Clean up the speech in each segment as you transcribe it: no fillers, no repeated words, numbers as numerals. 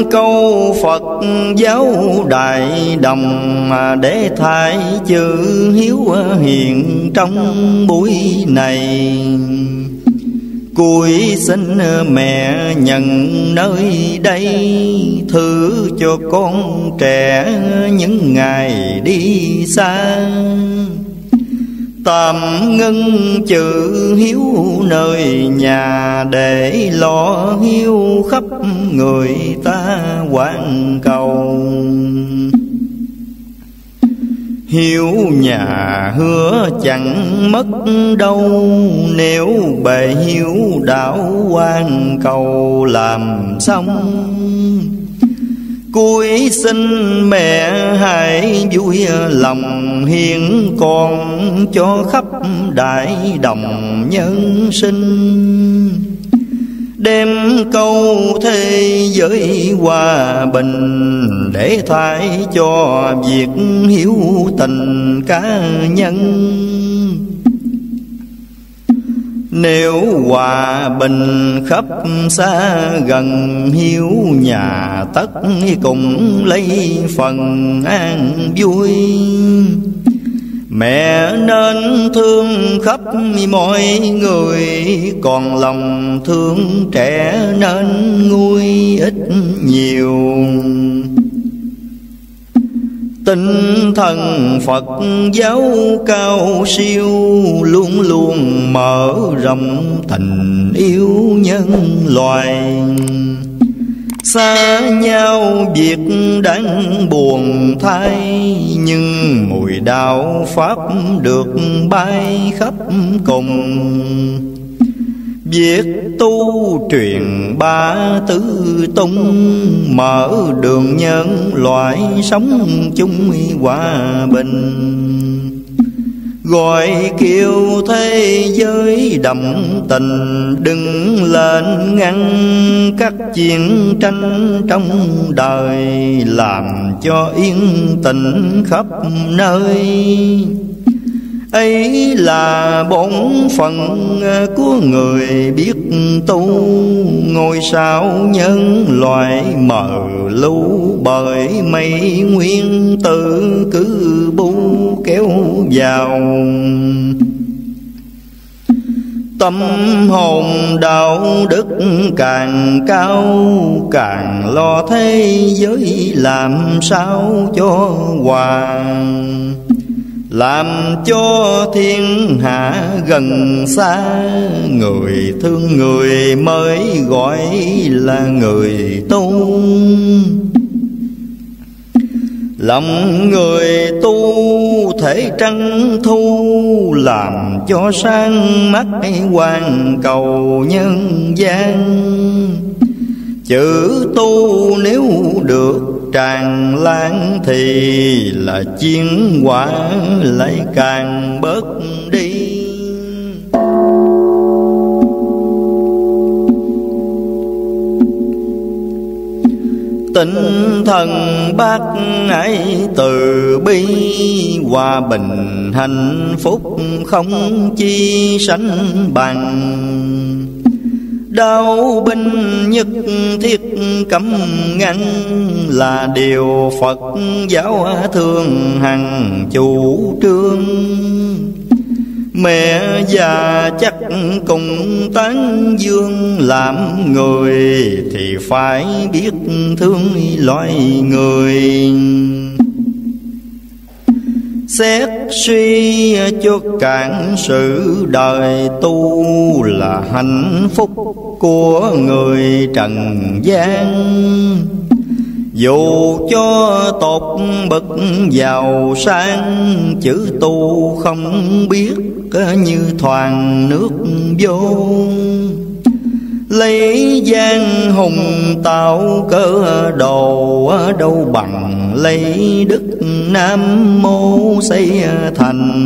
câu Phật giáo Đại Đồng, để thay chữ hiếu hiện trong buổi này. Cúi xin mẹ nhận nơi đây, thứ cho con trẻ những ngày đi xa. Tạm ngưng chữ hiếu nơi nhà, để lo hiếu khắp người ta hoàn cầu. Hiếu nhà hứa chẳng mất đâu, nếu bề hiếu đạo hoàn cầu làm xong. Cúi xin mẹ hãy vui lòng, hiến con cho khắp Đại Đồng nhân sinh. Đem câu thế giới hòa bình, để thay cho việc hiếu tình cá nhân. Nếu hòa bình khắp xa gần, hiếu nhà tất cùng lấy phần an vui. Mẹ nên thương khắp mọi người, còn lòng thương trẻ nên nguôi ít nhiều. Tinh thần Phật giáo cao siêu, luôn luôn mở rộng tình yêu nhân loài. Xa nhau việc đáng buồn thay, nhưng mùi đạo pháp được bay khắp cùng. Việc tu truyền ba tứ tung, mở đường nhân loại sống chung hòa bình. Gọi kêu thế giới đậm tình, đừng lên ngăn các chiến tranh trong đời, làm cho yên tĩnh khắp nơi. Ấy là bổn phận của người biết tu, ngôi sao nhân loại mờ lưu, bởi mây nguyên tử cứ bu kéo vào. Tâm hồn đạo đức càng cao, càng lo thế giới làm sao cho hòa. Làm cho thiên hạ gần xa, người thương người mới gọi là người tu. Lòng người tu thể trăng thu, làm cho sang mắt hoàn cầu nhân gian. Chữ tu nếu được tràn lan, thì là chiến quả lại càng bớt đi. Tinh thần bác ái từ bi, hòa bình hạnh phúc không chi sánh bằng. Đao binh nhất thiết cấm ngăn, là điều Phật giáo thường hằng chủ trương. Mẹ già chắc cùng tán dương, làm người thì phải biết thương loài người. Xét suy cho cạn sự đời tu, là hạnh phúc của người trần gian. Dù cho tột bậc giàu sang, chữ tu không biết như thoàn nước vô. Lấy gian hùng tạo cơ đồ, đâu bằng lấy đức Nam Mô xây thành.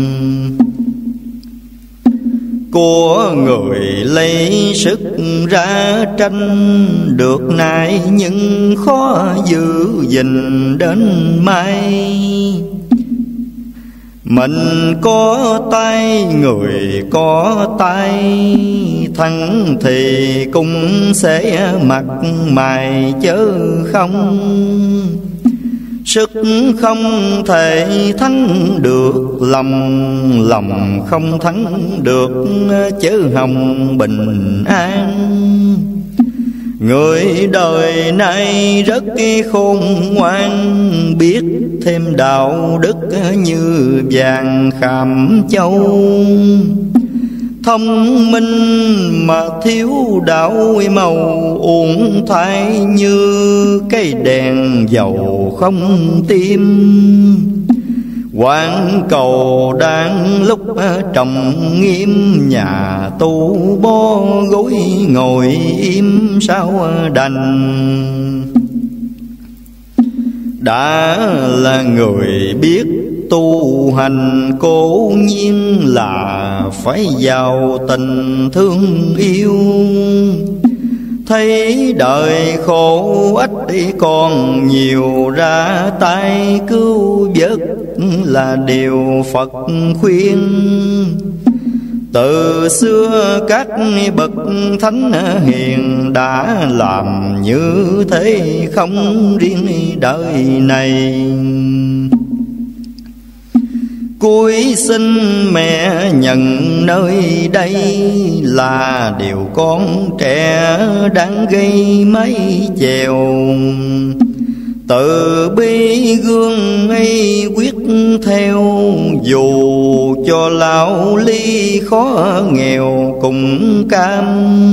Của người lấy sức ra tranh, được nay nhưng khó giữ gìn đến mai. Mình có tay, người có tay, thắng thì cũng sẽ mặt mày chớ không. Sức không thể thắng được lòng, lòng không thắng được chớ hòng bình an. Người đời nay rất khôn ngoan, biết thêm đạo đức như vàng khảm châu. Thông minh mà thiếu đạo màu, uổng thay như cây đèn dầu không tim. Quán cầu đang lúc trầm nghiêm, nhà tu bó gối ngồi im sao đành. Đã là người biết tu hành, cố nhiên là phải giàu tình thương yêu. Thấy đời khổ ách còn nhiều, ra tay cứu vớt là điều Phật khuyên. Từ xưa các bậc thánh hiền đã làm như thế, không riêng đời này. Cuối sinh mẹ nhận nơi đây, là điều con trẻ đang gây mấy chèo. Từ bi gương ấy quyết theo, dù cho lão ly khó nghèo cùng cam.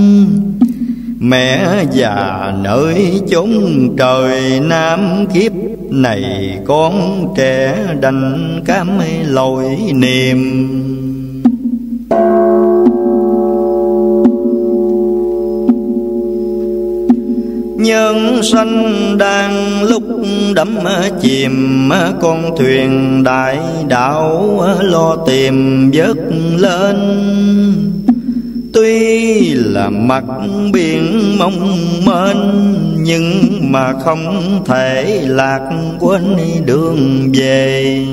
Mẹ già nơi chốn trời Nam, kiếp này con trẻ đành cam lội niềm. Nhân sanh đang lúc đắm chìm, con thuyền đại đạo lo tìm vớt lên. Tuy là mặt biển mong mênh, nhưng mà không thể lạc quên đường về.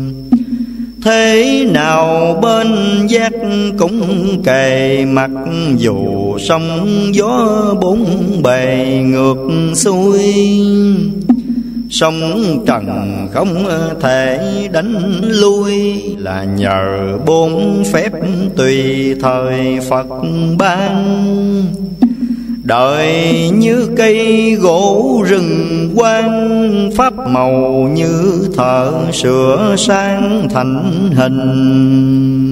Thế nào bên giác cũng kề mặt, dù sóng gió bốn bề ngược xuôi. Sông trần không thể đánh lui, là nhờ bốn phép tùy thời Phật ban. Đời như cây gỗ rừng quang, pháp màu như thợ sửa sang thành hình.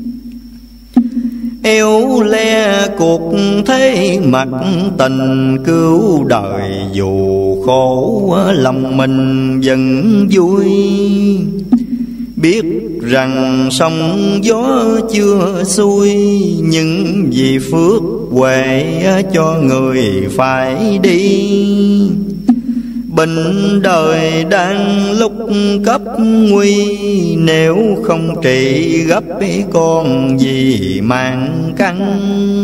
Eo le cuộc thế mặt tình, cứu đời dù khổ lòng mình vẫn vui. Biết rằng sóng gió chưa xuôi, nhưng vì phước huệ cho người phải đi. Bệnh đời đang lúc cấp nguy, nếu không trị gấp con gì mang căn.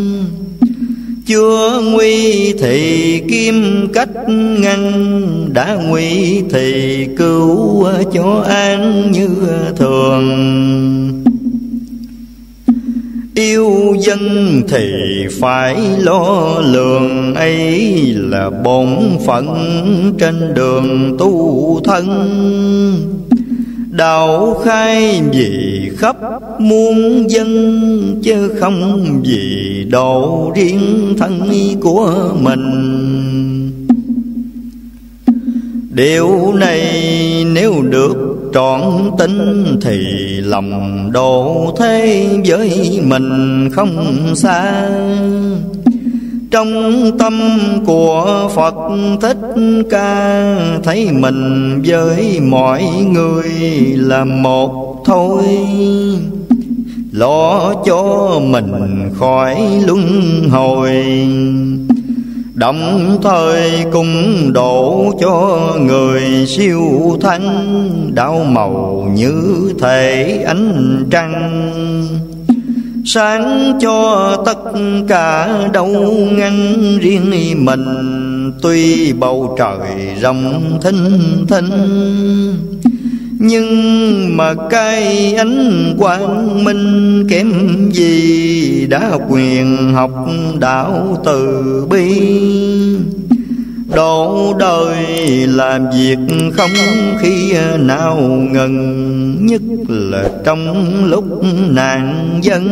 Chưa nguy thì kiếm cách ngăn, đã nguy thì cứu cho an như thường. Yêu dân thì phải lo lường, ấy là bổn phận trên đường tu thân. Đạo khai vì khắp muôn dân, chứ không vì độ riêng thân của mình. Điều này nếu được trọn tính, thì lòng độ thế với mình không xa. Trong tâm của Phật Thích Ca, thấy mình với mọi người là một thôi. Lo cho mình khỏi luân hồi, đồng thời cũng độ cho người siêu thắng. Đạo màu như thể ánh trăng, sáng cho tất cả đâu ngăn riêng mình. Tuy bầu trời rộng thinh thinh, Nhưng mà cái ánh quang minh kém gì đã quyền học đạo từ bi. Độ đời làm việc không khi nào ngừng, nhất là trong lúc nạn dân.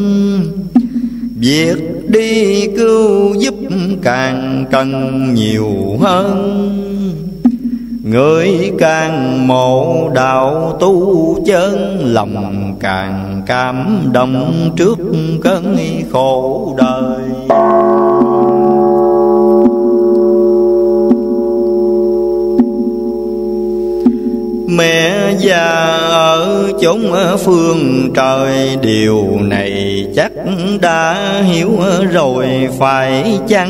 Việc đi cứu giúp càng cần nhiều hơn, người càng mộ đạo tu chân, lòng càng cảm động trước cơn khổ đời. Mẹ già ở chốn phương trời, điều này chắc đã hiểu rồi phải chăng?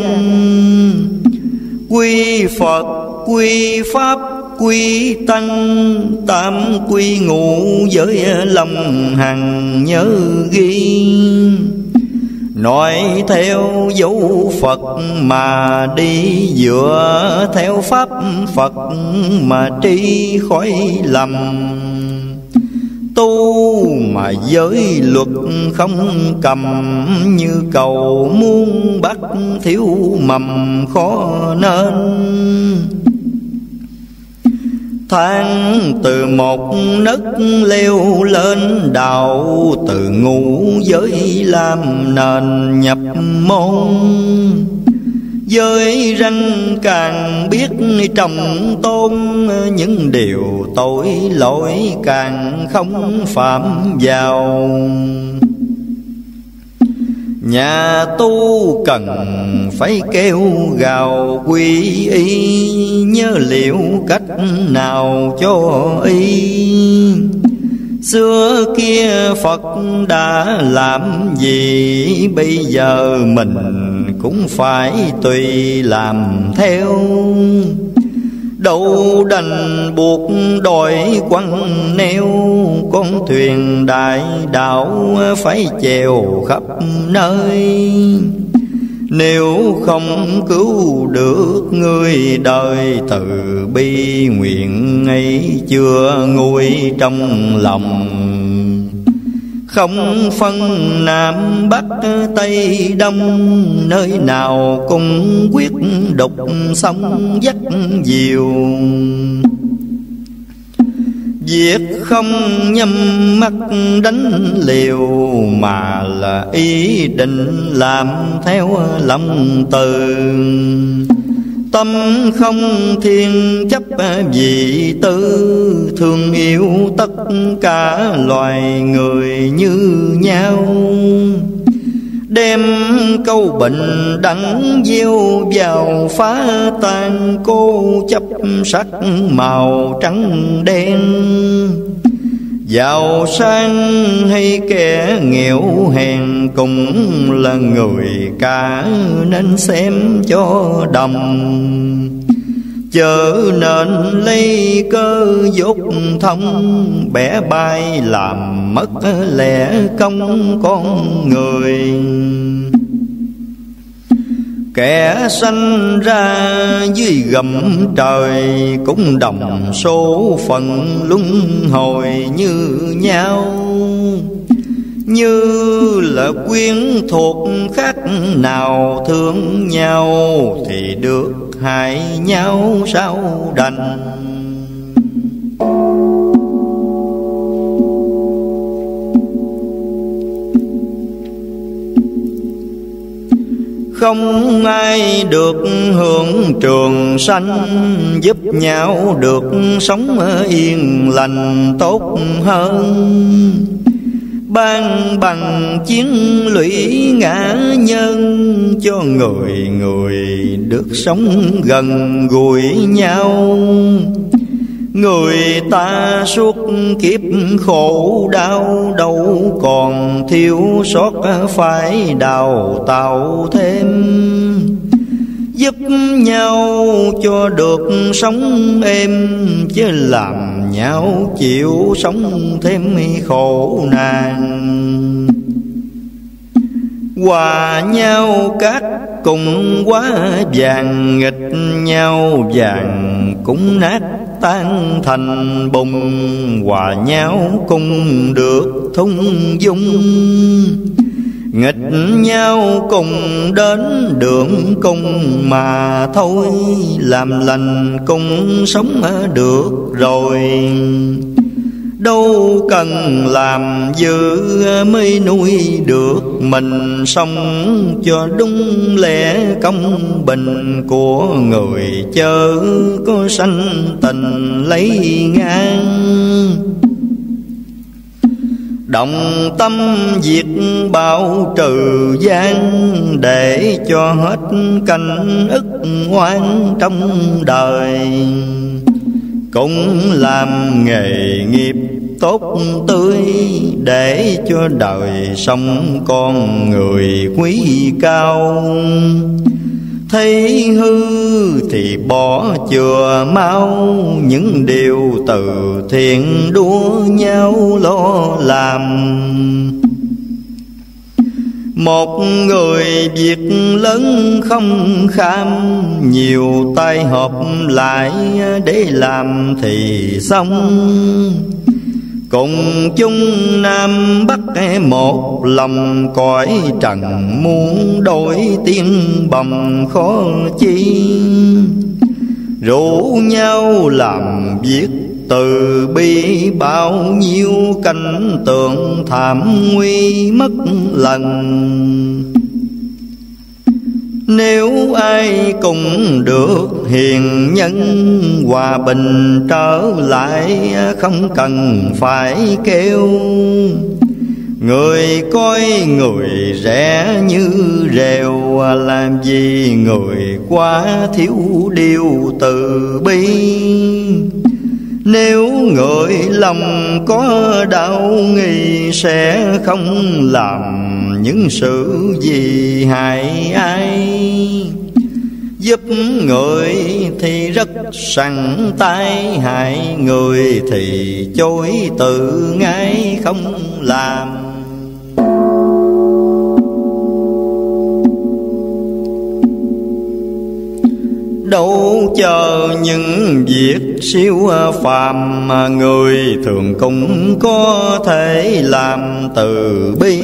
Quy Phật, quy Pháp, quy Tăng, tam quy ngũ với lòng hằng nhớ ghi. Nói theo dấu Phật mà đi, dựa theo Pháp Phật mà tri khỏi lầm. Tu mà giới luật không cầm, như cầu muôn bắt thiếu mầm khó nên. Than từ một nấc leo lên đạo, từ ngũ giới làm nền nhập môn. Giới ranh càng biết trọng tôn, những điều tội lỗi càng không phạm vào. Nhà tu cần phải kêu gào quy y, nhớ liệu cách nào cho y. Xưa kia Phật đã làm gì, bây giờ mình cũng phải tùy làm theo. Đâu đành buộc đòi quăng neo, con thuyền đại đạo phải chèo khắp nơi. Nếu không cứu được người đời, từ bi nguyện ấy chưa nguôi trong lòng. Không phân Nam Bắc Tây Đông, nơi nào cũng quyết đục sông dắt diều. Việc không nhắm mắt đánh liều, mà là ý định làm theo lòng từ. Tâm không thiên chấp vị tư, thương yêu tất cả loài người như nhau. Đem câu bình đắng gieo vào phá tan, cô chấp sắc màu trắng đen. Giàu sang hay kẻ nghèo hèn, cũng là người cả nên xem cho đồng. Chớ nên lấy cơ dốt thông, bẻ bay làm mất lẽ công con người. Kẻ sanh ra dưới gầm trời, cũng đồng số phận luân hồi như nhau. Như là quyến thuộc khác nào thương nhau, thì được hại nhau sao đành. Không ai được hưởng trường sanh, giúp nhau được sống yên lành tốt hơn. Ban bằng chiến lũy ngã nhân, cho người người được sống gần gũi nhau. Người ta suốt kiếp khổ đau, đâu còn thiếu sót phải đào tạo thêm. Giúp nhau cho được sống êm, chứ làm nhau chịu sống thêm khổ nạn. Hòa nhau cát cùng quá vàng, nghịch nhau vàng cũng nát tan thành bùng, hòa nhau cùng được thung dung. Nghịch nhau cùng đến đường cùng mà thôi, làm lành cùng sống được rồi. Đâu cần làm dữ mới nuôi được mình, sống cho đúng lẽ công bình của người, chớ có sanh tình lấy ngang. Động tâm diệt bạo trừ gian, để cho hết cảnh ức oan trong đời. Cũng làm nghề nghiệp tốt tươi, để cho đời sống con người quý cao. Thấy hư thì bỏ chừa mau, những điều từ thiện đua nhau lo làm. Một người việc lớn không kham, nhiều tay hợp lại để làm thì xong. Cùng chung Nam Bắc một lòng, cõi trần muốn đổi tiên bồng khó chi. Rủ nhau làm việc từ bi, bao nhiêu cảnh tượng thảm nguy mất lần. Nếu ai cũng được hiền nhân, hòa bình trở lại không cần phải kêu. Người coi người rẻ như rèo, làm gì người quá thiếu điều từ bi. Nếu người lòng có đạo nghi, sẽ không làm những sự gì hại ai. Giúp người thì rất sẵn tay, hại người thì chối từ ngay không làm. Đâu chờ những việc siêu phàm, mà người thường cũng có thể làm từ bi.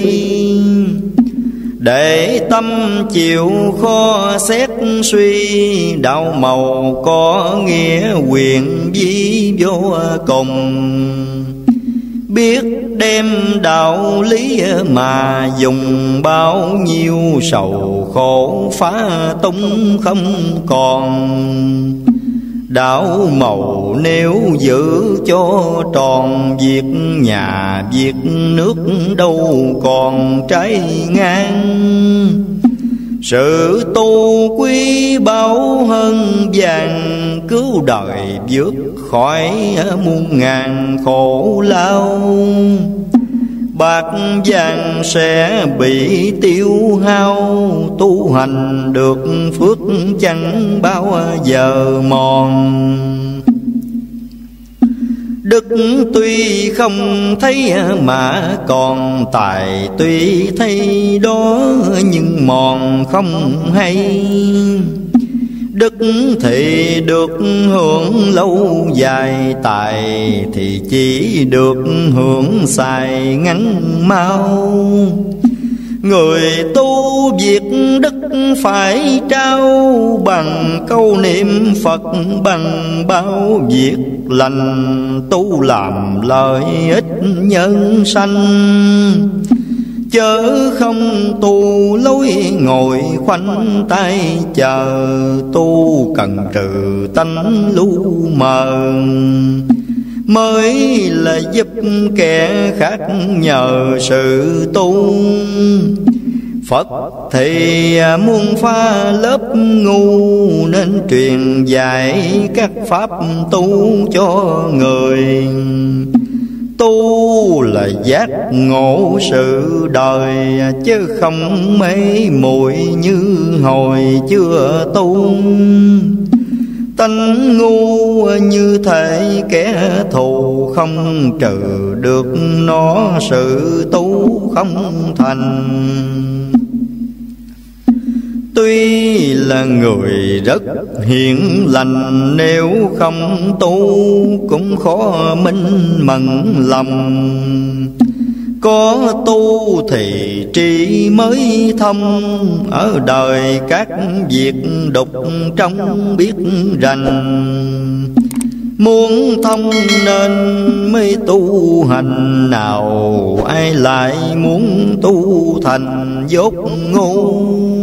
Để tâm chịu khó xét suy, đạo màu có nghĩa quyền vi vô cùng. Biết đem đạo lý mà dùng, bao nhiêu sầu khổ phá tung không còn. Đạo màu nếu giữ cho tròn, việc nhà việc nước đâu còn trái ngang. Sự tu quý báu hơn vàng, cứu đời vượt khỏi muôn ngàn khổ lao. Bạc vàng sẽ bị tiêu hao, tu hành được phước chẳng bao giờ mòn. Đức tuy không thấy mà còn tài tuy thấy đó, nhưng mòn không hay. Đức thì được hưởng lâu dài, tài thì chỉ được hưởng xài ngắn mau. Người tu việc đức phải trao, bằng câu niệm Phật bằng bao việc lành. Tu làm lợi ích nhân sanh, chớ không tu lối ngồi khoanh tay chờ. Tu cần trừ tánh lu mờ, mới là giúp kẻ khác nhờ sự tu. Phật thì muôn pha lớp ngu, nên truyền dạy các pháp tu cho người. Tu là giác ngộ sự đời, chứ không mê muội như hồi chưa tu. Tánh ngu như thể kẻ thù, không trừ được nó sự tu không thành. Tuy là người rất hiền lành, nếu không tu cũng khó minh mẫn lòng. Có tu thì trí mới thông, ở đời các việc đục trong biết rành. Muốn thông nên mới tu hành, nào ai lại muốn tu thành dốt ngu.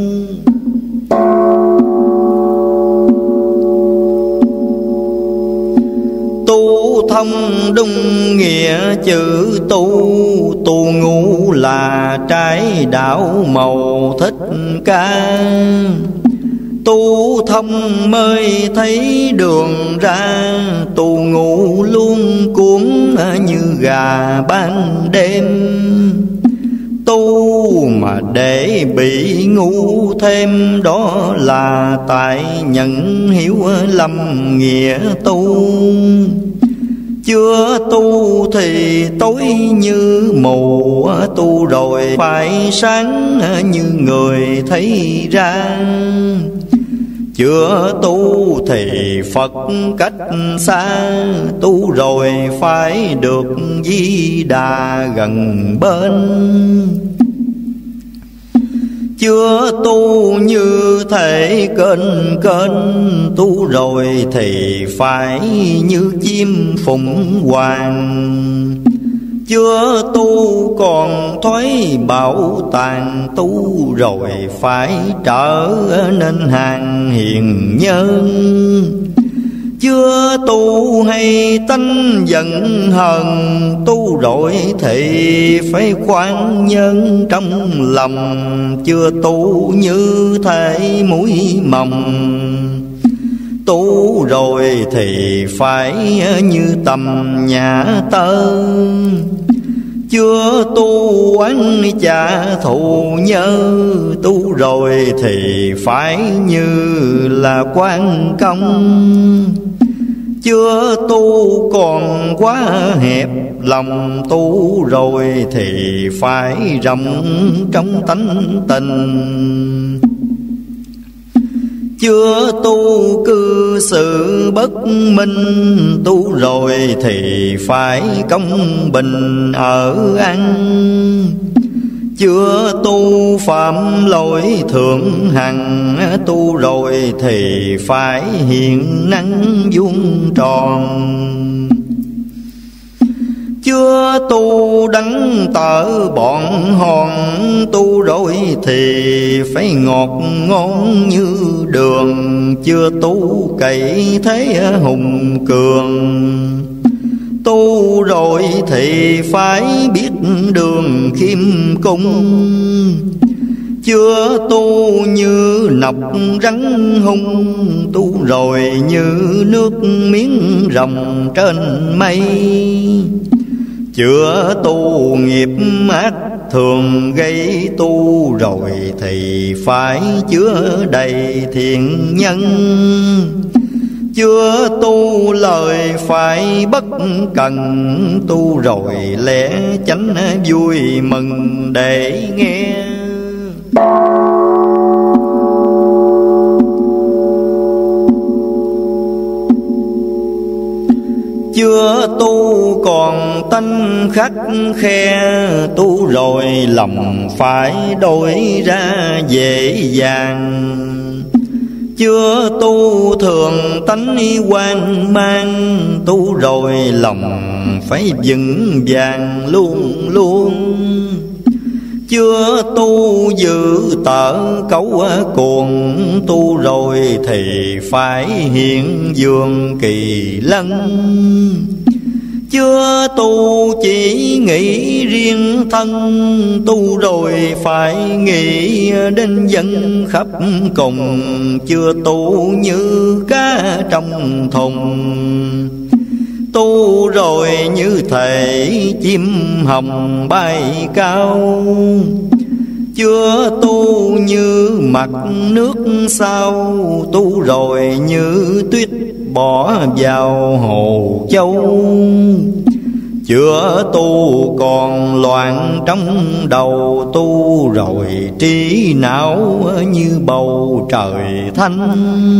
Tu thông đúng nghĩa chữ tu, tu ngu là trái đạo màu thích ca. Tu thông mới thấy đường ra, tu ngu luôn cuốn như gà ban đêm. Tu mà để bị ngu thêm, đó là tại nhận hiểu lầm nghĩa tu. Chưa tu thì tối như mù, tu rồi phải sáng như người thấy ra. Chưa tu thì Phật cách xa, tu rồi phải được Di Đà gần bên. Chưa tu như thể kênh kênh, tu rồi thì phải như chim phụng hoàng. Chưa tu còn thoái bảo tàng, tu rồi phải trở nên hàng hiền nhân. Chưa tu hay tánh giận hờn, tu rồi thì phải khoan nhân trong lòng. Chưa tu như thể muối mồng, tu rồi thì phải như tầm nhà tơ. Chưa tu oán trả thù nhớ, tu rồi thì phải như là quan công. Chưa tu còn quá hẹp lòng, tu rồi thì phải rộng trong tánh tình. Chưa tu cư xử bất minh, tu rồi thì phải công bình ở ăn. Chưa tu phạm lỗi thượng hằng, tu rồi thì phải hiền năng vuông tròn. Chưa tu đắng tở bọn hòn, tu rồi thì phải ngọt ngon như đường. Chưa tu cậy thế hùng cường, tu rồi thì phải biết đường khiêm cung. Chưa tu như nọc rắn hung, tu rồi như nước miếng rồng trên mây. Chưa tu nghiệp ác thường gây, tu rồi thì phải chứa đầy thiện nhân. Chưa tu lời phải bất cần, tu rồi lẽ chánh vui mừng để nghe. Chưa tu còn tánh khắc khe, tu rồi lòng phải đổi ra dễ dàng. Chưa tu thường tánh hoang mang, tu rồi lòng phải vững vàng luôn luôn. Chưa tu dự tở cấu cuồng, tu rồi thì phải hiện dương kỳ lân. Chưa tu chỉ nghĩ riêng thân, tu rồi phải nghĩ đến dân khắp cùng. Chưa tu như cá trong thùng, tu rồi như thể chim hồng bay cao. Chưa tu như mặt nước sao, tu rồi như tuyết bỏ vào hồ châu. Chưa tu còn loạn trong đầu, tu rồi trí não như bầu trời thanh.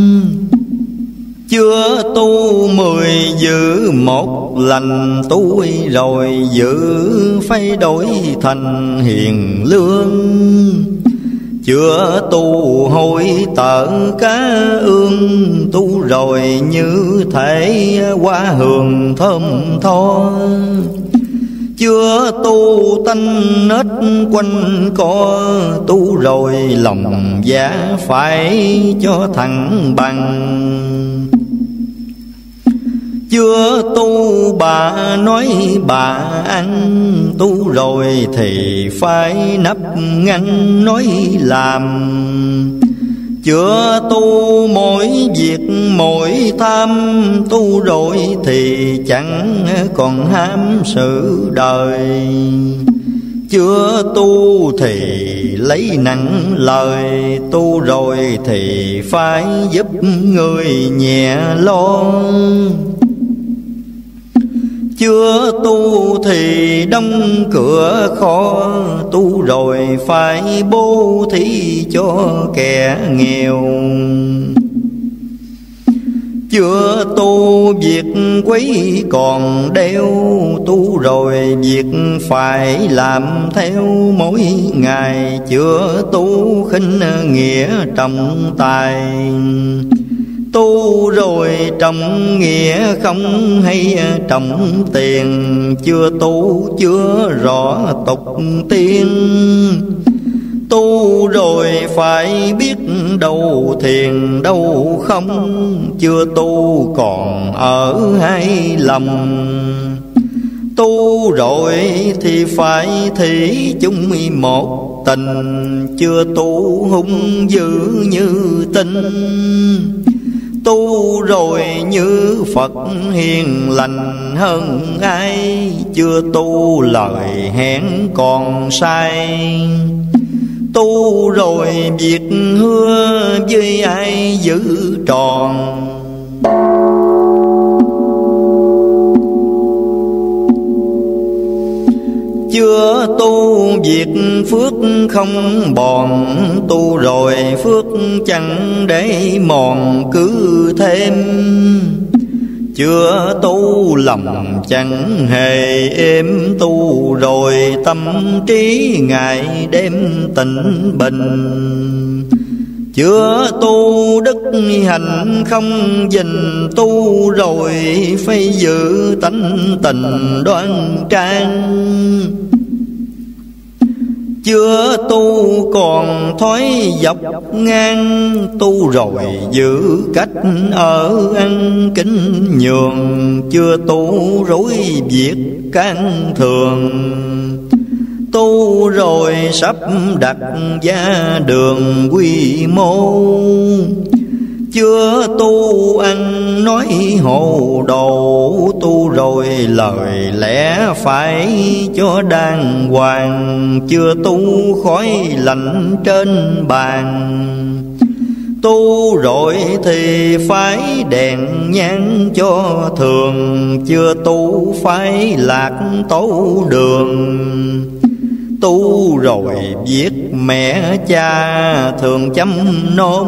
Chưa tu 10 giữ 1 lành, tu rồi giữ phải đổi thành hiền lương. Chưa tu hối tở cá ương, tu rồi như thể hoa hương thơm tho. Chưa tu tanh nết quanh co, tu rồi lòng dạ phải cho thẳng bằng. Chưa tu bà nói bà ăn, tu rồi thì phải nấp ngăn nói làm. Chưa tu mỗi việc mỗi tham, tu rồi thì chẳng còn ham sự đời. Chưa tu thì lấy nặng lời, tu rồi thì phải giúp người nhẹ lo. Chưa tu thì đóng cửa kho, tu rồi phải bố thí cho kẻ nghèo. Chưa tu việc quấy còn đeo, tu rồi việc phải làm theo mỗi ngày. Chưa tu khinh nghĩa trọng tài, tu rồi trọng nghĩa không hay trọng tiền. Chưa tu chưa rõ tục tiên, tu rồi phải biết đâu thiền đâu không. Chưa tu còn ở hai lầm, tu rồi thì phải thủy chung một tình. Chưa tu hung dữ như tinh, tu rồi như Phật hiền lành hơn ai. Chưa tu lời hẹn còn sai, tu rồi việc hứa với ai giữ tròn. Chưa tu việc phước không bòn, tu rồi phước chẳng để mòn cứ thêm. Chưa tu lòng chẳng hề êm, tu rồi tâm trí ngày đêm tịnh bình. Chưa tu đức hành không dình, tu rồi phải giữ tánh tình đoan trang. Chưa tu còn thói dọc ngang, tu rồi giữ cách ở ăn kính nhường. Chưa tu rối việc can thường, tu rồi sắp đặt gia đường quy mô. Chưa tu ăn nói hồ đồ, tu rồi lời lẽ phải cho đàng hoàng. Chưa tu khói lạnh trên bàn, tu rồi thì phải đèn nhang cho thường. Chưa tu phải lạc tấu đường, tu rồi biết mẹ cha thường chăm nom.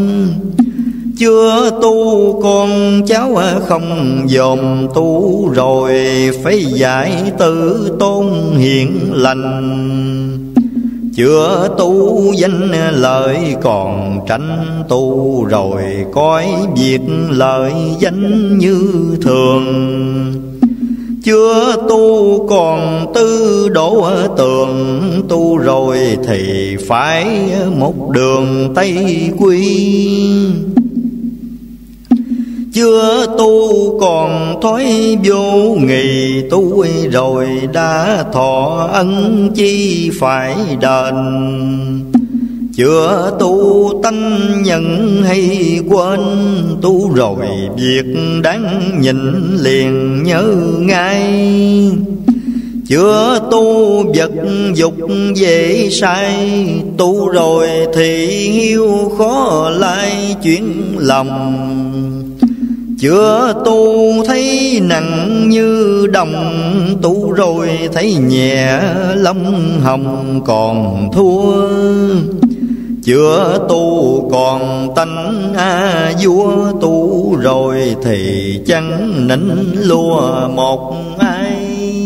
Chưa tu con cháu không dòm, tu rồi phải dạy tự tôn hiền lành. Chưa tu danh lợi còn tranh, tu rồi coi việc lợi danh như thường. Chưa tu còn tư đổ tường, tu rồi thì phải một đường Tây quy. Chưa tu còn thói vô nghị, tu rồi đã thọ ân chi phải đền. Chưa tu tánh nhận hay quên, tu rồi việc đáng nhìn liền nhớ ngay. Chưa tu vật dục dễ sai, tu rồi thì hiu khó lai chuyển lòng. Chưa tu thấy nặng như đồng, tu rồi thấy nhẹ lông hồng còn thua. Chưa tu còn tánh vua, tu rồi thì chẳng nịnh lùa một ai.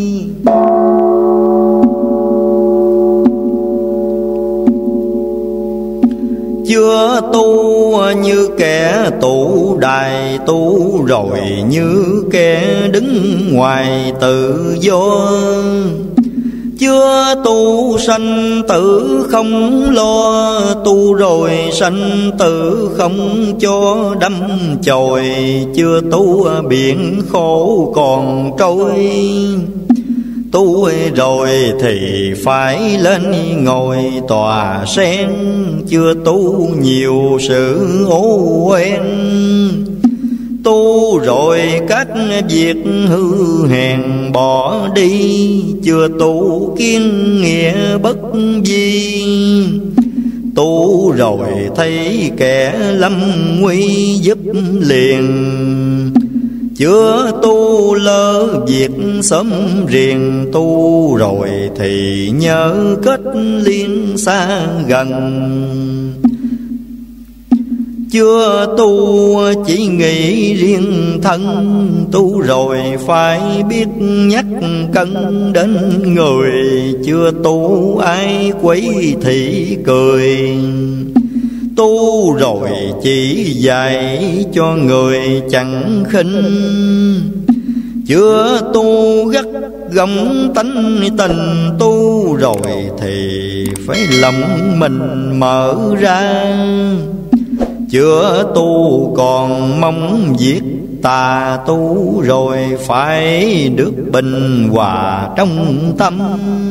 Chưa tu như kẻ tụ đài, tu rồi như kẻ đứng ngoài tự do. Chưa tu sanh tử không lo, tu rồi sanh tử không cho đâm chồi. Chưa tu biển khổ còn trôi, tu rồi thì phải lên ngồi tòa sen. Chưa tu nhiều sự ô uế, tu rồi các việc hư hèn bỏ đi. Chưa tu kiên nghĩa bất vi, tu rồi thấy kẻ lâm nguy giúp liền. Chưa tu lỡ việc sớm riêng, tu rồi thì nhớ kết liên xa gần. Chưa tu chỉ nghĩ riêng thân, tu rồi phải biết nhắc cân đến người. Chưa tu ai quấy thì cười, tu rồi chỉ dạy cho người chẳng khinh. Chưa tu gắt gỏng tánh tình, tu rồi thì phải lòng mình mở ra. Chưa tu còn mong giết tà, tu rồi phải được bình hòa trong tâm.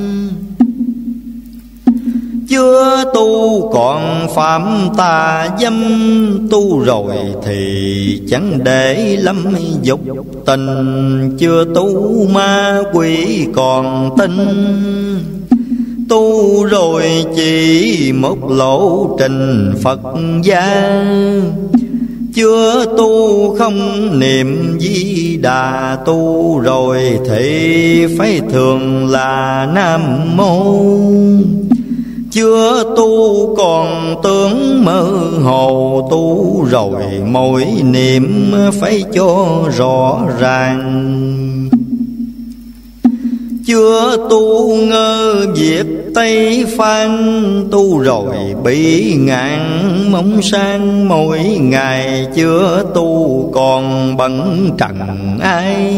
Chưa tu còn phạm tà dâm, tu rồi thì chẳng để lâm dục tình. Chưa tu ma quỷ còn tin, tu rồi chỉ một lộ trình Phật gia. Chưa tu không niệm Di Đà, tu rồi thì phải thường là Nam Mô. Chưa tu còn tướng mơ hồ, tu rồi mỗi niệm phải cho rõ ràng. Chưa tu ngơ việc Tây Phan, tu rồi bị ngạn mong sang mỗi ngày. Chưa tu còn bận trần ai,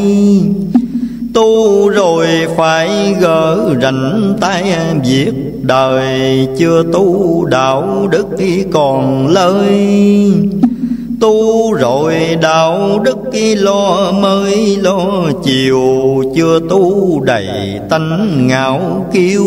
tu rồi phải gỡ rành tay việc đời. Chưa tu đạo đức còn lời, tu rồi đạo đức lo mới lo chiều. Chưa tu đầy tánh ngạo kiêu,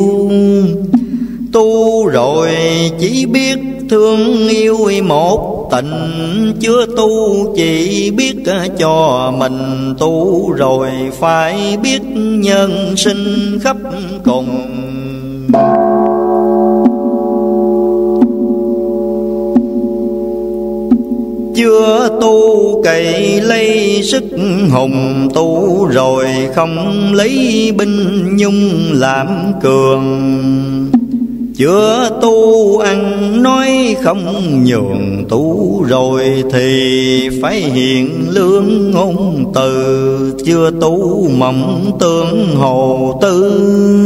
tu rồi chỉ biết thương yêu một tình. Chưa tu chỉ biết cho mình, tu rồi phải biết nhân sinh khắp cùng. Chưa tu cậy lấy sức hùng, tu rồi không lấy binh nhung làm cường. Chưa tu ăn nói không nhường, tu rồi thì phải hiện lương ngôn từ. Chưa tu mộng tương hồ tư,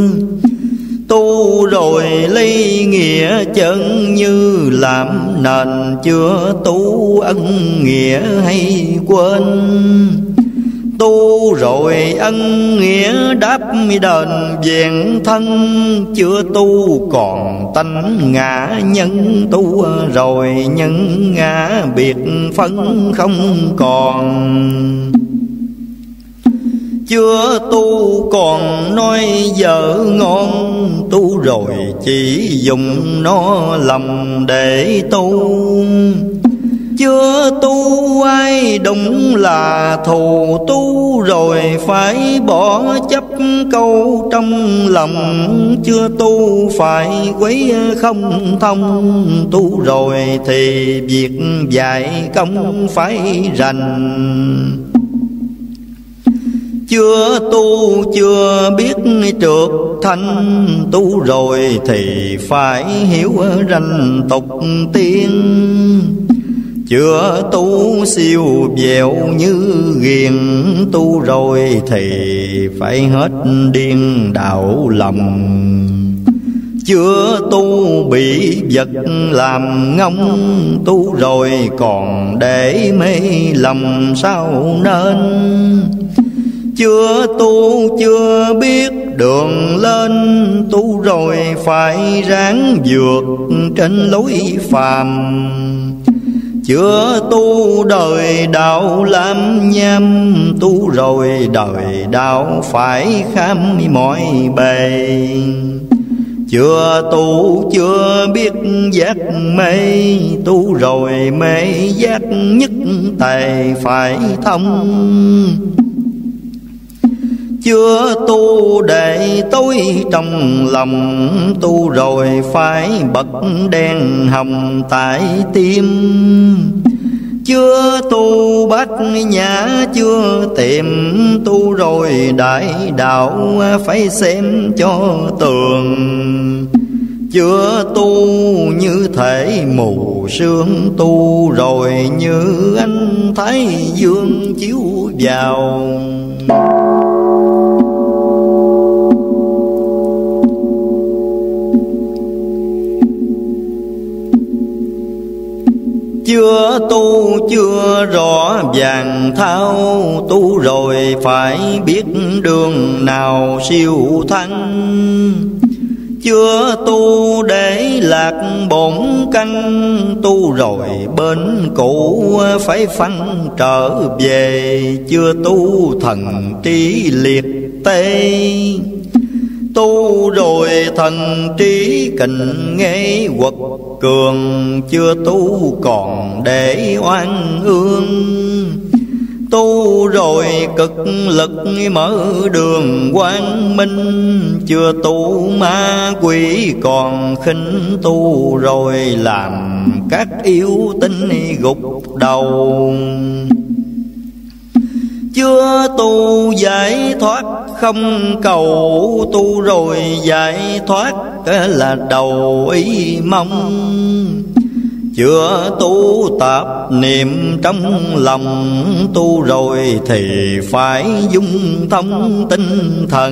tu rồi lấy nghĩa chân như làm nền. Chưa tu ân nghĩa hay quên, tu rồi ân nghĩa đáp đền vẹn thân. Chưa tu còn tánh ngã nhân, tu rồi nhân ngã biệt phân không còn. Chưa tu còn nói vợ ngon, tu rồi chỉ dùng nó lầm để tu. Chưa tu ai đúng là thù, tu rồi phải bỏ chấp câu trong lòng. Chưa tu phải quấy không thông, tu rồi thì việc dạy công phải rành. Chưa tu chưa biết trượt thanh, tu rồi thì phải hiểu ranh tục tiên. Chưa tu siêu dẻo như ghiền, tu rồi thì phải hết điên đạo lòng. Chưa tu bị vật làm ngông, tu rồi còn để mê lầm sao nên. Chưa tu chưa biết đường lên, tu rồi phải ráng vượt trên lối phàm. Chưa tu đời đạo làm nham, tu rồi đời đạo phải kham mọi bề. Chưa tu chưa biết giác mê, tu rồi mê giác nhất tề phải thông. Chưa tu để tối trong lòng, tu rồi phải bật đèn hồng tại tim. Chưa tu bát nhã chưa tìm, tu rồi đại đạo phải xem cho tường. Chưa tu như thể mù sương, tu rồi như ánh thái dương chiếu vào. Chưa tu chưa rõ vàng thao, tu rồi phải biết đường nào siêu thăng. Chưa tu để lạc bổn căn, tu rồi bên cũ phải phăng trở về. Chưa tu thần trí liệt tê, tu rồi thần trí kình nghệ quật cường. Chưa tu còn để oan ương, tu rồi cực lực mở đường quang minh. Chưa tu ma quỷ còn khinh, tu rồi làm các yêu tinh gục đầu. Chưa tu giải thoát không cầu, tu rồi giải thoát là đầu ý mong. Chưa tu tạp niệm trong lòng, tu rồi thì phải dung thông tinh thần.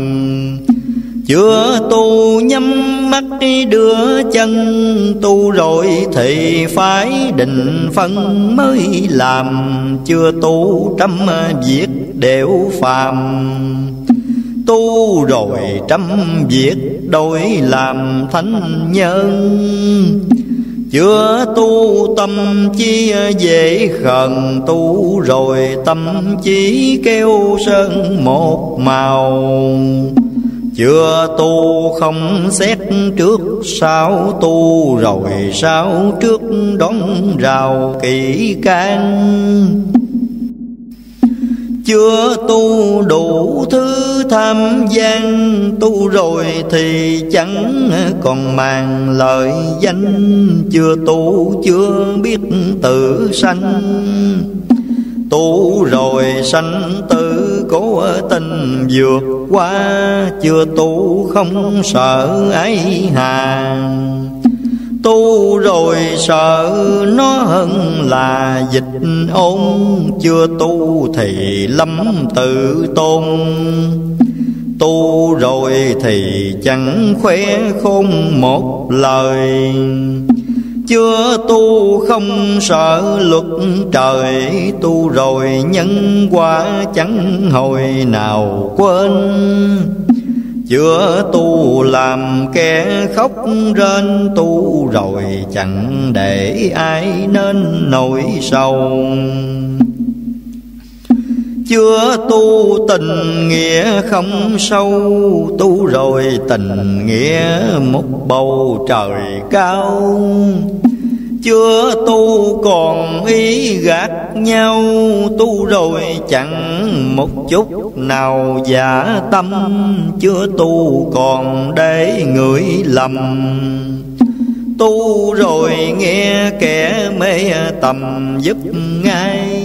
Chưa tu nhắm mắt đưa chân, tu rồi thì phải định phân mới làm. Chưa tu trăm việc đều phàm, tu rồi trăm việc đổi làm thánh nhân. Chưa tu tâm chi dễ khần, tu rồi tâm chí kêu sơn một màu. Chưa tu không xét trước sau, tu rồi sau trước đón rào kỹ can. Chưa tu đủ thứ tham gian, tu rồi thì chẳng còn màng lợi danh. Chưa tu chưa biết tự sanh, tu rồi sanh tử cố tình vượt qua. Chưa tu không sợ ái hà, tu rồi sợ nó hơn là dịch ôn. Chưa tu thì lâm tự tôn, tu rồi thì chẳng khoe khôn một lời. Chưa tu không sợ luật trời, tu rồi nhân quả chẳng hồi nào quên. Chưa tu làm kẻ khóc rên, tu rồi chẳng để ai nên nỗi sầu. Chưa tu tình nghĩa không sâu, tu rồi tình nghĩa một bầu trời cao. Chưa tu còn ý gạt nhau, tu rồi chẳng một chút nào giả tâm. Chưa tu còn để người lầm, tu rồi nghe kẻ mê tầm giúp ngay.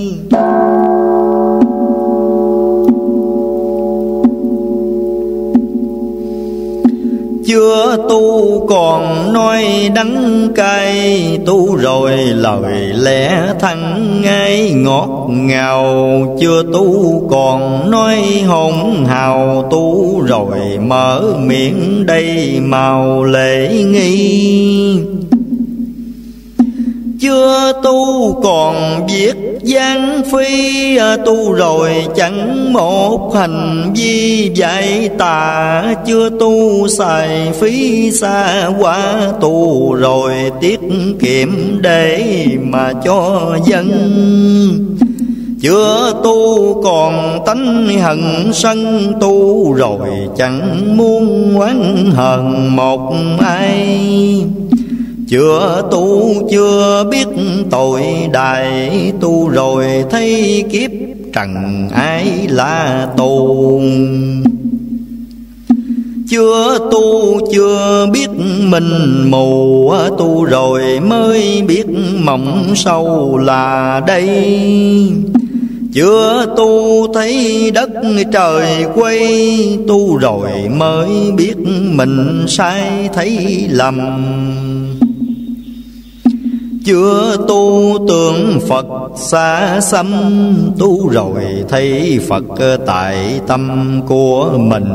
Chưa tu còn nói đắng cay, tu rồi lời lẽ thăng ngay ngọt ngào. Chưa tu còn nói hỗn hào, tu rồi mở miệng đầy màu lễ nghi. Chưa tu còn viết giang phi, tu rồi chẳng một hành vi dạy tà. Chưa tu xài phí xa quá, tu rồi tiết kiệm để mà cho dân. Chưa tu còn tánh hận sân, tu rồi chẳng muốn oán hờn một ai. Chưa tu chưa biết tội đại, tu rồi thấy kiếp trần ai là tù. Chưa tu chưa biết mình mù, tu rồi mới biết mộng sâu là đây. Chưa tu thấy đất trời quay, tu rồi mới biết mình sai thấy lầm. Chưa tu tưởng Phật xa xăm, tu rồi thấy Phật tại tâm của mình.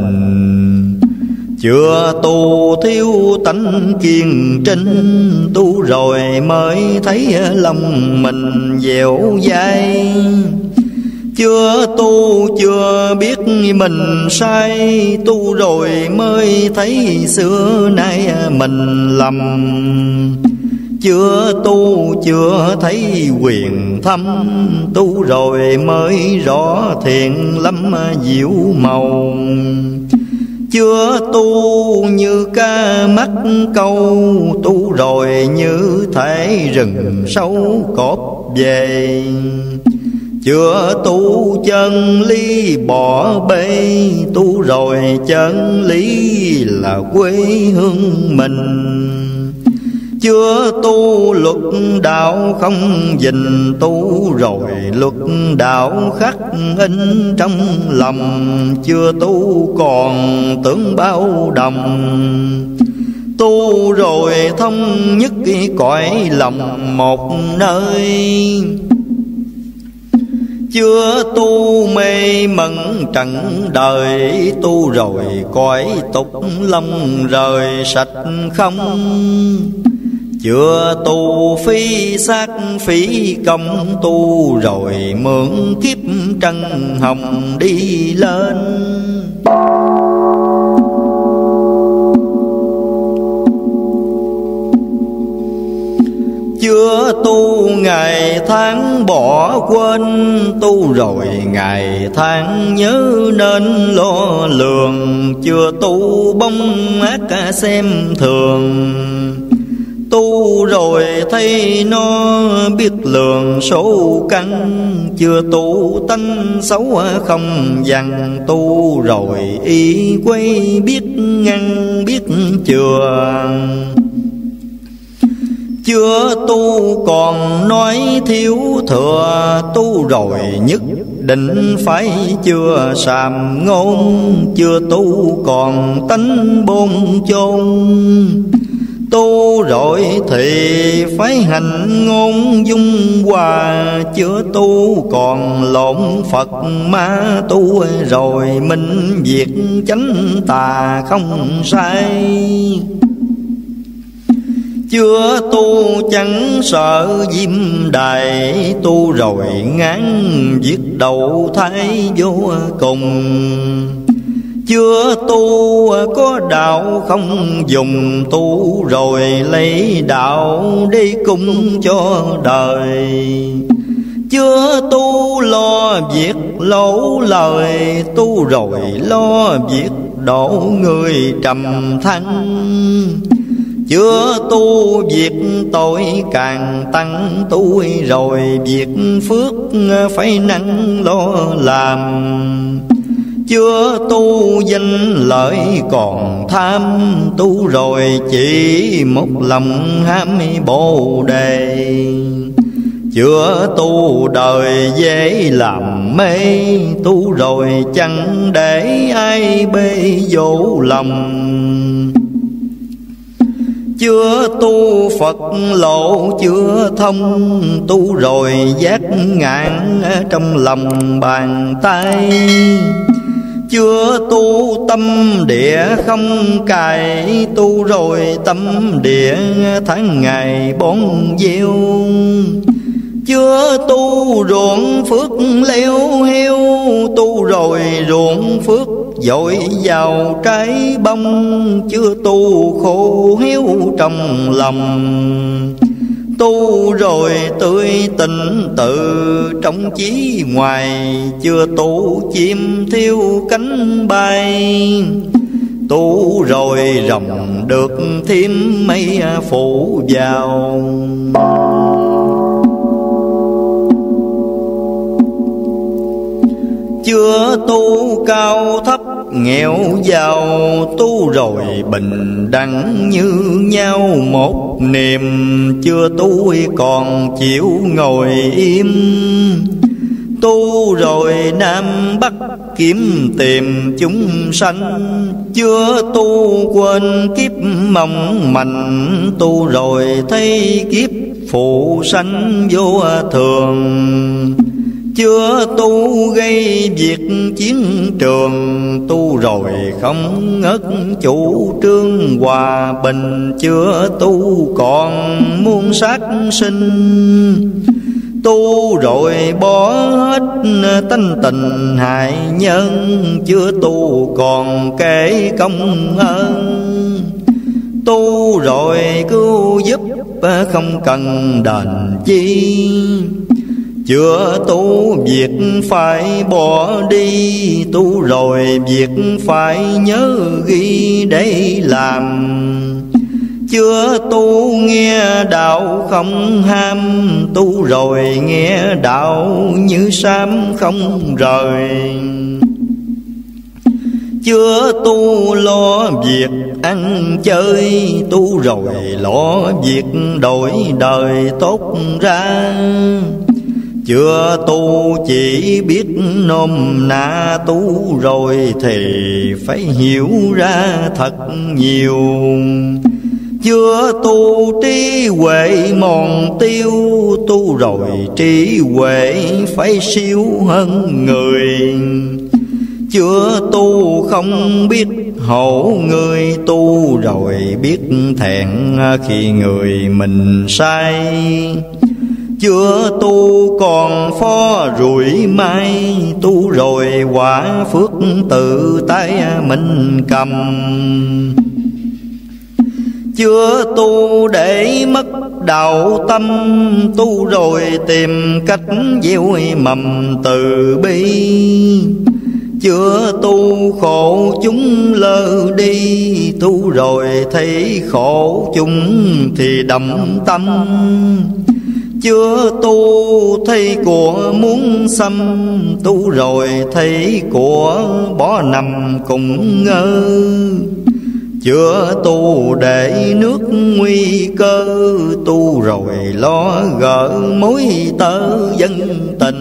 Chưa tu thiếu tánh kiên trinh, tu rồi mới thấy lòng mình dẻo dai. Chưa tu chưa biết mình sai, tu rồi mới thấy xưa nay mình lầm. Chưa tu chưa thấy quyền thâm, tu rồi mới rõ thiện lâm diệu màu. Chưa tu như ca mắc câu, tu rồi như thể rừng sâu cọp về. Chưa tu chân lý bỏ bê, tu rồi chân lý là quê hương mình. Chưa tu luật đạo không dình, tu rồi luật đạo khắc in trong lòng. Chưa tu còn tưởng bao đồng, tu rồi thông nhất cõi lòng một nơi. Chưa tu mê mẩn trần đời, tu rồi cõi tục long rời sạch không. Chưa tu phi xác phí công, tu rồi mượn kiếp trần hồng đi lên. Chưa tu ngày tháng bỏ quên, tu rồi ngày tháng nhớ nên lo lường. Chưa tu bông ác xem thường, tu rồi thấy nó biết lường số căn. Chưa tu tánh xấu không dằn, tu rồi y quay biết ngăn biết chừa. Chưa tu còn nói thiếu thừa, tu rồi nhất định phải chưa sàm ngôn. Chưa tu còn tánh bôn chôn, tu rồi thì phải hành ngôn dung hòa. Chưa tu còn lộn Phật ma, tu rồi minh việc chánh tà không sai. Chưa tu chẳng sợ diêm đài, tu rồi ngán giết đầu thái vô cùng. Chưa tu có đạo không dùng, tu rồi lấy đạo đi cung cho đời. Chưa tu lo việc lỗ lời, tu rồi lo việc độ người trầm thăng. chưa tu việc tội càng tăng, tu rồi việc phước phải năng lo làm. Chưa tu danh lợi còn tham, tu rồi chỉ một lòng ham Bồ Đề. Chưa tu đời dễ làm mê, tu rồi chẳng để ai bê dỗ lòng. Chưa tu Phật lộ chưa thông, tu rồi giác ngạn trong lòng bàn tay. Chưa tu tâm địa không cài, tu rồi tâm địa tháng ngày bón gieo. Chưa tu ruộng phước leo heo, tu rồi ruộng phước dội vào trái bông. Chưa tu khô héo trong lòng, tu rồi tươi tỉnh tự trong chí ngoài. Chưa tu chim thiêu cánh bay, tu rồi rồng được thêm mây phủ vào. Chưa tu cao thấp nghèo giàu, tu rồi bình đẳng như nhau một niềm. Chưa tu còn chịu ngồi im, tu rồi Nam Bắc kiếm tìm chúng sanh. Chưa tu quên kiếp mong manh, tu rồi thấy kiếp phụ sanh vô thường. Chưa tu gây việc chiến trường, tu rồi không ngớt chủ trương hòa bình. Chưa tu còn muôn sát sinh, tu rồi bỏ hết tánh tình hại nhân. Chưa tu còn kể công ơn, tu rồi cứu giúp không cần đền chi. Chưa tu việc phải bỏ đi, tu rồi việc phải nhớ ghi để làm. Chưa tu nghe đạo không ham, tu rồi nghe đạo như sam không rời. Chưa tu lo việc ăn chơi, tu rồi lo việc đổi đời tốt ra. Chưa tu chỉ biết nôm na, tu rồi thì phải hiểu ra thật nhiều. Chưa tu trí huệ mòn tiêu, tu rồi trí huệ phải siêu hơn người. Chưa tu không biết hổ người, tu rồi biết thẹn khi người mình sai. Chưa tu còn phó rủi mai, tu rồi quả phước tự tay mình cầm. Chưa tu để mất đạo tâm, tu rồi tìm cách gieo mầm từ bi. Chưa tu khổ chúng lơ đi, tu rồi thấy khổ chúng thì đậm tâm. Chưa tu thấy của muốn xâm, tu rồi thấy của bỏ nằm cùng ngơ. Chưa tu để nước nguy cơ, tu rồi lo gỡ mối tơ dân tình.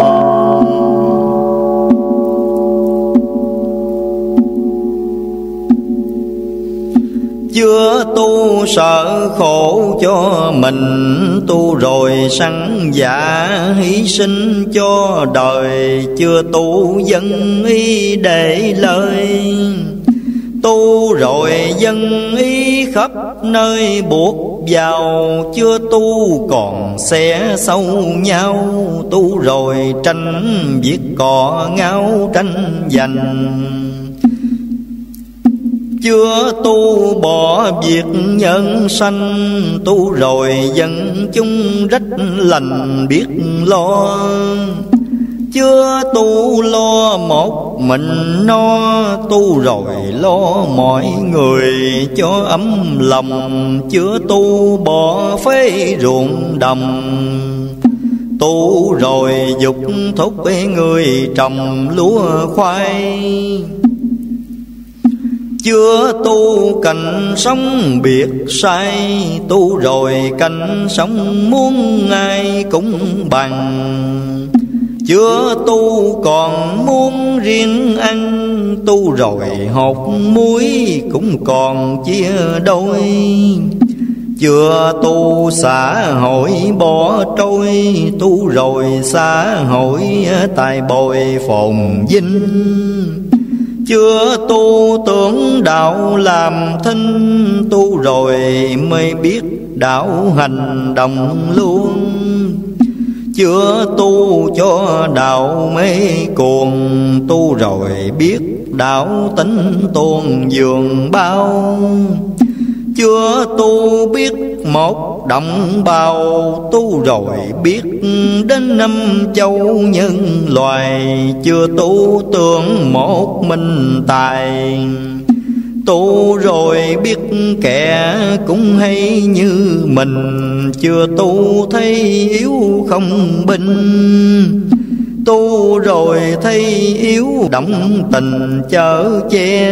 Chưa tu sợ khổ cho mình, tu rồi sẵn dạ hy sinh cho đời. Chưa tu dân ý để lời, tu rồi dân ý khắp nơi buộc vào. Chưa tu còn xé sâu nhau, tu rồi tranh việc cọ ngáo tranh giành. Chưa tu bỏ việc nhân sanh, tu rồi dân chúng rách lành biết lo. chưa tu lo một mình no, tu rồi lo mọi người cho ấm lòng, chưa tu bỏ phế ruộng đồng. Tu rồi dục thúc người trồng lúa khoai, chưa tu cành sống biệt sai, tu rồi cành sống muốn ai cũng bằng. Chưa tu còn muốn riêng ăn, tu rồi hột muối cũng còn chia đôi. Chưa tu xã hội bỏ trôi, tu rồi xã hội tài bồi phồn vinh. Chưa tu tưởng đạo làm thinh, tu rồi mới biết đạo hành động luôn. Chưa tu cho đạo mê cuồng, tu rồi biết đạo tính tuôn dường bao. Chưa tu biết một đồng bào, tu rồi biết đến năm châu nhân loài. Chưa tu tưởng một mình tài, tu rồi biết kẻ cũng hay như mình. Chưa tu thấy yếu không binh, tu rồi thấy yếu động tình chở che.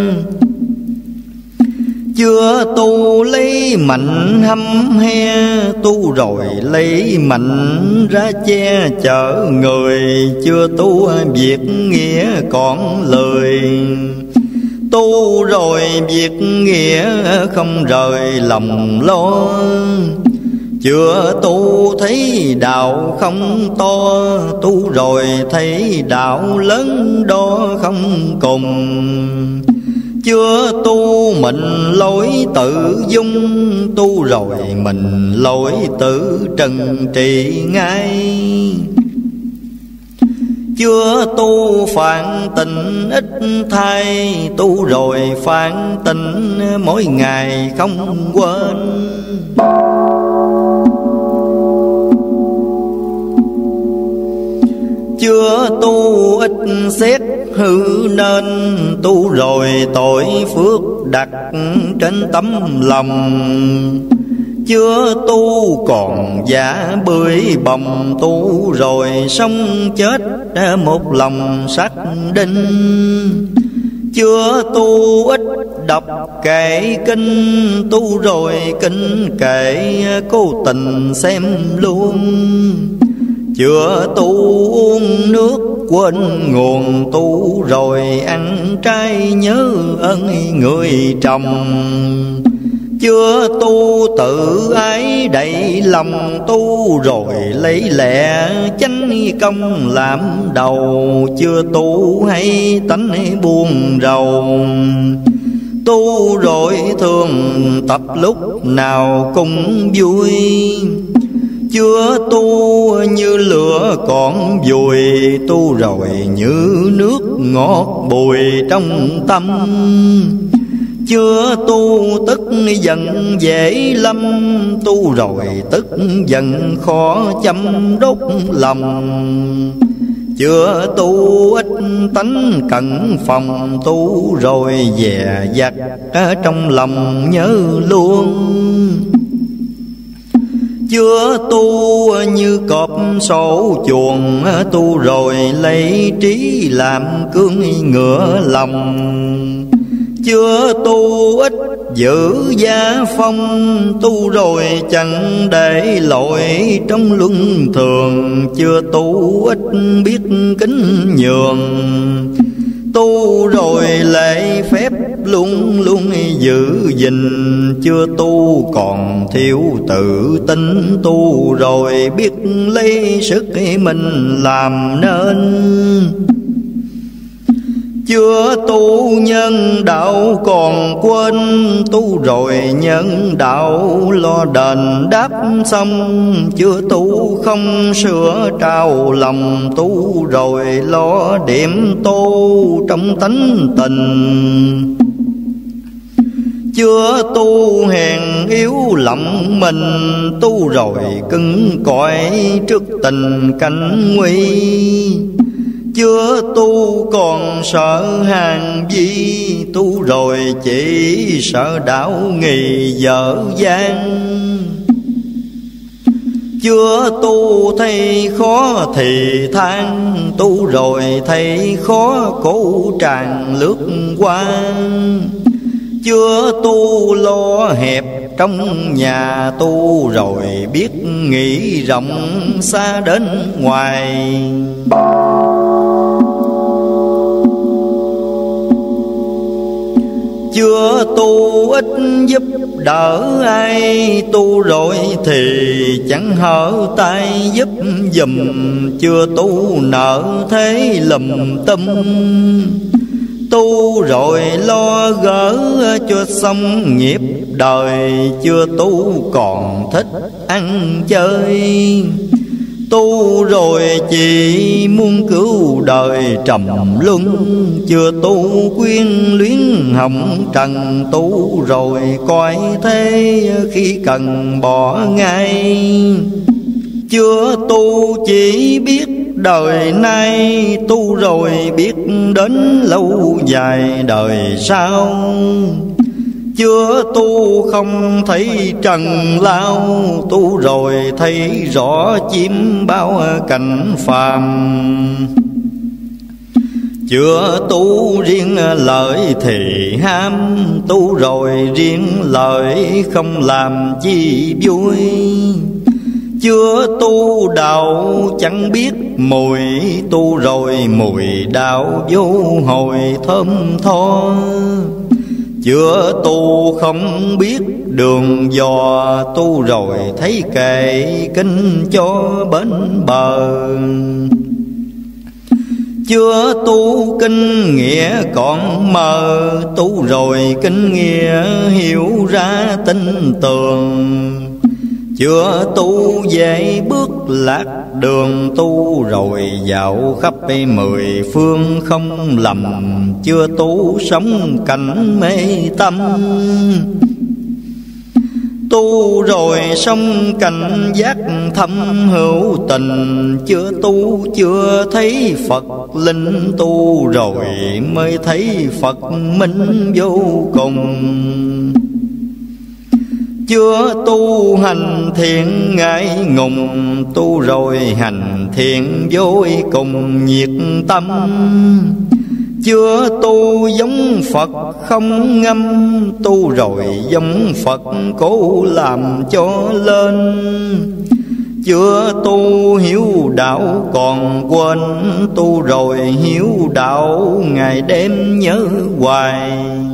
Chưa tu lấy mạnh hăm he, tu rồi lấy mạnh ra che chở người. Chưa tu việc nghĩa còn lời, tu rồi việc nghĩa không rời lòng lo. Chưa tu thấy đạo không to, tu rồi thấy đạo lớn đo không cùng. Chưa tu mình lối tự dung, tu rồi mình lối tự trần trị ngay. Chưa tu phản tình ít thay, tu rồi phản tình mỗi ngày không quên. Chưa tu ít xét hư nên, tu rồi tội phước đặt trên tấm lòng. Chưa tu còn giả bưởi bồng, tu rồi sống chết một lòng xác đinh. Chưa tu ít đọc kệ kinh, tu rồi kinh kệ cố tình xem luôn. Chưa tu uống nước quên nguồn, tu rồi ăn trái nhớ ơn người trồng. Chưa tu tự ái đầy lòng, tu rồi lấy lẽ chánh công làm đầu. Chưa tu hay tánh buồn rầu, tu rồi thường tập lúc nào cũng vui. Chưa tu như lửa còn vùi, tu rồi như nước ngọt bùi trong tâm. Chưa tu tức giận dễ lâm, tu rồi tức giận khó chăm đốt lòng. Chưa tu ít tánh cẩn phòng, tu rồi dè dặt trong lòng nhớ luôn. Chưa tu như cọp sổ chuồng, tu rồi lấy trí làm cương ngựa lòng. Chưa tu ít giữ gia phong, tu rồi chẳng để lỗi trong luân thường. Chưa tu ít biết kính nhường, tu rồi lễ phép luôn luôn giữ gìn. Chưa tu còn thiếu tự tin, tu rồi biết lấy sức mình làm nên. Chưa tu nhân đạo còn quên, tu rồi nhân đạo lo đền đáp xong. Chưa tu không sửa trao lòng, tu rồi lo điểm tô trong tánh tình. chưa tu hèn yếu lậm mình, tu rồi cứng cỏi trước tình cảnh nguy. Chưa tu còn sợ hàng gì, tu rồi chỉ sợ đảo nghi dở dang. Chưa tu thấy khó thì than, tu rồi thấy khó cổ tràn lướt qua. Chưa tu lo hẹp trong nhà, tu rồi biết nghĩ rộng xa đến ngoài. Chưa tu ít giúp đỡ ai, tu rồi thì chẳng hở tay giúp giùm. Chưa tu nợ thế lùm tâm, tu rồi lo gỡ cho xong nghiệp đời. Chưa tu còn thích ăn chơi, tu rồi chỉ muốn cứu đời trầm luân. Chưa tu quyến luyến hồng trần, tu rồi coi thế khi cần bỏ ngay. Chưa tu chỉ biết đời nay, tu rồi biết đến lâu dài đời sau. Chưa tu không thấy trần lao, tu rồi thấy rõ chim bao cảnh phàm. Chưa tu riêng lợi thì ham, tu rồi riêng lợi không làm chi vui. Chưa tu đạo chẳng biết mùi, tu rồi mùi đạo vô hồi thơm tho. Chưa tu không biết đường dò, tu rồi thấy kệ kinh cho bến bờ. Chưa tu kinh nghĩa còn mờ, tu rồi kinh nghĩa hiểu ra tin tường. Chưa tu dễ bước lạc đường, tu rồi dạo khắp 10 phương không lầm. Chưa tu sống cảnh mê tâm, tu rồi sống cảnh giác thâm hữu tình. Chưa tu chưa thấy Phật linh, tu rồi mới thấy Phật minh vô cùng. Chưa tu hành thiện ngại ngùng, tu rồi hành thiện vô cùng nhiệt tâm. Chưa tu giống Phật không ngâm, tu rồi giống Phật cố làm cho lên. Chưa tu hiếu đạo còn quên, tu rồi hiếu đạo ngày đêm nhớ hoài.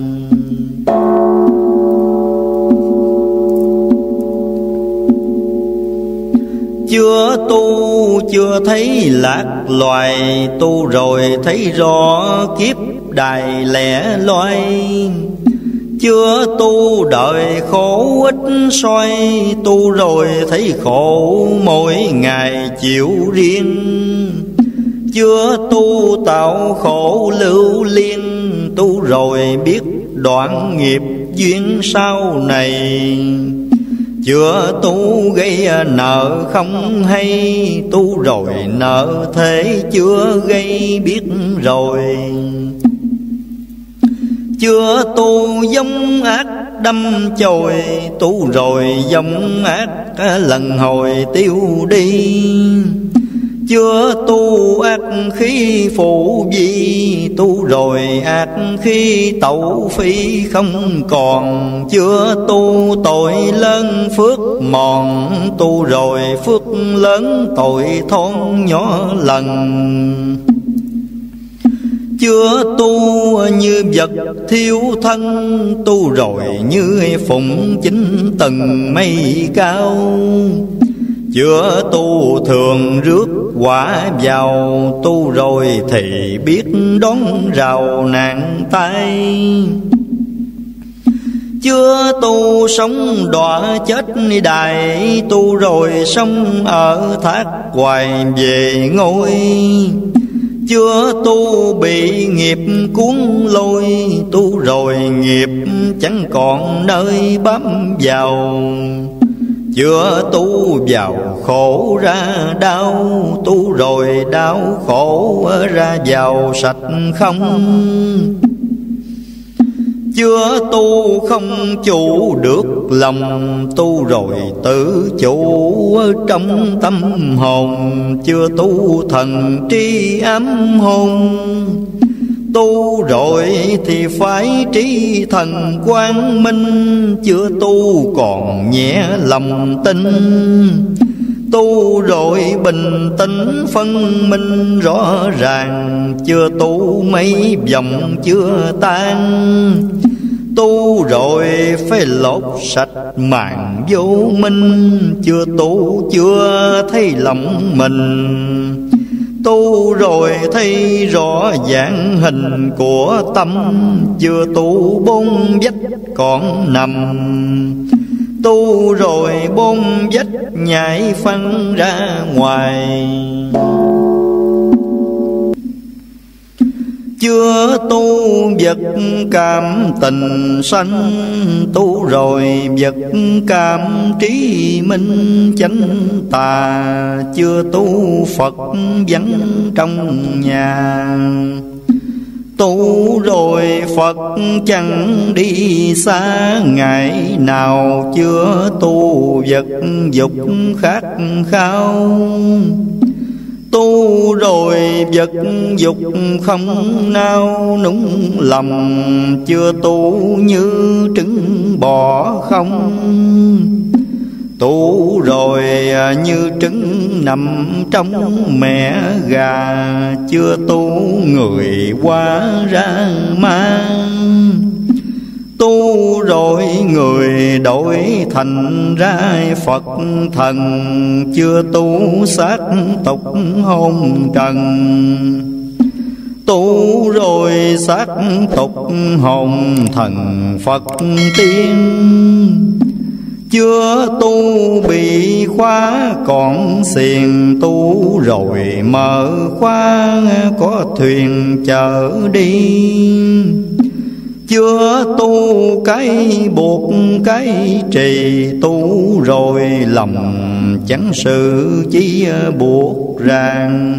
Chưa tu chưa thấy lạc loài, tu rồi thấy rõ kiếp đài lẻ loi. Chưa tu đời khổ ít xoay, tu rồi thấy khổ mỗi ngày chịu riêng. Chưa tu tạo khổ lưu liên, tu rồi biết đoạn nghiệp duyên sau này. Chưa tu gây nợ không hay, tu rồi nợ thế chưa gây biết rồi. Chưa tu giống ác đâm chồi, tu rồi giống ác lần hồi tiêu đi. Chưa tu ác khí phụ vi, tu rồi ác khí tẩu phi không còn. Chưa tu tội lớn phước mòn, tu rồi phước lớn tội thôn nhỏ lần. Chưa tu như vật thiếu thân, tu rồi như phụng chính tầng mây cao. Chưa tu thường rước quả vào, tu rồi thì biết đón rào nạn tai. Chưa tu sống đọa chết đài, tu rồi sống ở thác hoài về ngôi. Chưa tu bị nghiệp cuốn lôi, tu rồi nghiệp chẳng còn nơi bám vào. Chưa tu vào khổ ra đau, tu rồi đau khổ ra vào sạch không. Chưa tu không chủ được lòng, tu rồi tự chủ trong tâm hồn. Chưa tu thần trí ám hồn, tu rồi thì phải trí thần quang minh. Chưa tu còn nhẹ lòng tin, tu rồi bình tĩnh phân minh rõ ràng. Chưa tu mấy vòng chưa tan, tu rồi phải lột sạch màn vô minh. Chưa tu chưa thấy lòng mình, tu rồi thấy rõ dạng hình của tâm. Chưa tu bốn vách còn nằm, tu rồi bốn vách nhảy phân ra ngoài. Chưa tu vật cảm tình sanh, tu rồi vật cảm trí minh chánh tà. Chưa tu Phật vắng trong nhà, tu rồi Phật chẳng đi xa ngày nào. Chưa tu vật dục khát khao, tu rồi vật dục không nao núng lòng. Chưa tu như trứng bò không, tu rồi như trứng nằm trong mẹ gà. Chưa tu người hóa ra ma, tu rồi người đổi thành ra Phật thần. Chưa tu xác tục hôn trần, tu rồi xác tục hồn thần Phật tiên. Chưa tu bị khóa còn xiềng, tu rồi mở khóa có thuyền chở đi. Chưa tu cái buộc cái trì, tu rồi lòng chẳng sự chi buộc ràng.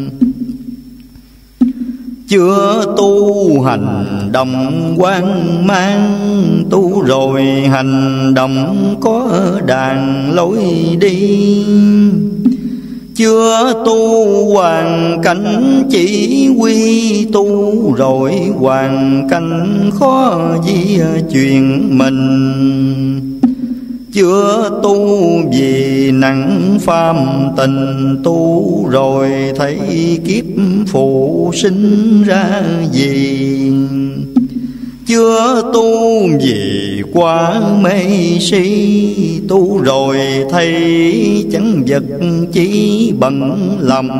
Chưa tu hành động quan mang, tu rồi hành động có đàn lối đi. Chưa tu hoàn cảnh chỉ huy, tu rồi hoàn cảnh khó di chuyển mình. Chưa tu vì nặng phàm tình, tu rồi thấy kiếp phụ sinh ra gì. Chưa tu vì quá mê si, tu rồi thấy chẳng vật chỉ bằng lòng.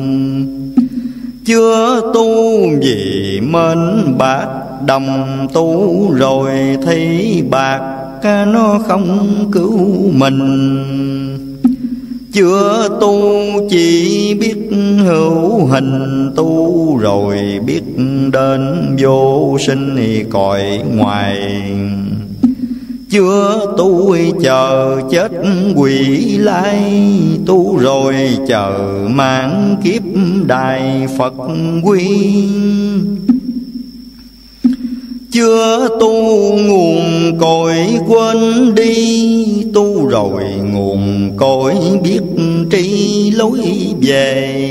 Chưa tu vì mến bạc đồng, tu rồi thấy bạc nó không cứu mình. Chưa tu chỉ biết hữu hình, tu rồi biết đến vô sinh cõi ngoài. Chưa tu chờ chết quỷ lai, tu rồi chờ mãn kiếp đại Phật quy. Chưa tu nguồn cội quên đi, tu rồi nguồn cội biết tri lối về.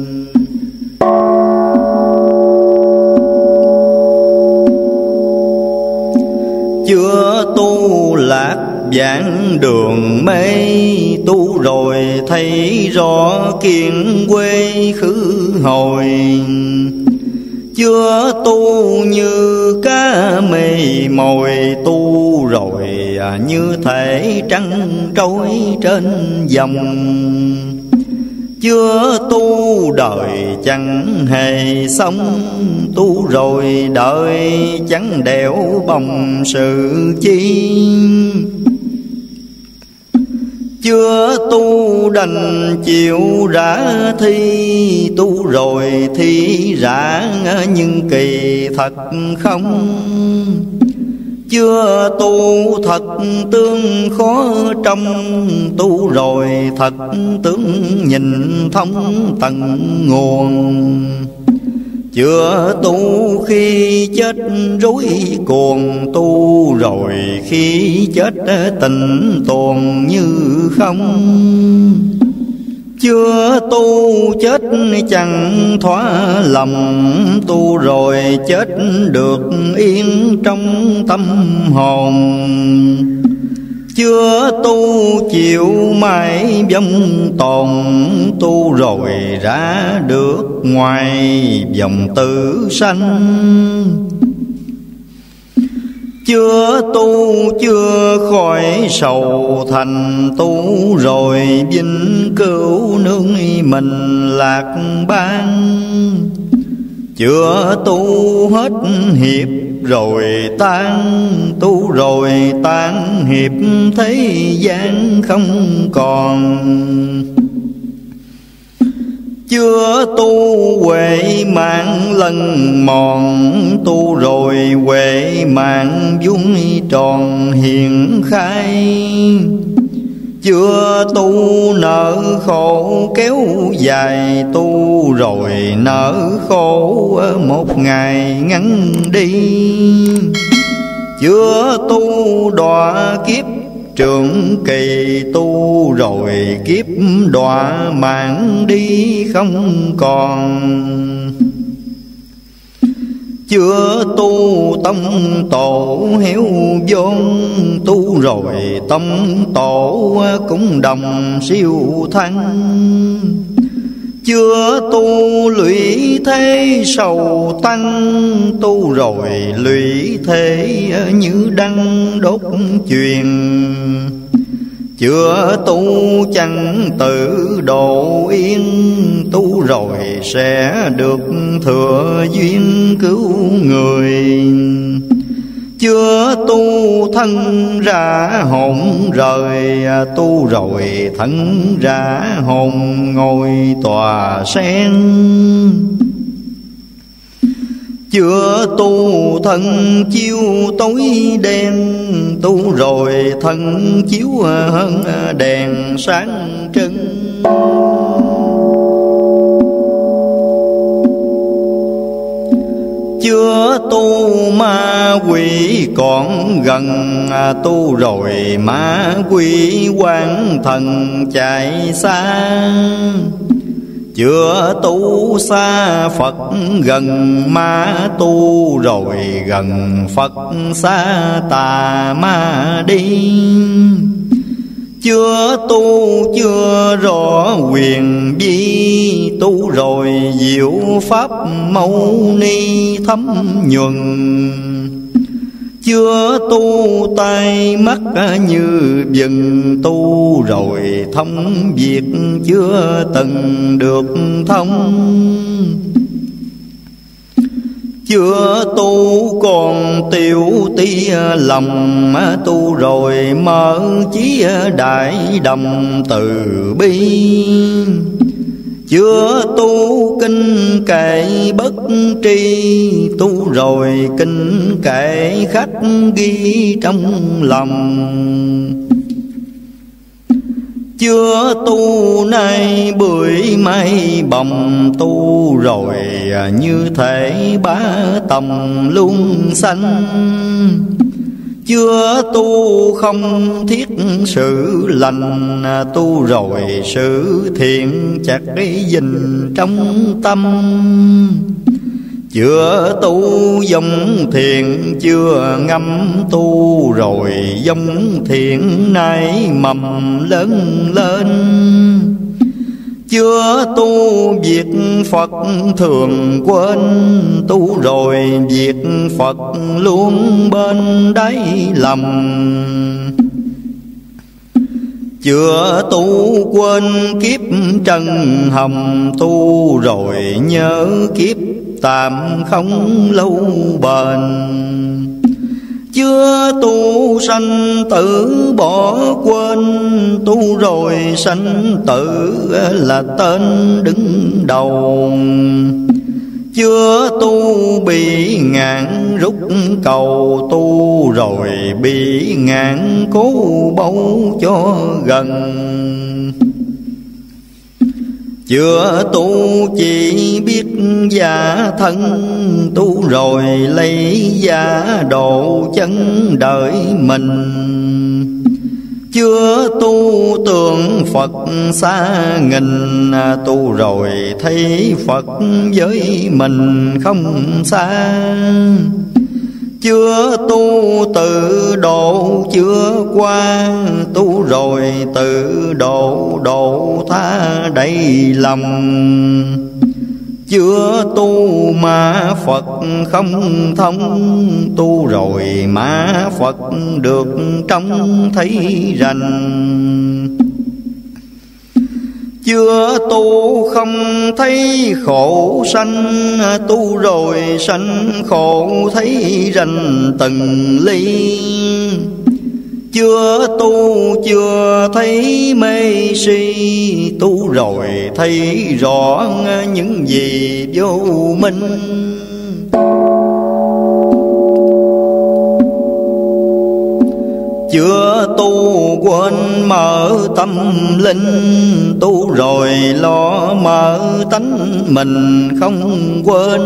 Chưa tu lạc giảng đường mê, tu rồi thấy rõ kiền quê khứ hồi. Chưa tu như cá mê mồi, tu rồi như thể trăng trôi trên dòng. Chưa tu đời chẳng hề xong, tu rồi đời chẳng đẽo bồng sự chi. chưa tu đành chịu rã thi, tu rồi thi rã nhưng kỳ thật không. Chưa tu thật tương khó trong, tu rồi thật tướng nhìn thông tận nguồn. Chưa tu khi chết rối cuồng, tu rồi khi chết tình tuồng như không. Chưa tu chết chẳng thỏa lòng, tu rồi chết được yên trong tâm hồn. Chưa tu chịu mãi vong tồn, tu rồi ra được ngoài vòng tử sanh. Chưa tu chưa khỏi sầu thành, tu rồi vinh cửu nương mình lạc ban. Chưa tu hết hiệp rồi tan, tu rồi tan hiệp thế gian không còn. Chưa tu huệ mạng lần mòn, tu rồi huệ mạng vuông tròn hiện khai. Chưa tu nợ khổ kéo dài, tu rồi nợ khổ một ngày ngắn đi. Chưa tu đọa kiếp trường kỳ, tu rồi kiếp đọa mạng đi không còn. Chưa tu tông tổ héo vốn, tu rồi tông tổ cũng đồng siêu thăng. Chưa tu lụy thế sầu tăng, tu rồi lụy thế như đăng đốt truyền. Chưa tu chẳng tự độ yên, tu rồi sẽ được thừa duyên cứu người. Chưa tu thân ra hồn rời, tu rồi thân ra hồn ngồi tòa sen. Chưa tu thân chiếu tối đen, tu rồi thân chiếu hơn đèn sáng trưng. Chưa tu ma quỷ còn gần, tu rồi ma quỷ quan thần chạy xa. Chưa tu xa Phật gần ma, tu rồi gần Phật xa tà ma đi. Chưa tu chưa rõ quyền vi, tu rồi diệu pháp mâu ni thấm nhuần. Chưa tu tai mắt như vừng, tu rồi thông việc chưa từng được thông. Chưa tu còn tiểu tí lòng, tu rồi mở chí đại đồng từ bi. Chưa tu kinh kệ bất tri, tu rồi kinh kệ khách ghi trong lòng. Chưa tu nay bưởi mai bồng, tu rồi như thể bá tòng luôn xanh. Chưa tu không thiết sự lành, tu rồi sự thiện chặt gìn trong tâm. Chưa tu dòng thiện chưa ngâm, tu rồi dòng thiện nay mầm lớn lên. Chưa tu việc Phật thường quên, tu rồi việc Phật luôn bên đáy lòng. Chưa tu quên kiếp trần hầm, tu rồi nhớ kiếp tạm không lâu bền. chưa tu sanh tử bỏ quên, tu rồi sanh tử là tên đứng đầu. Chưa tu bị ngạn rút cầu, tu rồi bị ngạn cố bấu cho gần. Chưa tu chỉ biết giả thân, tu rồi lấy giả độ chân đời mình. Chưa tu tượng Phật xa nghìn, tu rồi thấy Phật với mình không xa. Chưa tu tự độ chưa qua, tu rồi tự độ độ tha đầy lòng. Chưa tu mà Phật không thông, tu rồi mà Phật được trông thấy rành. Chưa tu không thấy khổ sanh, tu rồi sanh khổ thấy rành từng ly. Chưa tu chưa thấy mê si, tu rồi thấy rõ những gì vô minh. Chưa tu quên mở tâm linh, tu rồi lo mở tánh mình không quên.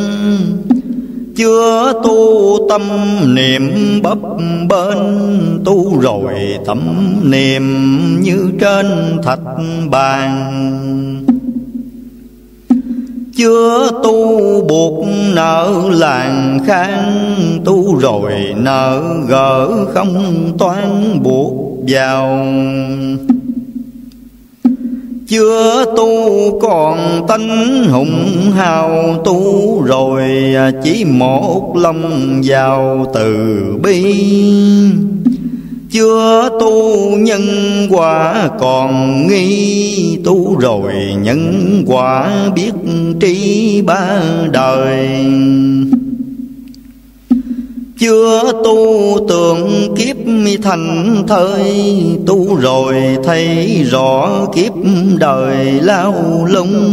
Chưa tu tâm niệm bấp bênh, tu rồi tâm niệm như trên thạch bàn. Chưa tu buộc nợ làng khang, tu rồi nợ gỡ không toán buộc vào. Chưa tu còn tánh hùng hào, tu rồi chỉ một lòng vào từ bi. Chưa tu nhân quả còn nghi, tu rồi nhân quả biết tri ba đời. Chưa tu tưởng kiếp thành thơi, tu rồi thấy rõ kiếp đời lao lung.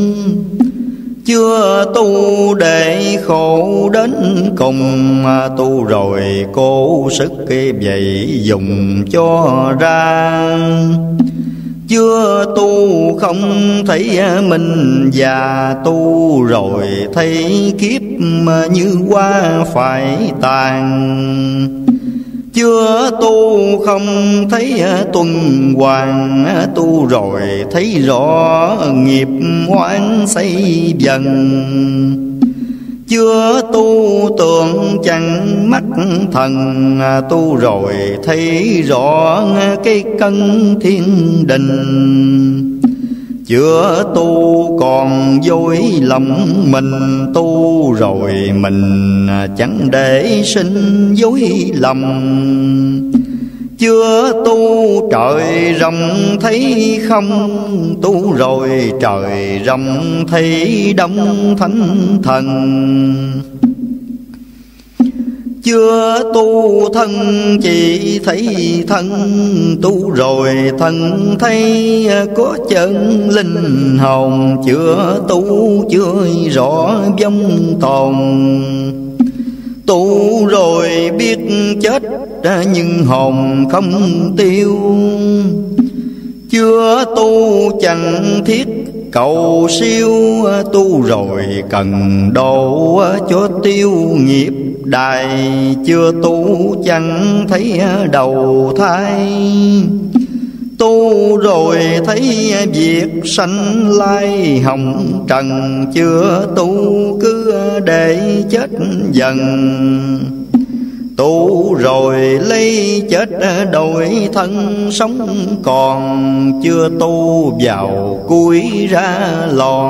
Chưa tu để khổ đến cùng, tu rồi cố sức vậy dùng cho ra. Chưa tu không thấy mình già, tu rồi thấy kiếp như hoa phải tàn. Chưa tu không thấy tuần hoàn, tu rồi thấy rõ nghiệp hoang xây dần. Chưa tu tưởng chẳng mắt thần, tu rồi thấy rõ cái cân thiên đình. Chưa tu còn dối lòng mình, tu rồi mình chẳng để sinh dối lầm. Chưa tu trời rộng thấy không, tu rồi trời rộng thấy đông thánh thần. Chưa tu thân chỉ thấy thân, tu rồi thân thấy có chân linh hồn. Chưa tu chưa rõ vong tồn, tu rồi biết chết nhưng hồn không tiêu. Chưa tu chẳng thiết cầu siêu, tu rồi cần độ cho tiêu nghiệp đài. Chưa tu chẳng thấy đầu thai, tu rồi thấy việc sanh lai hồng trần. Chưa tu cứ để chết dần, tu rồi lấy chết đổi thân sống còn. Chưa tu vào cuối ra lòn,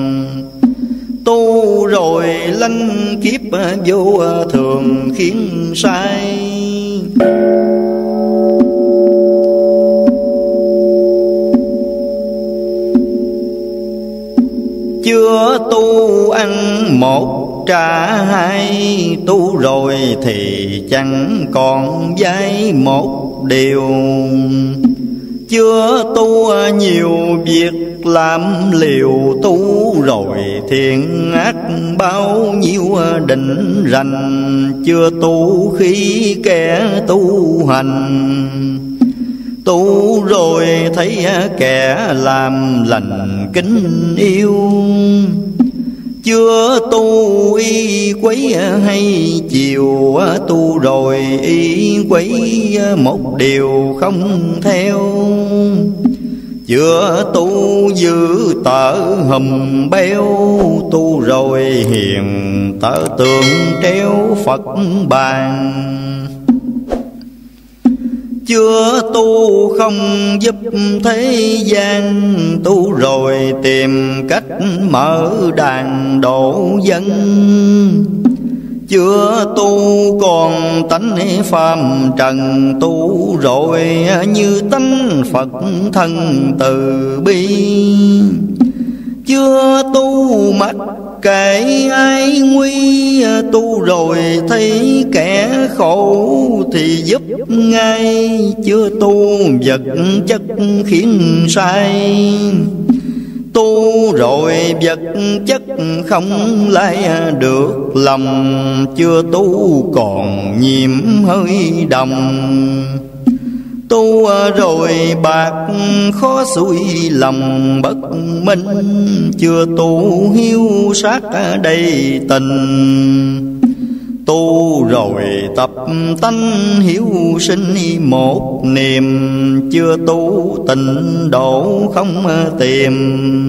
tu rồi lanh kiếp vô thường khiến sai. Chưa tu ăn một trả hai, tu rồi thì chẳng còn dây một điều. Chưa tu nhiều việc làm liều, tu rồi thiện ác bao nhiêu định rành. Chưa tu khi kẻ tu hành, tu rồi thấy kẻ làm lành kính yêu. Chưa tu y quấy hay chiều, tu rồi y quấy một điều không theo. Chưa tu giữ tở hùm béo, tu rồi hiền tở tượng treo Phật bàn. Chưa tu không giúp thế gian, tu rồi tìm cách mở đàn độ dân. Chưa tu còn tánh phàm trần, tu rồi như tánh Phật thân từ bi. Chưa tu mặc kệ ai nguy, tu rồi thấy kẻ khổ thì giúp ngay. Chưa tu vật chất khiến sai, tu rồi vật chất không lấy được lòng. Chưa tu còn nhiễm hơi đồng, tu rồi bạc khó xuôi lòng bất minh. Chưa tu hiếu sát đầy tình, tu rồi tập tánh hiếu sinh một niềm. Chưa tu tịnh độ không tìm,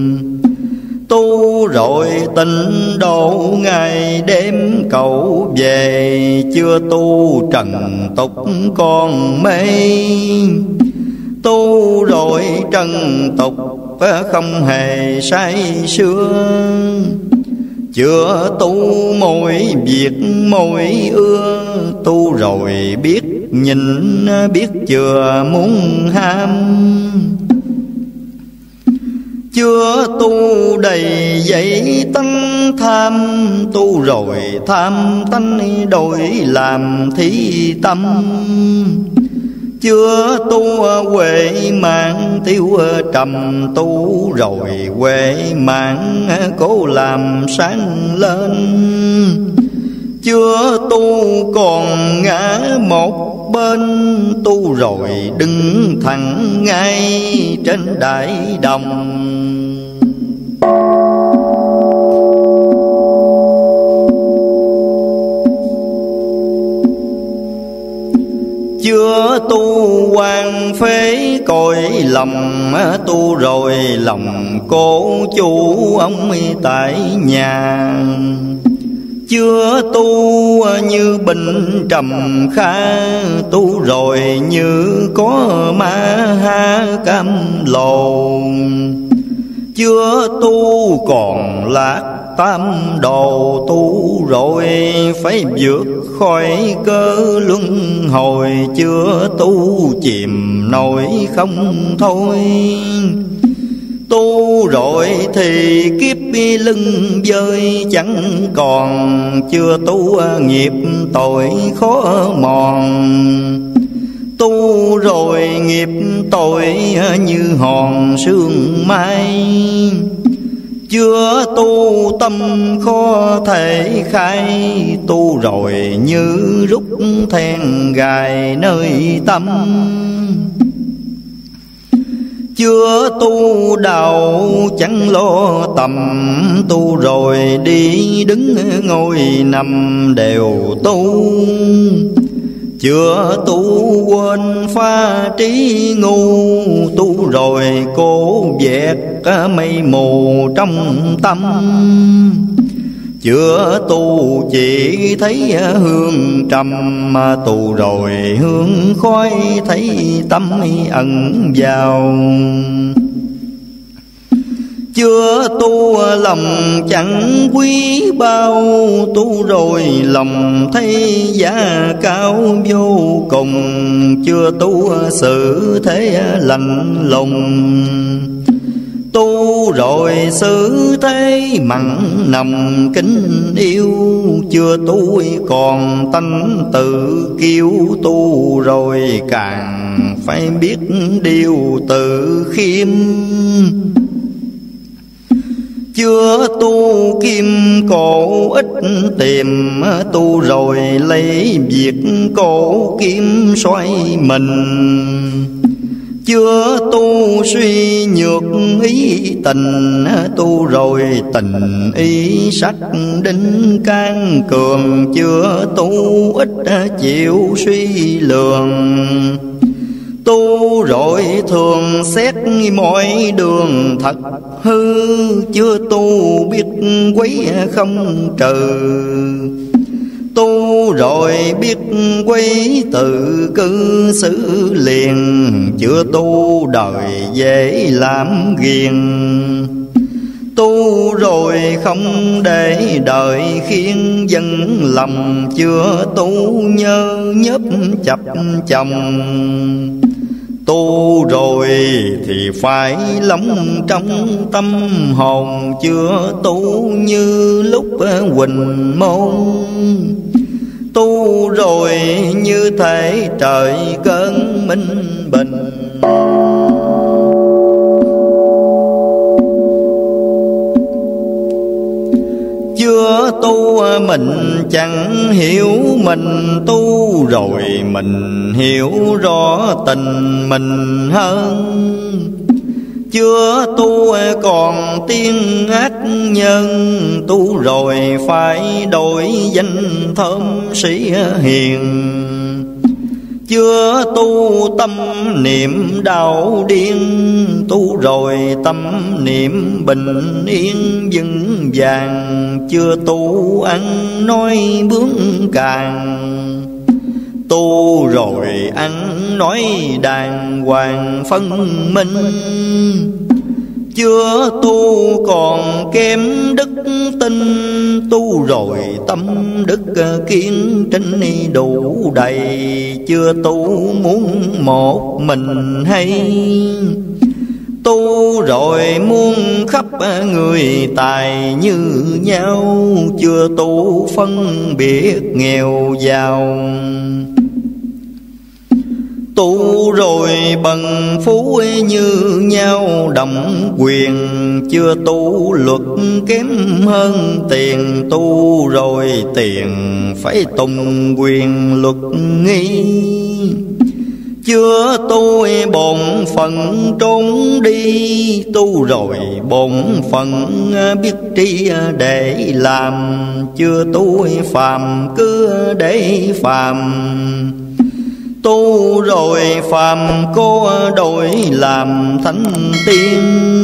tu rồi tịnh độ ngày đêm cầu về. Chưa tu trần tục còn mê, tu rồi trần tục không hề say sưa. Chưa tu mỗi việc mỗi ưa, tu rồi biết nhìn biết chừa muốn ham. Chưa tu đầy dẫy tánh tham, tu rồi tham tánh đổi làm thí tâm. Chưa tu huệ mạng tiêu trầm, tu rồi huệ mạng cố làm sáng lên. Chưa tu còn ngã một bên, tu rồi đứng thẳng ngay trên đại đồng. Chưa tu hoang phế cõi lòng, tu rồi lòng cố chủ ông tại nhà. Chưa tu như bình trầm kha, tu rồi như có ma ha cam lồ. Chưa tu còn lạc tam đồ, tu rồi phải vượt khỏi cơ luân hồi. Chưa tu chìm nổi không thôi, tu rồi thì kiếp lưng vơi chẳng còn. Chưa tu nghiệp tội khó mòn, tu rồi nghiệp tội như hòn sương mai. Chưa tu tâm khó thể khai, tu rồi như rút then gài nơi tâm. Chưa tu đạo chẳng lo tầm, tu rồi đi đứng ngồi nằm đều tu. Chưa tu quên pha trí ngu, tu rồi cố vẹt mây mù trong tâm. Chưa tu chỉ thấy hương trầm, mà tu rồi hương khói thấy tâm ẩn vào. Chưa tu lòng chẳng quý bao, tu rồi lòng thấy giá cao vô cùng. Chưa tu sự thế lạnh lùng, Tu rồi xử thế mặn nồng kính yêu, chưa tu còn tánh tự kiêu. Tu rồi càng phải biết điều tự khiêm, chưa tu kim cổ ít tìm. Tu rồi lấy việc cổ kim xoay mình, chưa tu suy nhược ý tình. Tu rồi tình ý sắc đinh can cường, chưa tu ít chịu suy lường. Tu rồi thường xét mọi đường thật hư, chưa tu biết quấy không trừ. Tu rồi biết quấy tự cư xử liền, chưa tu đời dễ làm ghiền. Tu rồi không để đời khiến dân lòng, chưa tu nhớ nhớp chập chồng. Tu rồi thì phải lóng trong tâm hồn, chưa tu như lúc huỳnh môn. Tu rồi như thể trời cơn minh bình, chưa tu mình chẳng hiểu mình. Tu rồi mình hiểu rõ tình mình hơn, chưa tu còn tiên ác nhân. Tu rồi phải đổi danh thơm sĩ hiền, chưa tu tâm niệm đạo điên. Tu rồi tâm niệm bình yên vững vàng, chưa tu ăn nói bướng càng. Tu rồi ăn nói đàng hoàng phân minh, chưa tu còn kém đức tin. Tu rồi tâm đức kiên trinh đủ đầy, chưa tu muốn một mình hay. Tu rồi muôn khắp người tài như nhau, chưa tu phân biệt nghèo giàu. Tu rồi bằng phú như nhau đồng quyền, chưa tu luật kém hơn tiền. Tu rồi tiền phải tùng quyền luật nghi, chưa tu bổn phận trốn đi. Tu rồi bổn phận biết tri để làm, chưa tu phàm cứ để phàm. Tu rồi phàm cô đổi làm thánh tiên,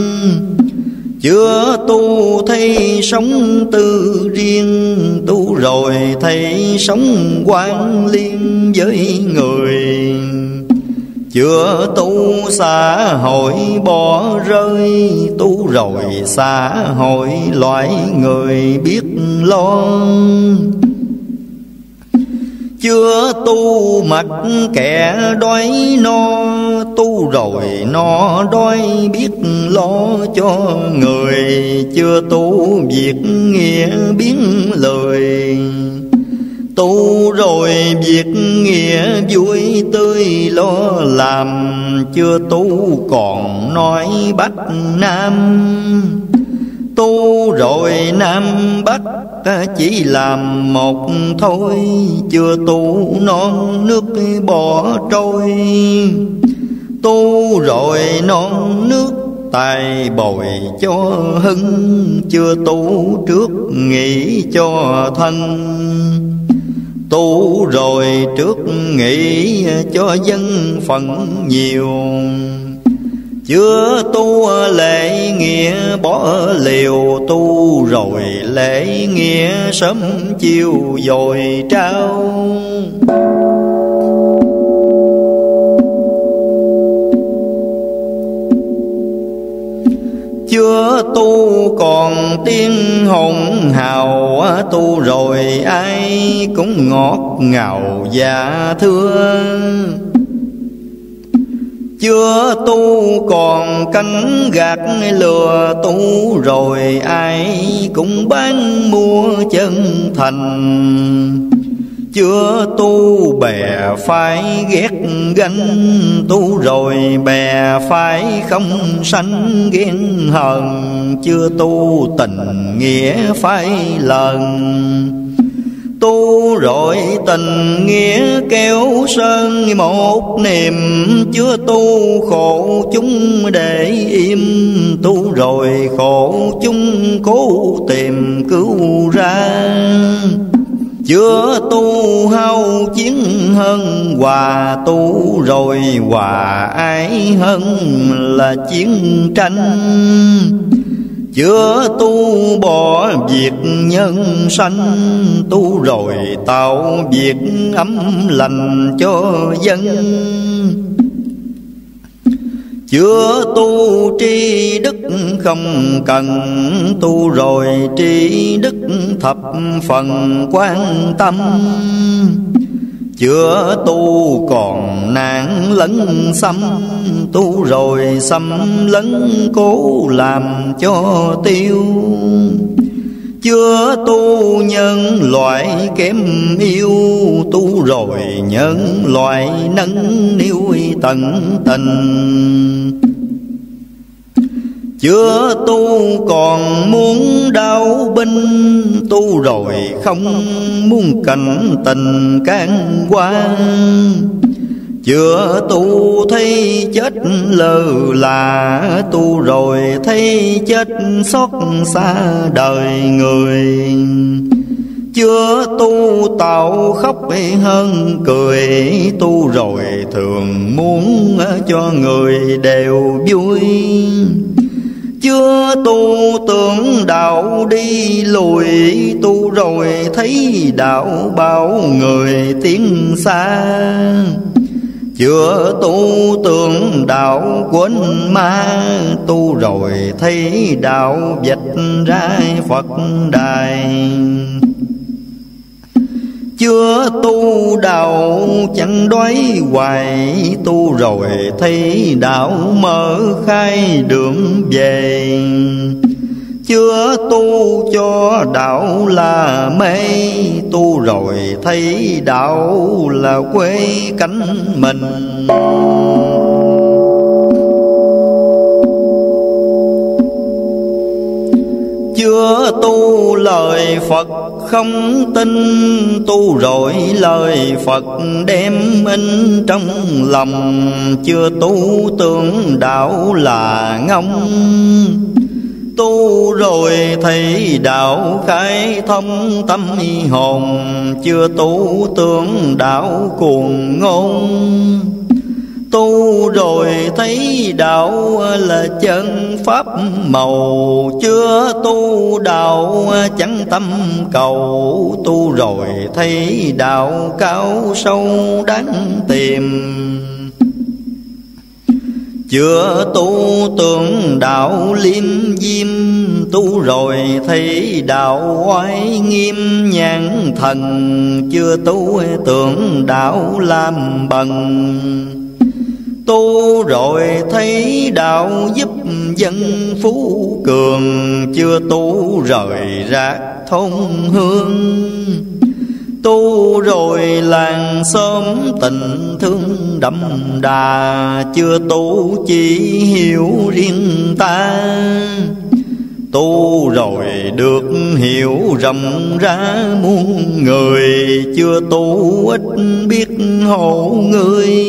chưa tu thấy sống tư riêng. Tu rồi thấy sống quan liên với người, chưa tu xã hội bỏ rơi. Tu rồi xã hội loại người biết lo, chưa tu mặc kẻ đói no. Tu rồi no đói biết lo cho người, chưa tu việc nghĩa biến lời. Tu rồi việc nghĩa vui tươi lo làm, chưa tu còn nói Bắc Nam. Tu rồi Nam Bắc chỉ làm một thôi, chưa tu non nước bỏ trôi. Tu rồi non nước tài bồi cho hưng, chưa tu trước nghĩ cho thân. Tu rồi trước nghĩ cho dân phận nhiều, chưa tu lễ nghĩa bỏ liều. Tu rồi lễ nghĩa sớm chiều dồi trao, chưa tu còn tiếng hồn hào. Tu rồi ai cũng ngọt ngào và thưa, Chưa tu còn canh gạt lừa tu rồi ai cũng bán mua chân thành. Chưa tu bè phải ghét ganh, tu rồi bè phải không sanh ghen hờn. Chưa tu tình nghĩa phải lần, tu rồi tình nghĩa kéo sơn một niềm. Chưa tu khổ chúng để im, tu rồi khổ chúng cố tìm cứu ra. Chưa tu hao chiến hơn hòa, tu rồi hòa ái hơn là chiến tranh. Chưa tu bỏ việc nhân sanh, tu rồi tạo việc ấm lành cho dân. Chưa tu tri đức không cần, tu rồi tri đức thập phần quan tâm. Chưa tu còn nạn lấn xâm, tu rồi xâm lấn cố làm cho tiêu. Chưa tu nhân loại kém yêu, tu rồi nhân loại nâng niu tận tình. Chưa tu còn muốn đau binh, tu rồi không muốn cảnh tình can qua. Chưa tu thấy chết lơ là, tu rồi thấy chết xót xa đời người. Chưa tu tạo khóc hơn cười, tu rồi thường muốn cho người đều vui. Chưa tu tưởng đạo đi lùi, tu rồi thấy đạo bao người tiến xa. Chưa tu tưởng đạo quên ma, tu rồi thấy đạo vạch ra Phật đài. Chưa tu đạo chẳng đói hoài, tu rồi thấy đạo mở khai đường về. Chưa tu cho đạo là mê, tu rồi thấy đạo là quê cánh mình. Chưa tu lời Phật không tin, tu rồi lời Phật đem in trong lòng. Chưa tu tưởng đạo là ngông, tu rồi thấy đạo khai thông tâm hồn. Chưa tu tưởng đạo cuồng ngôn, tu rồi thấy đạo là chân pháp màu. Chưa tu đạo chẳng tâm cầu, tu rồi thấy đạo cao sâu đáng tìm. Chưa tu tưởng đạo liêm diêm, tu rồi thấy đạo oai nghiêm nhãn thần. Chưa tu tưởng đạo làm bần, tu rồi thấy đạo giúp dân phú cường. Chưa tu rời rạc thôn hương, tu rồi làng xóm tình thương đậm đà. Chưa tu chỉ hiểu riêng ta, tu rồi được hiểu rộng ra muôn người. Chưa tu ít biết hộ người,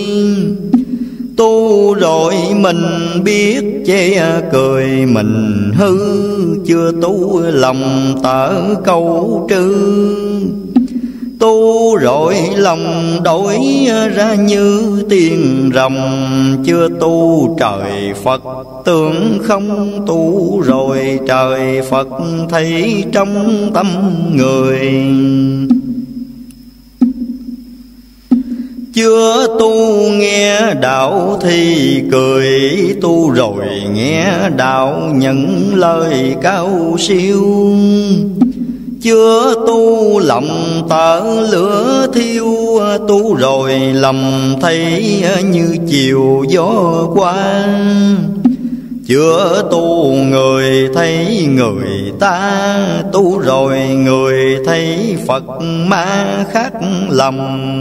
tu rồi mình biết chê cười mình hư. Chưa tu lòng tở câu trư, tu rồi lòng đổi ra như tiền rồng. Chưa tu trời Phật tưởng không, tu rồi trời Phật thấy trong tâm người. Chưa tu nghe đạo thì cười, tu rồi nghe đạo nhận lời cao siêu. chưa tu lòng tở lửa thiêu, tu rồi lầm thấy như chiều gió qua. Chưa tu người thấy người ta, tu rồi người thấy Phật ma khác lầm.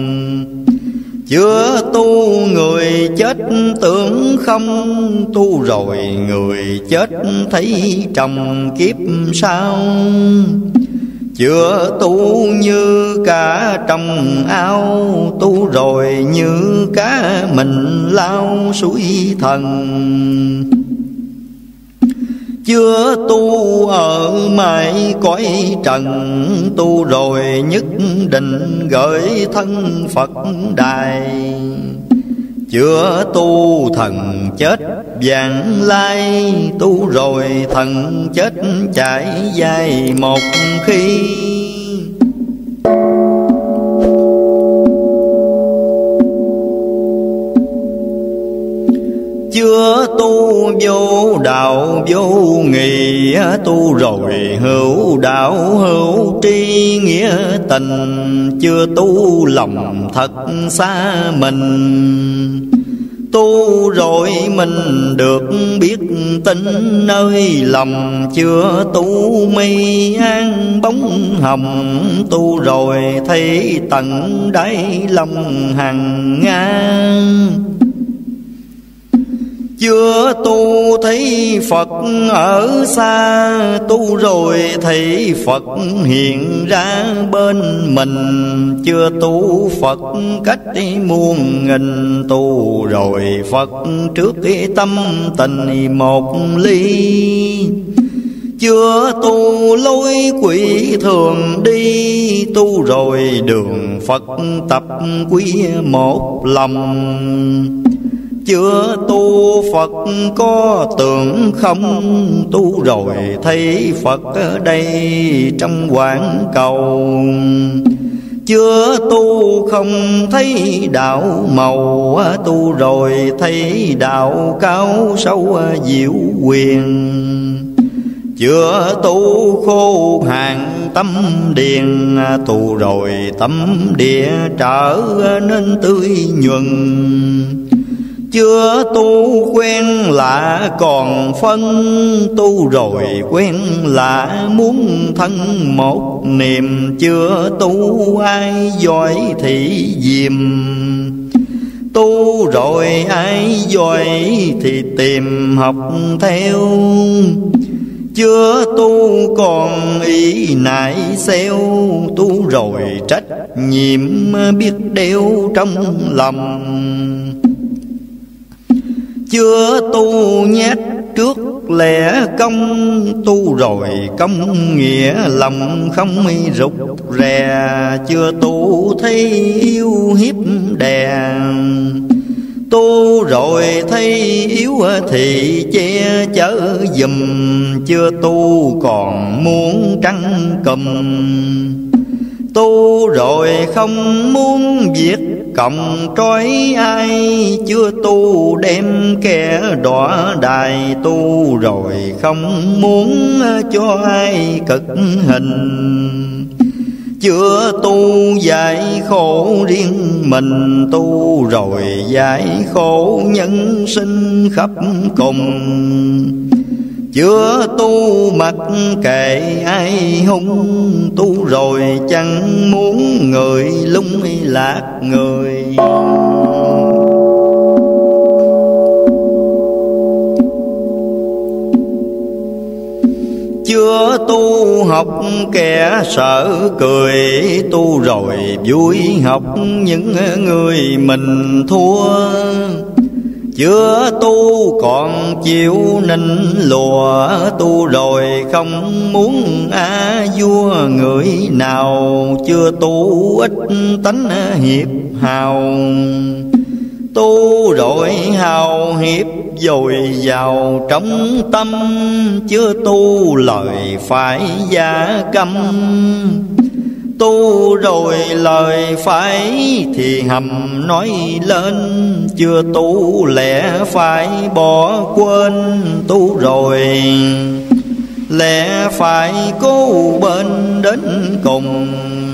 Chưa tu người chết tưởng không, tu rồi người chết thấy trầm kiếp sau. Chưa tu như cả trong ao, tu rồi như cá mình lao suối thần. Chưa tu ở mãi cõi trần, tu rồi nhất định gửi thân Phật đài. Chưa tu thần chết vãng lai, tu rồi thần chết chạy dài một khi. Chưa tu vô đạo vô nghị, tu rồi hữu đạo hữu tri nghĩa tình. Chưa tu lòng thật xa mình, tu rồi mình được biết tin nơi lầm. Chưa tu mây an bóng hồng, tu rồi thấy tận đáy lòng hằng ngang. Chưa tu thấy Phật ở xa, tu rồi thấy Phật hiện ra bên mình. Chưa tu Phật cách muôn nghìn, tu rồi Phật trước cái tâm tình một ly. Chưa tu lối quỷ thường đi, tu rồi đường Phật tập quy một lòng. Chưa tu Phật có tưởng không, tu rồi thấy Phật ở đây trong quảng cầu. Chưa tu không thấy đạo màu, tu rồi thấy đạo cao sâu diệu quyền. Chưa tu khô hàng tâm điền, tu rồi tâm địa trở nên tươi nhuần. Chưa tu quen lạ còn phân, tu rồi quen lạ muốn thân một niềm. Chưa tu ai giỏi thì diềm, tu rồi ai giỏi thì tìm học theo. Chưa tu còn ý nại xeo, tu rồi trách nhiệm biết đeo trong lòng. Chưa tu nhát trước lẽ công, tu rồi công nghĩa lòng không rụt rè. Chưa tu thấy yêu hiếp đè, tu rồi thấy yếu thì che chở giùm. Chưa tu còn muốn trắng cầm, tu rồi không muốn việc cộng trói ai. Chưa tu đem kẻ đọa đài, tu rồi không muốn cho ai cực hình. Chưa tu giải khổ riêng mình, tu rồi giải khổ nhân sinh khắp cùng. Chưa tu mặc kệ ai hung, tu rồi chẳng muốn người lung lạc người. Chưa tu học kẻ sợ cười, tu rồi vui học những người mình thua. Chưa tu còn chịu nịnh lùa, tu rồi không muốn vua người nào. Chưa tu ít tánh hiệp hào, tu rồi hào hiệp dồi dào trong tâm. Chưa tu lời phải gia câm, tu rồi lời phải thì hầm nói lên. Chưa tu lẽ phải bỏ quên, tu rồi lẽ phải cố bên đến cùng.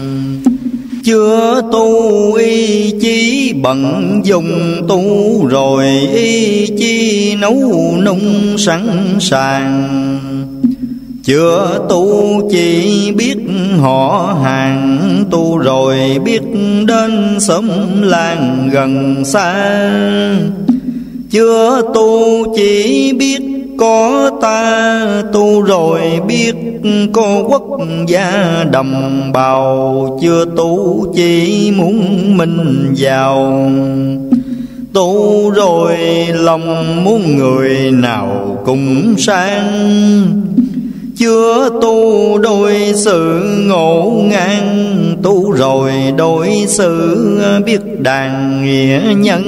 Chưa tu ý chí bận dùng tu rồi ý chí nấu nung sẵn sàng. Chưa tu chỉ biết họ hàng, tu rồi biết đến xóm làng gần xa. Chưa tu chỉ biết có ta, tu rồi biết có quốc gia đồng bào. Chưa tu chỉ muốn mình giàu, tu rồi lòng muốn người nào cùng sang. Chưa tu đôi sự ngộ ngang, tu rồi đôi sự biết đàn nghĩa nhân.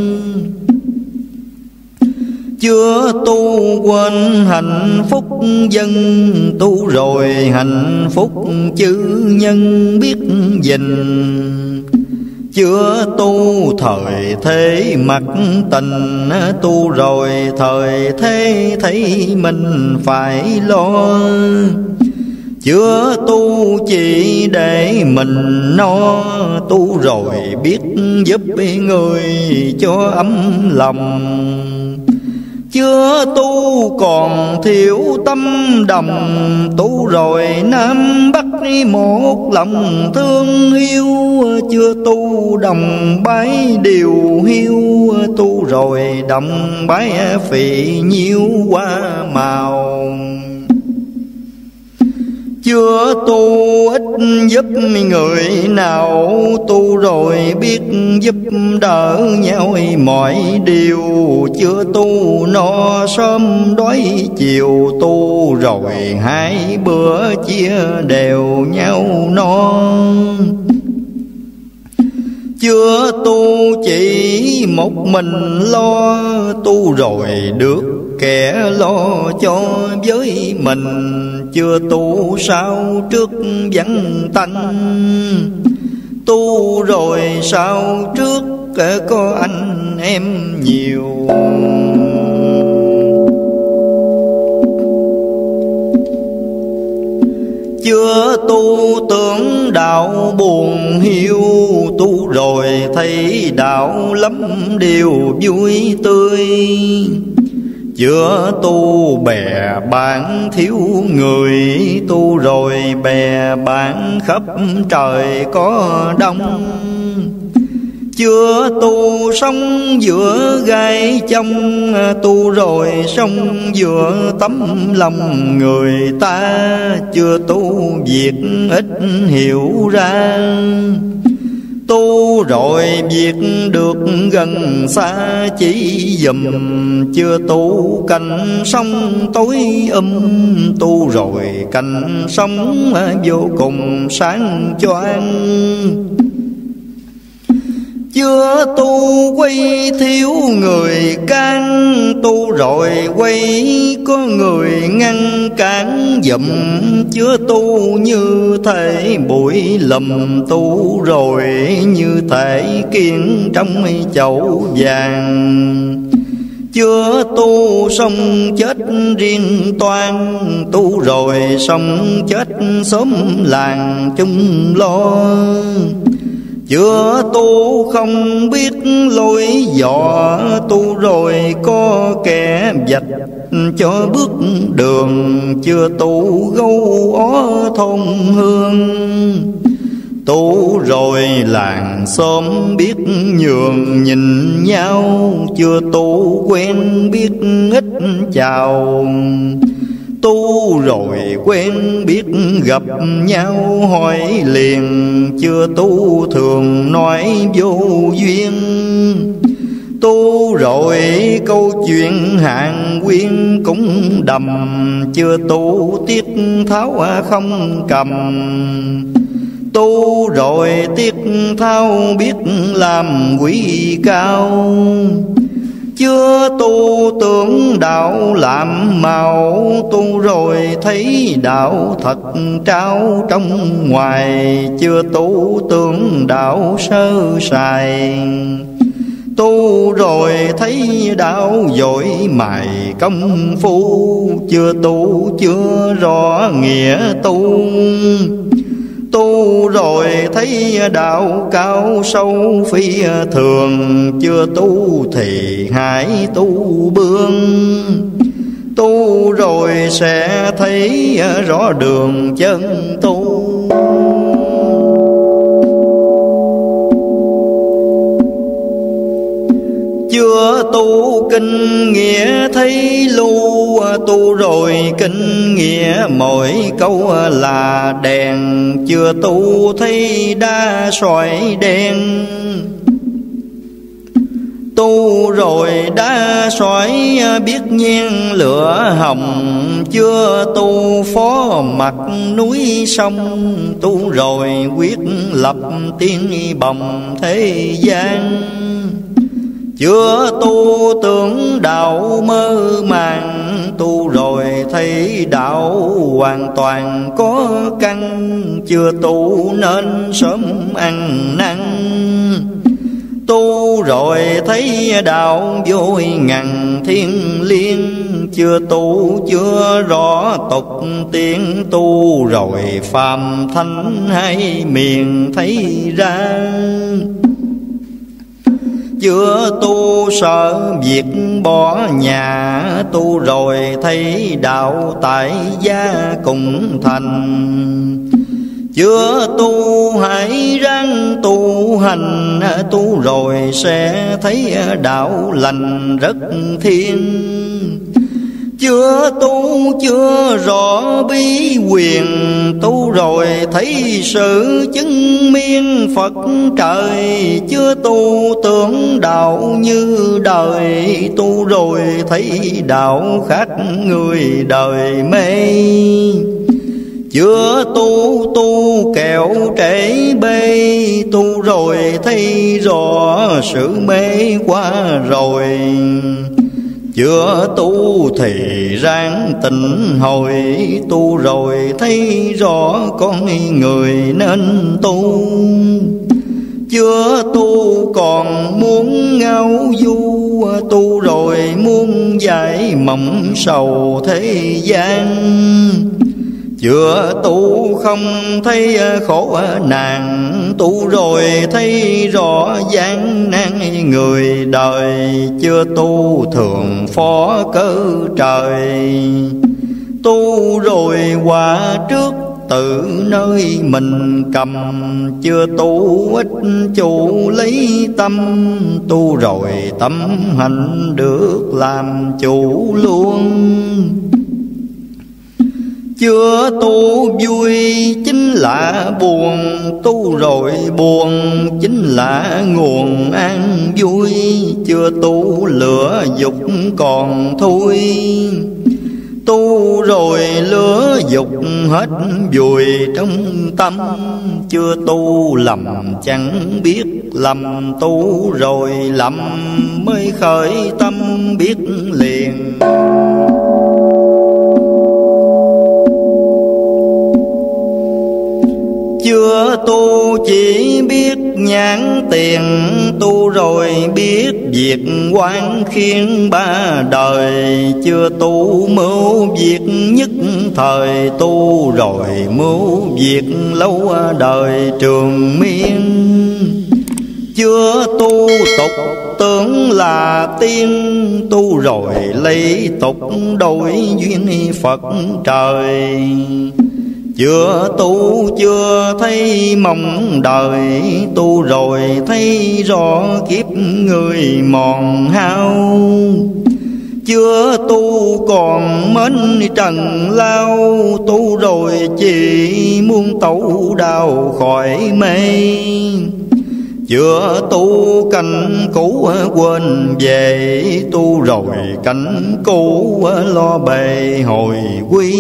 Chưa tu quên hạnh phúc dân, tu rồi hạnh phúc chữ nhân biết gìn. Chưa tu thời thế mặc tình, tu rồi thời thế thấy mình phải lo. Chưa tu chỉ để mình no, tu rồi biết giúp người cho ấm lòng. Chưa tu còn thiếu tâm đồng, tu rồi Nam Bắc một lòng thương yêu. Chưa tu đồng bái điều hiu, tu rồi đồng bái phì nhiêu hoa màu. Chưa tu ít giúp người nào, tu rồi biết giúp đỡ nhau mọi điều. Chưa tu no sớm đói chiều, tu rồi hai bữa chia đều nhau no. Chưa tu chỉ một mình lo, tu rồi được kẻ lo cho với mình. Chưa tu sao trước vắng tanh, tu rồi sao trước có anh em nhiều. Chưa tu tưởng đạo buồn hiu, tu rồi thấy đạo lắm điều vui tươi. Chưa tu bè bạn thiếu người, tu rồi bè bạn khắp trời có đông. Chưa tu sống giữa gai chông, tu rồi sống giữa tấm lòng người ta. Chưa tu việc ít hiểu ra, tu rồi việc được gần xa chỉ dùm. Chưa tu cành sông tối tu rồi cành sông vô cùng sáng choang. Chưa tu quay thiếu người can, tu rồi quay có người ngăn cản dùm. Chưa tu như thể bụi lùm, tu rồi như thể kiên trong chậu vàng. Chưa tu sống chết riêng toan, tu rồi sống chết xóm làng chung lo. Chưa tu không biết lối dò, tu rồi có kẻ vạch cho bước đường. Chưa tu gâu ó thôn hương, tu rồi làng xóm biết nhường nhìn nhau. Chưa tu quen biết ít chào, tu rồi quen biết gặp nhau hỏi liền. Chưa tu thường nói vô duyên, tu rồi câu chuyện hàng quyên cũng đầm. Chưa tu tiết tháo không cầm, tu rồi tiết tháo biết làm quý cao. Chưa tu tưởng đạo làm màu, tu rồi thấy đạo thật trao trong ngoài. Chưa tu tưởng đạo sơ sài, tu rồi thấy đạo dội mài công phu, chưa tu chưa rõ nghĩa tu. Tu rồi thấy đạo cao sâu phi thường, chưa tu thì hãy tu bương. Tu rồi sẽ thấy rõ đường chân tu. Chưa tu kinh nghĩa thấy lưu, tu rồi kinh nghĩa mỗi câu là đèn. Chưa tu thấy đa sỏi đen, tu rồi đa sỏi biết nhen lửa hồng. Chưa tu phó mặt núi sông, tu rồi quyết lập tiên bồng thế gian. Chưa tu tưởng đạo mơ màng, tu rồi thấy đạo hoàn toàn có căn. Chưa tu nên sớm ăn năn, tu rồi thấy đạo vô ngàn thiên liêng. Chưa tu chưa rõ tục tiên, tu rồi phàm thánh hai miền thấy ra. Chưa tu sợ việc bỏ nhà, tu rồi thấy đạo tại gia cùng thành. Chưa tu hãy ráng tu hành, tu rồi sẽ thấy đạo lành rất thiên. Chưa tu chưa rõ bí quyền, tu rồi thấy sự chứng miên Phật trời. Chưa tu tưởng đạo như đời, tu rồi thấy đạo khác người đời mê. Chưa tu tu kẹo trễ bê, tu rồi thấy rõ sự mê qua rồi. Chưa tu thì ráng tỉnh hồi, tu rồi thấy rõ con người nên tu. Chưa tu còn muốn ngao du, tu rồi muốn giải mộng sầu thế gian. Chưa tu không thấy khổ nạn, tu rồi thấy rõ gian nan người đời. Chưa tu thường phó cơ trời, tu rồi quả trước tự nơi mình cầm. Chưa tu ít chủ lấy tâm, tu rồi tâm hành được làm chủ luôn. Chưa tu vui chính là buồn, tu rồi buồn chính là nguồn an vui. Chưa tu lửa dục còn thôi, tu rồi lửa dục hết vùi trong tâm. Chưa tu lầm chẳng biết lầm, tu rồi lầm mới khởi tâm biết liền. Chưa tu chỉ biết nhãn tiền, tu rồi biết việc quan khiên ba đời. Chưa tu mưu việc nhất thời, tu rồi mưu việc lâu đời trường miên. Chưa tu tục tưởng là tiên, tu rồi lấy tục đổi duyên Phật trời. Chưa tu chưa thấy mong đời, tu rồi thấy rõ kiếp người mòn hao. Chưa tu còn mến trần lao, tu rồi chỉ muốn tẩu đau khỏi mê. Chưa tu canh cũ quên về, tu rồi canh cũ lo bề hồi quy.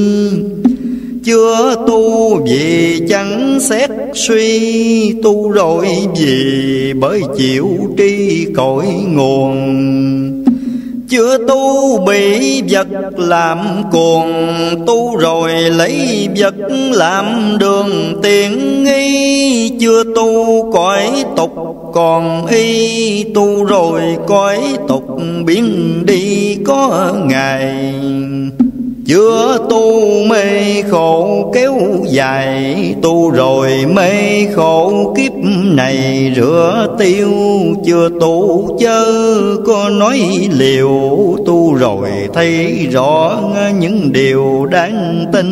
Chưa tu vì chẳng xét suy, tu rồi vì bởi chịu tri cội nguồn. Chưa tu bị vật làm cuồng, tu rồi lấy vật làm đường tiện nghi. Chưa tu cõi tục còn y, tu rồi cõi tục biến đi có ngày. Chưa tu mê khổ kéo dài, tu rồi mê khổ kiếp này rửa tiêu. Chưa tu chớ có nói liều, tu rồi thấy rõ những điều đáng tin.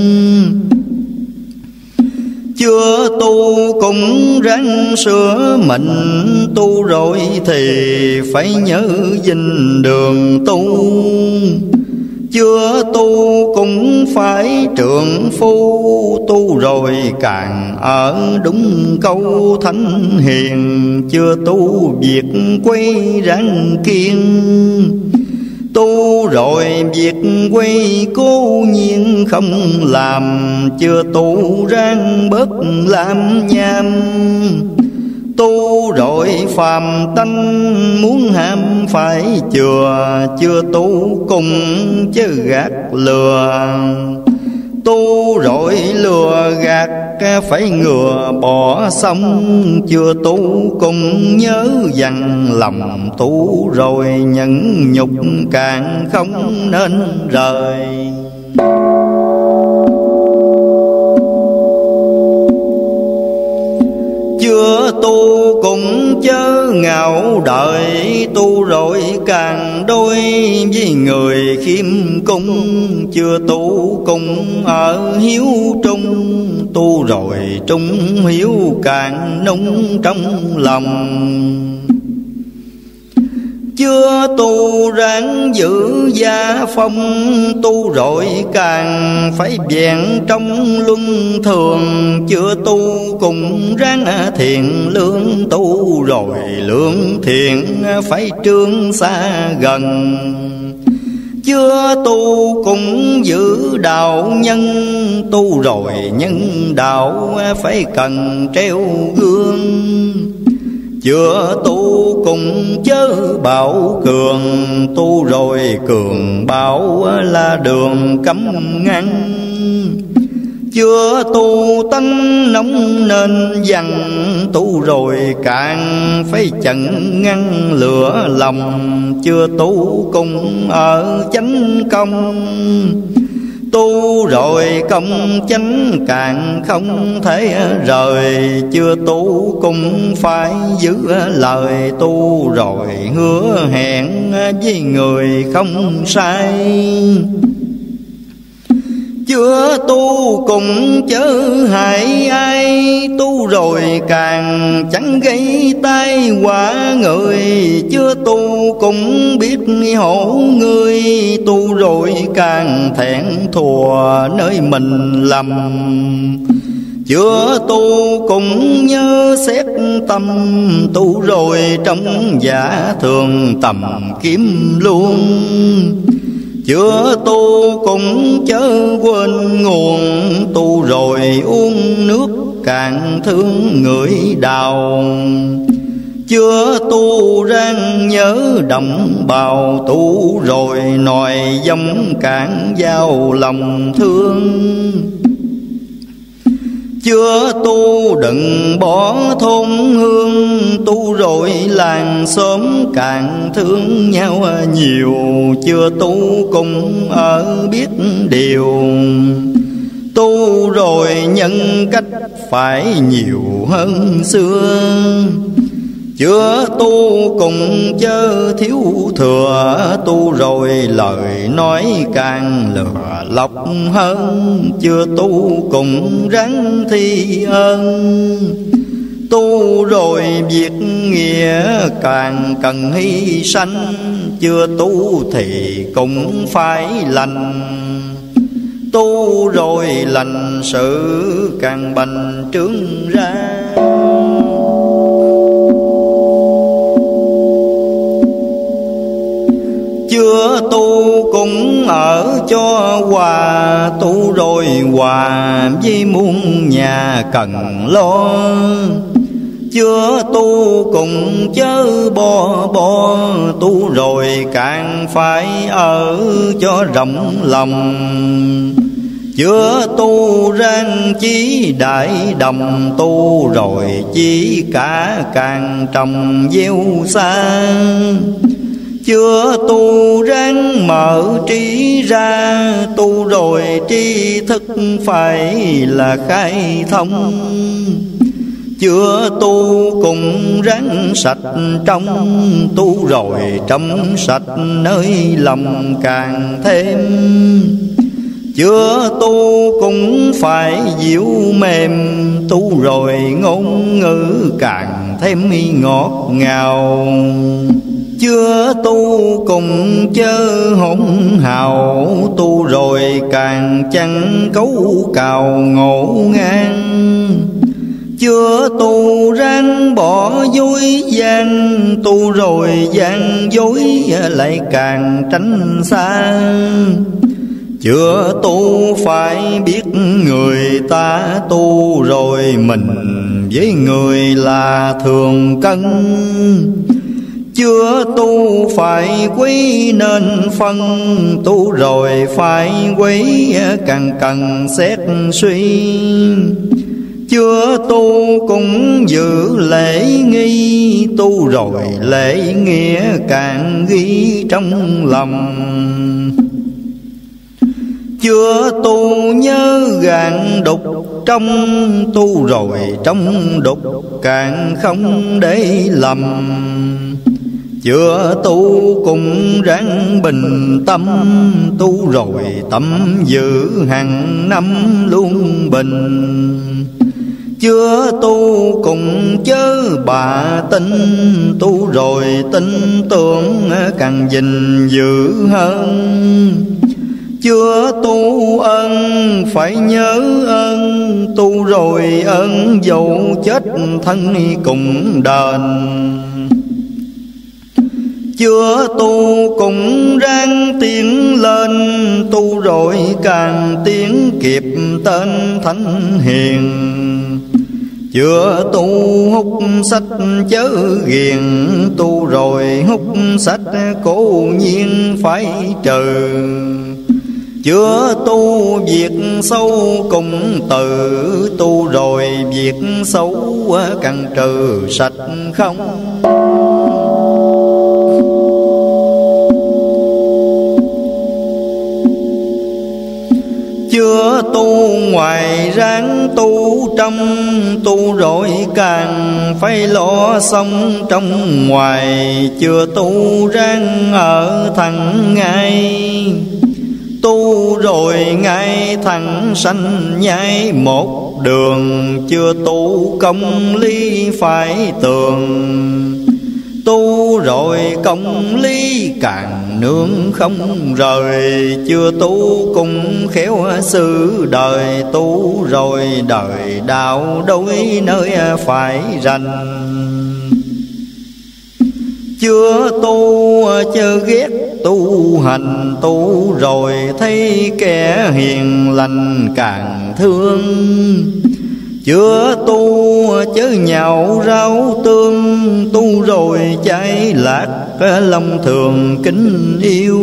Chưa tu cũng ráng sửa mình, tu rồi thì phải nhớ dinh đường tu. Chưa tu cũng phải trượng phu, tu rồi càng ở đúng câu thánh hiền. Chưa tu việc quay ráng kiên, tu rồi việc quay cố nhiên không làm. Chưa tu ráng bớt làm nham, tu rồi phàm tánh muốn ham phải chừa. Chưa tu cùng chứ gạt lừa, tu rồi lừa gạt phải ngừa bỏ xong. Chưa tu cùng nhớ dằn lòng, tu rồi nhẫn nhục càng không nên rời. Chưa tu cũng chớ ngạo đời, tu rồi càng đôi với người khiêm cung. Chưa tu cũng ở hiếu trung, tu rồi trung hiếu càng nung trong lòng. Chưa tu ráng giữ gia phong, tu rồi càng phải vẹn trong luân thường. Chưa tu cùng ráng thiện lương, tu rồi lương thiện phải trương xa gần. Chưa tu cũng giữ đạo nhân, tu rồi nhân đạo phải cần treo gương. Chưa tu cùng chớ bảo cường, tu rồi cường bảo là đường cấm ngăn. Chưa tu tánh nóng nên dằn, tu rồi càng phải chặn ngăn lửa lòng. Chưa tu cùng ở chánh công, tu rồi công chánh càng không thể rời. Chưa tu cũng phải giữ lời, tu rồi hứa hẹn với người không sai. Chưa tu cũng chớ hại ai, tu rồi càng chẳng gây tai họa người. Chưa tu cũng biết hổ người, tu rồi càng thẹn thùa nơi mình lầm. Chưa tu cũng nhớ xét tâm, tu rồi trong giả thường tầm kiếm luôn. Chưa tu cũng chớ quên nguồn, tu rồi uống nước càng thương người đào. Chưa tu ráng nhớ đồng bào, tu rồi nòi giống càng giao lòng thương. Chưa tu đừng bỏ thôn hương, tu rồi làng xóm càng thương nhau nhiều. Chưa tu cùng ở biết điều, tu rồi nhân cách phải nhiều hơn xưa. Chưa tu cùng chớ thiếu thừa, tu rồi lời nói càng lừa lọc hơn. Chưa tu cùng ráng thi ơn, tu rồi việc nghĩa càng cần hy sanh. Chưa tu thì cũng phải lành, tu rồi lành sự càng bành trướng ra. Chưa tu cũng ở cho hòa, tu rồi hòa với muôn nhà cần lo. Chưa tu cùng chớ bo, tu rồi càng phải ở cho rộng lòng. chưa tu rang chí đại đồng, tu rồi chí cả càng trồng gieo xa. Chưa tu ráng mở trí ra, tu rồi tri thức phải là khai thông. Chưa tu cùng ráng sạch trong, tu rồi trong sạch nơi lòng càng thêm. Chưa tu cũng phải dịu mềm, tu rồi ngôn ngữ càng thêm ngọt ngào. Chưa tu cùng chớ hỗn hào, tu rồi càng chẳng cấu cào ngộ ngang. Chưa tu ráng bỏ dối gian, tu rồi gian dối lại càng tránh xa. Chưa tu phải biết người ta, tu rồi mình với người là thường cân. Chưa tu phải quý nên phân, tu rồi phải quý càng cần xét suy. Chưa tu cũng giữ lễ nghi, tu rồi lễ nghĩa càng ghi trong lòng. Chưa tu nhớ gạn đục trong, tu rồi trong đục càng không để lầm. Chưa tu cũng ráng bình tâm, tu rồi tâm giữ hàng năm luôn bình. Chưa tu cùng chớ bạ tin, tu rồi tin tưởng càng gìn giữ hơn. Chưa tu ân phải nhớ ơn, tu rồi ơn dẫu chết thân cùng đền. Chưa tu cũng ráng tiến lên, tu rồi càng tiến kịp tên thánh hiền. Chưa tu hút sách chớ ghiền, tu rồi hút sách cố nhiên phải trừ. Chưa tu việc xấu cùng từ, tu rồi việc xấu càng trừ sạch không. Chưa tu ngoài ráng tu trong, tu rồi càng phải lo sống trong ngoài. Chưa tu ráng ở thẳng ngay, tu rồi ngay thẳng sanh nhai một đường. Chưa tu công lý phải tường, tu rồi công lý càng nương không rời. Chưa tu cùng khéo xử đời, tu rồi đời đạo đối nơi phải rành. Chưa tu chớ ghét tu hành, tu rồi thấy kẻ hiền lành càng thương. Chưa tu chớ nhạo rau tương, tu rồi cháy lạc lòng thường kính yêu.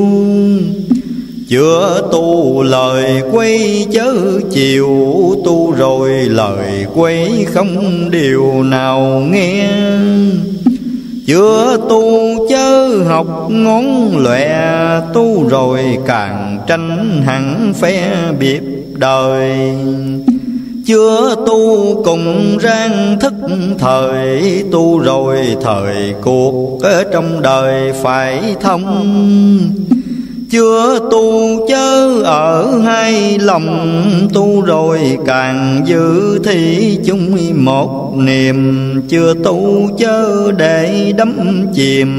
Chưa tu lời quay chớ chiều, tu rồi lời quay không điều nào nghe. Chưa tu chớ học ngón lòe, tu rồi càng tranh hẳn phe biệt đời. Chưa tu cùng ráng thức thời, tu rồi thời cuộc trong đời phải thông. Chưa tu chớ ở hai lòng, tu rồi càng giữ thì chung một niềm. Chưa tu chớ để đắm chìm,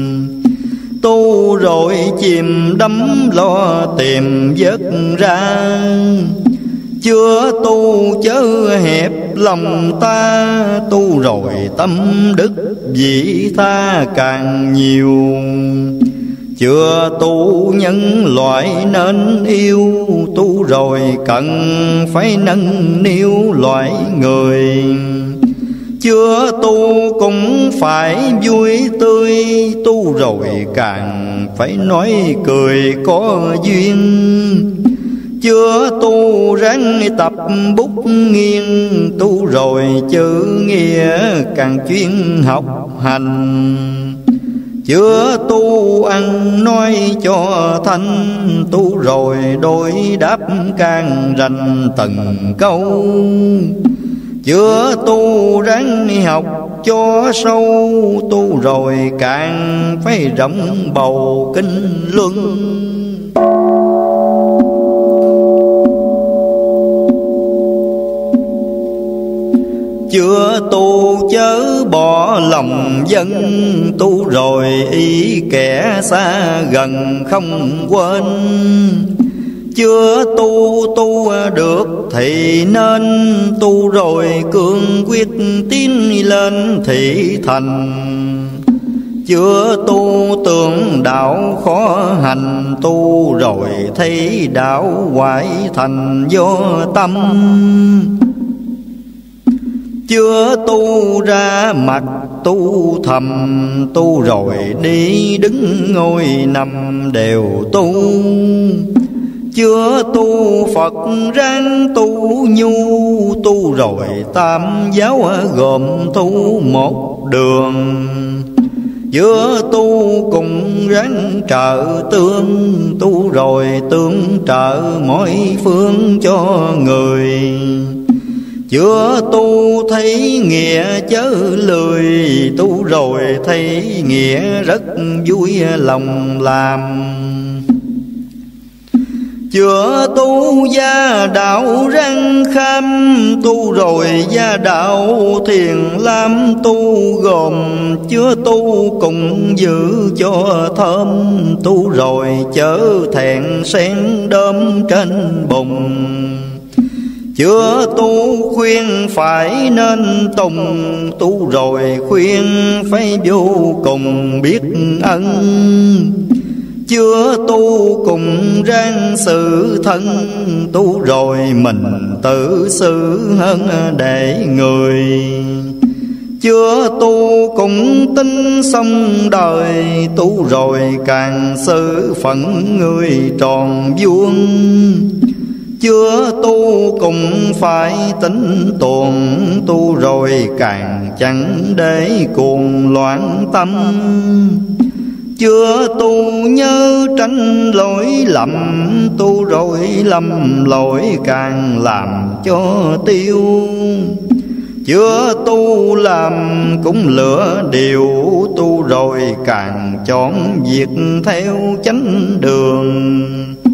tu rồi chìm đắm lo tìm vớt ra. Chưa tu chớ hẹp lòng ta, tu rồi tâm đức vị tha càng nhiều. Chưa tu nhân loại nên yêu, tu rồi cần phải nâng niu loại người. Chưa tu cũng phải vui tươi, tu rồi càng phải nói cười có duyên. chưa tu ráng tập bút nghiêng, tu rồi chữ nghĩa càng chuyên học hành. Chưa tu ăn nói cho thanh, tu rồi đối đáp càng rành từng câu. Chưa tu ráng học cho sâu, tu rồi càng phải rộng bầu kinh luân. Chưa tu chớ bỏ lòng dân, tu rồi ý kẻ xa gần không quên. Chưa tu được thì nên, tu rồi cương quyết tiến lên thị thành. Chưa tu tưởng đạo khó hành, tu rồi thấy đạo hoại thành do tâm. Chưa tu ra mặt tu thầm, tu rồi đi đứng ngồi nằm đều tu. Chưa tu Phật ráng tu nhu, tu rồi tam giáo gồm tu một đường. Chưa tu cùng ráng trợ tương, tu rồi tương trợ mỗi phương cho người. Chưa tu thấy nghĩa chớ lười, tu rồi thấy nghĩa rất vui lòng làm. Chưa tu gia đạo răng kham, tu rồi gia đạo thiền lam tu gồm. Chưa tu cùng giữ cho thơm, tu rồi chớ thẹn sen đơm trên bụng. Chưa tu khuyên phải nên tùng, tu rồi khuyên phải vô cùng biết ân. Chưa tu cùng ráng sự thân, tu rồi mình tự xử hơn để người. Chưa tu cùng tin xong đời, tu rồi càng xử phận người tròn vuông. Chưa tu cùng phải tính tuồng, tu rồi càng chẳng để cuồng loạn tâm. Chưa tu nhớ tránh lỗi lầm, tu rồi lầm lỗi càng làm cho tiêu. Chưa tu làm cũng lựa điều, tu rồi càng chọn việc theo chánh đường.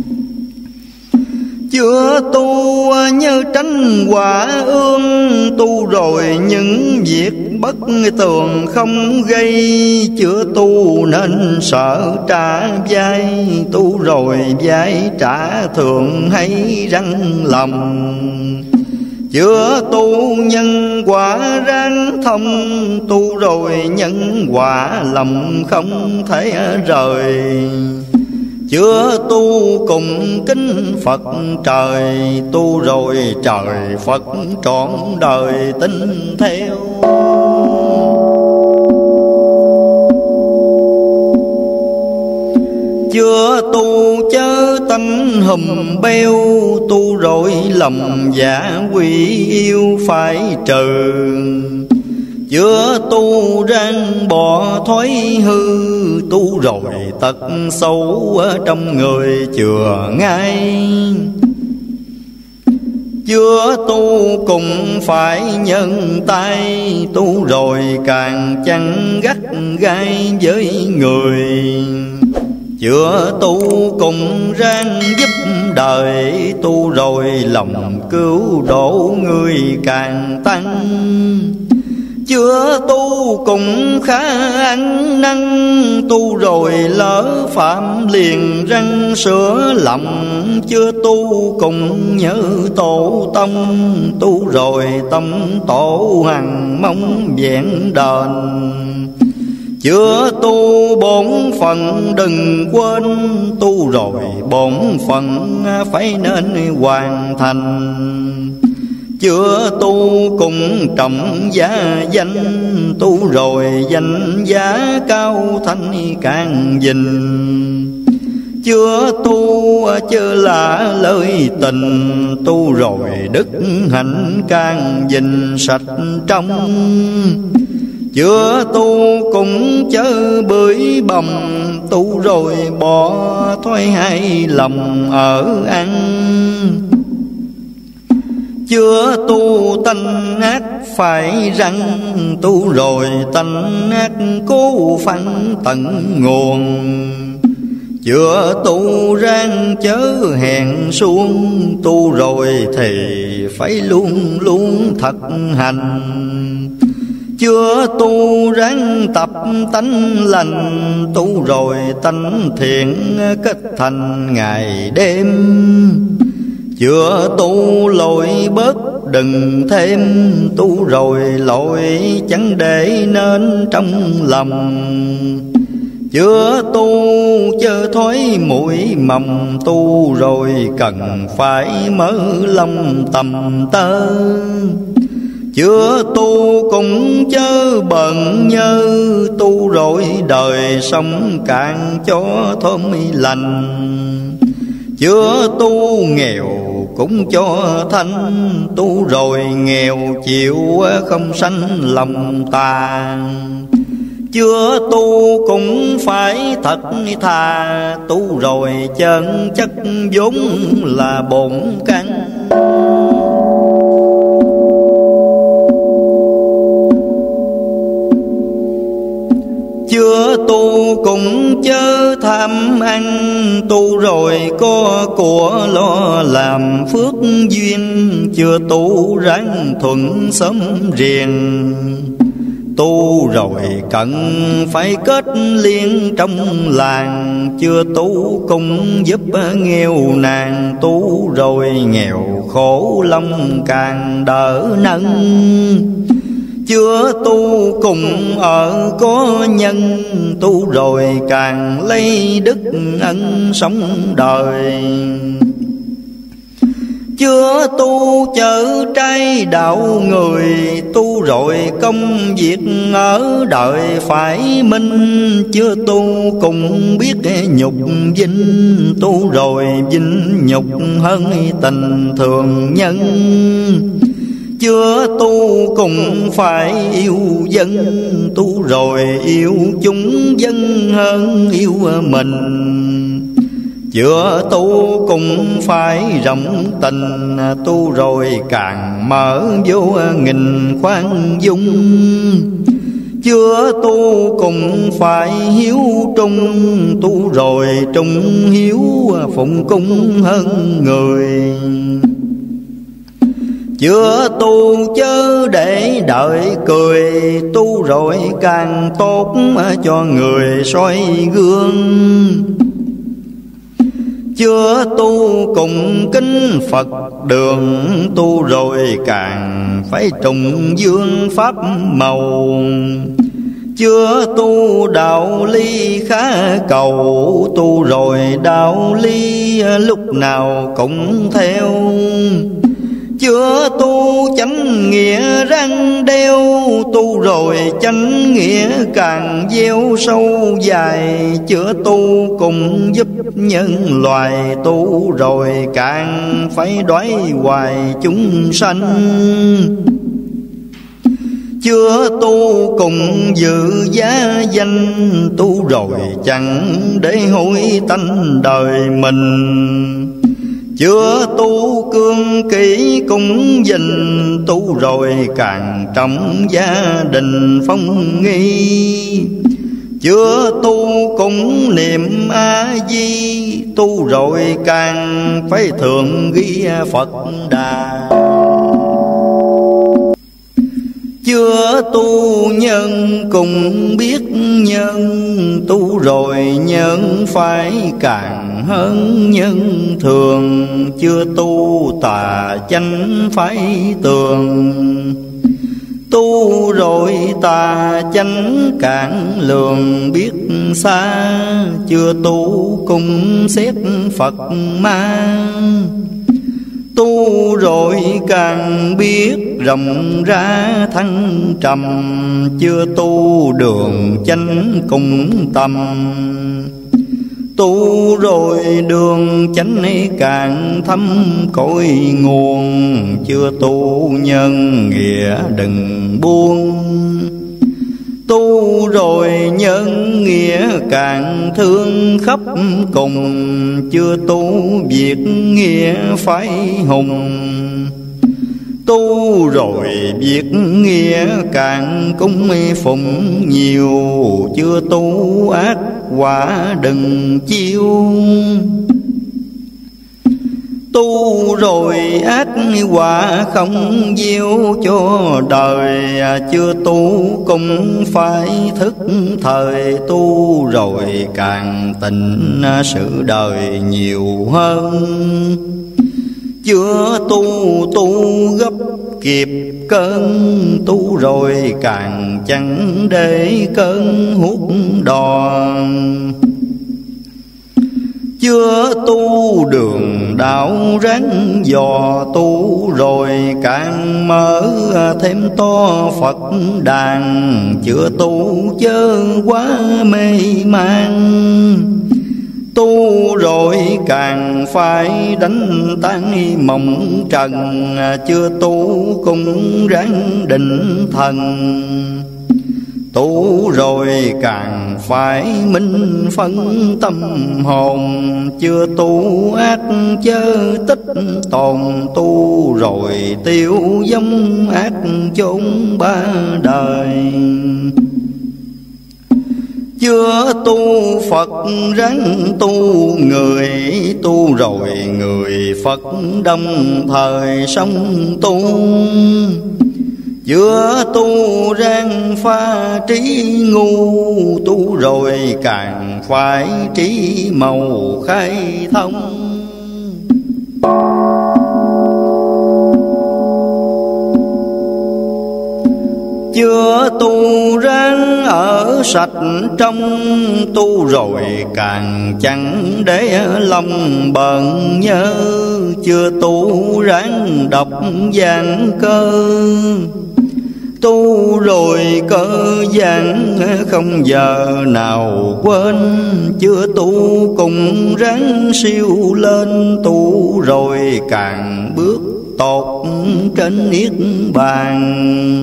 Chưa tu nhớ tránh quả ương, tu rồi những việc bất tường không gây. Chưa tu nên sợ trả vai, tu rồi vai trả thường hay răng lòng. Chưa tu nhân quả ráng thông, tu rồi nhân quả lòng không thể rời. Chưa tu cùng kính Phật trời, tu rồi trời Phật trọn đời tin theo. Chưa tu chớ tánh hùm beo, tu rồi lòng dạ quy yêu phải trừ. Chưa tu ráng bỏ thói hư, tu rồi tật xấu ở trong người chừa ngay. Chưa tu cùng phải nhân tay, tu rồi càng chẳng gắt gai với người. Chưa tu cùng ráng giúp đời, tu rồi lòng cứu độ người càng tăng. Chưa tu cùng khá ăn năn, tu rồi lỡ phạm liền răng sửa lầm. Chưa tu cùng nhớ tổ tông, tu rồi tâm tổ hằng mong vẹn đền. Chưa tu bổn phận đừng quên, tu rồi bổn phận phải nên hoàn thành. Chưa tu cùng trọng giá danh, tu rồi danh giá cao thanh càng dình. chưa tu chớ là lời tình, tu rồi đức hạnh càng gìn sạch trong. Chưa tu cũng chớ bưởi bầm, tu rồi bỏ thói hay lầm ở ăn. Chưa tu tanh ác phải răng, tu rồi tanh ác cố phăng tận nguồn. Chưa tu ráng chớ hèn xuống, tu rồi thì phải luôn luôn thật hành. Chưa tu ráng tập tánh lành, tu rồi tánh thiện kết thành ngày đêm. Chưa tu lỗi bớt đừng thêm, tu rồi lỗi chẳng để nên trong lòng. Chưa tu chớ thói mũi mầm, tu rồi cần phải mở lòng tầm tơ. Chưa tu cũng chớ bận nhớ, tu rồi đời sống càng cho thơm lành. Chưa tu nghèo cũng cho thanh, tu rồi nghèo chịu không sanh lòng tà. Chưa tu cũng phải thật thà, tu rồi chân chất vốn là bổn căn. Chưa tu cũng chớ tham ăn, tu rồi có của lo làm phước duyên. Chưa tu ráng thuận sớm riêng, tu rồi cần phải kết liên trong làng. Chưa tu cũng giúp nghèo nàn, tu rồi nghèo khổ lòng càng đỡ nâng. Chưa tu cùng ở có nhân, tu rồi càng lấy đức ân sống đời. Chưa tu chở trai đạo người, tu rồi công việc ở đời phải minh. Chưa tu cùng biết nhục vinh, tu rồi vinh nhục hơn tình thường nhân. Chưa tu cũng phải yêu dân, tu rồi yêu chúng dân hơn yêu mình. Chưa tu cũng phải rộng tình, tu rồi càng mở vô nghìn khoan dung. Chưa tu cũng phải hiếu trung, tu rồi trung hiếu phụng cung hơn người. Chưa tu chớ để đợi cười, tu rồi càng tốt cho người soi gương. Chưa tu cùng kính Phật đường, tu rồi càng phải trùng dương pháp màu. Chưa tu đạo ly khá cầu, tu rồi đạo ly lúc nào cũng theo. Chưa tu chánh nghĩa răng đeo, tu rồi chánh nghĩa càng gieo sâu dài. Chưa tu cùng giúp nhân loài, tu rồi càng phải đói hoài chúng sanh. Chưa tu cùng giữ giá danh, tu rồi chẳng để hối tanh đời mình. Chưa tu cương kỹ cũng dình, tu rồi càng trong gia đình phong nghi. Chưa tu cũng niệm A-di, tu rồi càng phải thường ghi Phật Đà. Chưa tu nhân cùng biết nhân, tu rồi nhân phải càng hơn nhân thường. Chưa tu tà chánh phải tường, tu rồi tà chánh càng lường biết xa. Chưa tu cùng xét Phật ma, tu rồi càng biết rộng ra thăng trầm. Chưa tu đường chánh cùng tâm, Tu rồi đường chánh càng thâm cội nguồn, chưa tu nhân nghĩa đừng buông. Tu rồi nhân nghĩa càng thương khắp cùng, chưa tu việc nghĩa phải hùng. Tu rồi việc nghĩa càng cúng phụng nhiều, chưa tu ác quả đừng chiêu. Tu rồi ác quả không gieo cho đời, chưa tu cũng phải thức thời. Tu rồi càng tình sự đời nhiều hơn, chưa tu gấp kịp cơn. Tu rồi càng chẳng để cơn hút đòn, chưa tu đường đạo ráng dò. Tu rồi càng mở thêm to Phật đàn, chưa tu chớ quá mê man. Tu rồi càng phải đánh tan mộng trần, chưa tu cũng ráng định thần. Tu rồi càng phải minh phân tâm hồn, chưa tu ác chớ tích tồn. Tu rồi tiêu vong ác chốn ba đời, chưa tu Phật ráng tu người. Tu rồi người Phật đồng thời sống tu, chưa tu ráng pha trí ngu. Tu rồi càng phải trí màu khai thông, chưa tu ráng ở sạch trong. Tu rồi càng chẳng để lòng bận nhớ, chưa tu ráng đọc giảng cơ. Tu rồi cơ giảng không giờ nào quên, chưa tu cùng ráng siêu lên. Tu rồi càng bước tột trên niết bàn,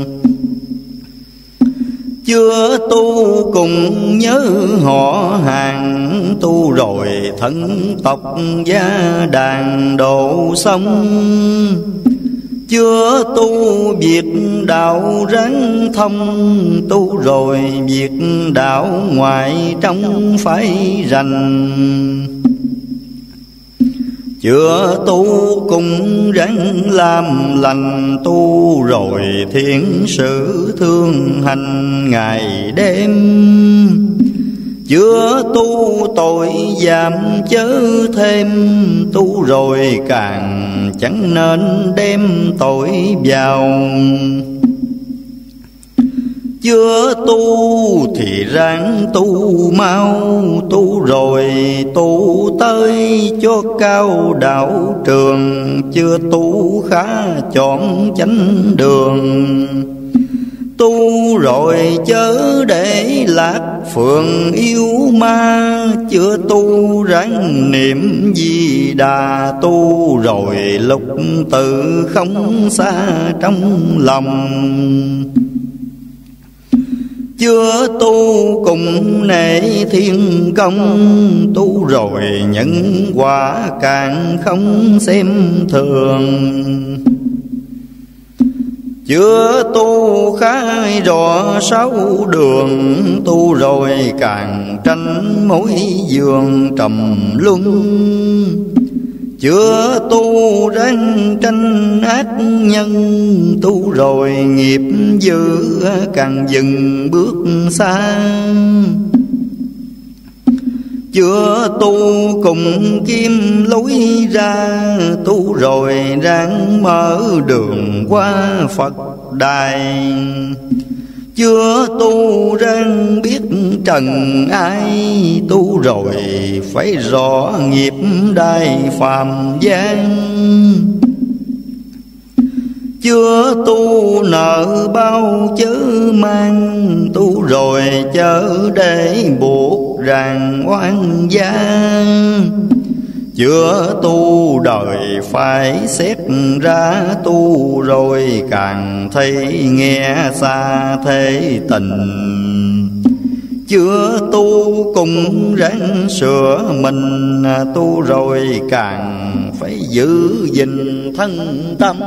chưa tu cùng nhớ họ hàng. Tu rồi thân tộc gia đàn độ sống, chưa tu việc đạo ráng thông. Tu rồi việc đạo ngoài trong phải rành, chưa tu cũng ráng làm lành. Tu rồi thiện sự thương hành ngày đêm, chưa tu tội giảm chớ thêm. Tu rồi càng chẳng nên đem tội vào, chưa tu thì ráng tu mau. Tu rồi tu tới cho cao đạo trường, chưa tu khá chọn chánh đường. Tu rồi chớ để lạc phượng yêu ma, chưa tu ráng niệm Di Đà. Tu rồi lúc tự không xa trong lòng, chưa tu cùng nể thiên công. Tu rồi nhân quả càng không xem thường, chưa tu khai rõ sáu đường. Tu rồi càng tranh mối giường trầm luân, chưa tu ráng tranh ác nhân. Tu rồi nghiệp dữ càng dừng bước xa, chưa tu cùng kim lối ra. Tu rồi ráng mở đường qua Phật đài, chưa tu ráng biết trần ai. Tu rồi phải rõ nghiệp đai phàm gian, chưa tu nợ bao chớ mang. Tu rồi chớ để buộc ràng oan gia. Chưa tu đời phải xét ra tu rồi càng thấy nghe xa thế tình. Chưa tu cùng ráng sửa mình, tu rồi càng phải giữ gìn thân tâm.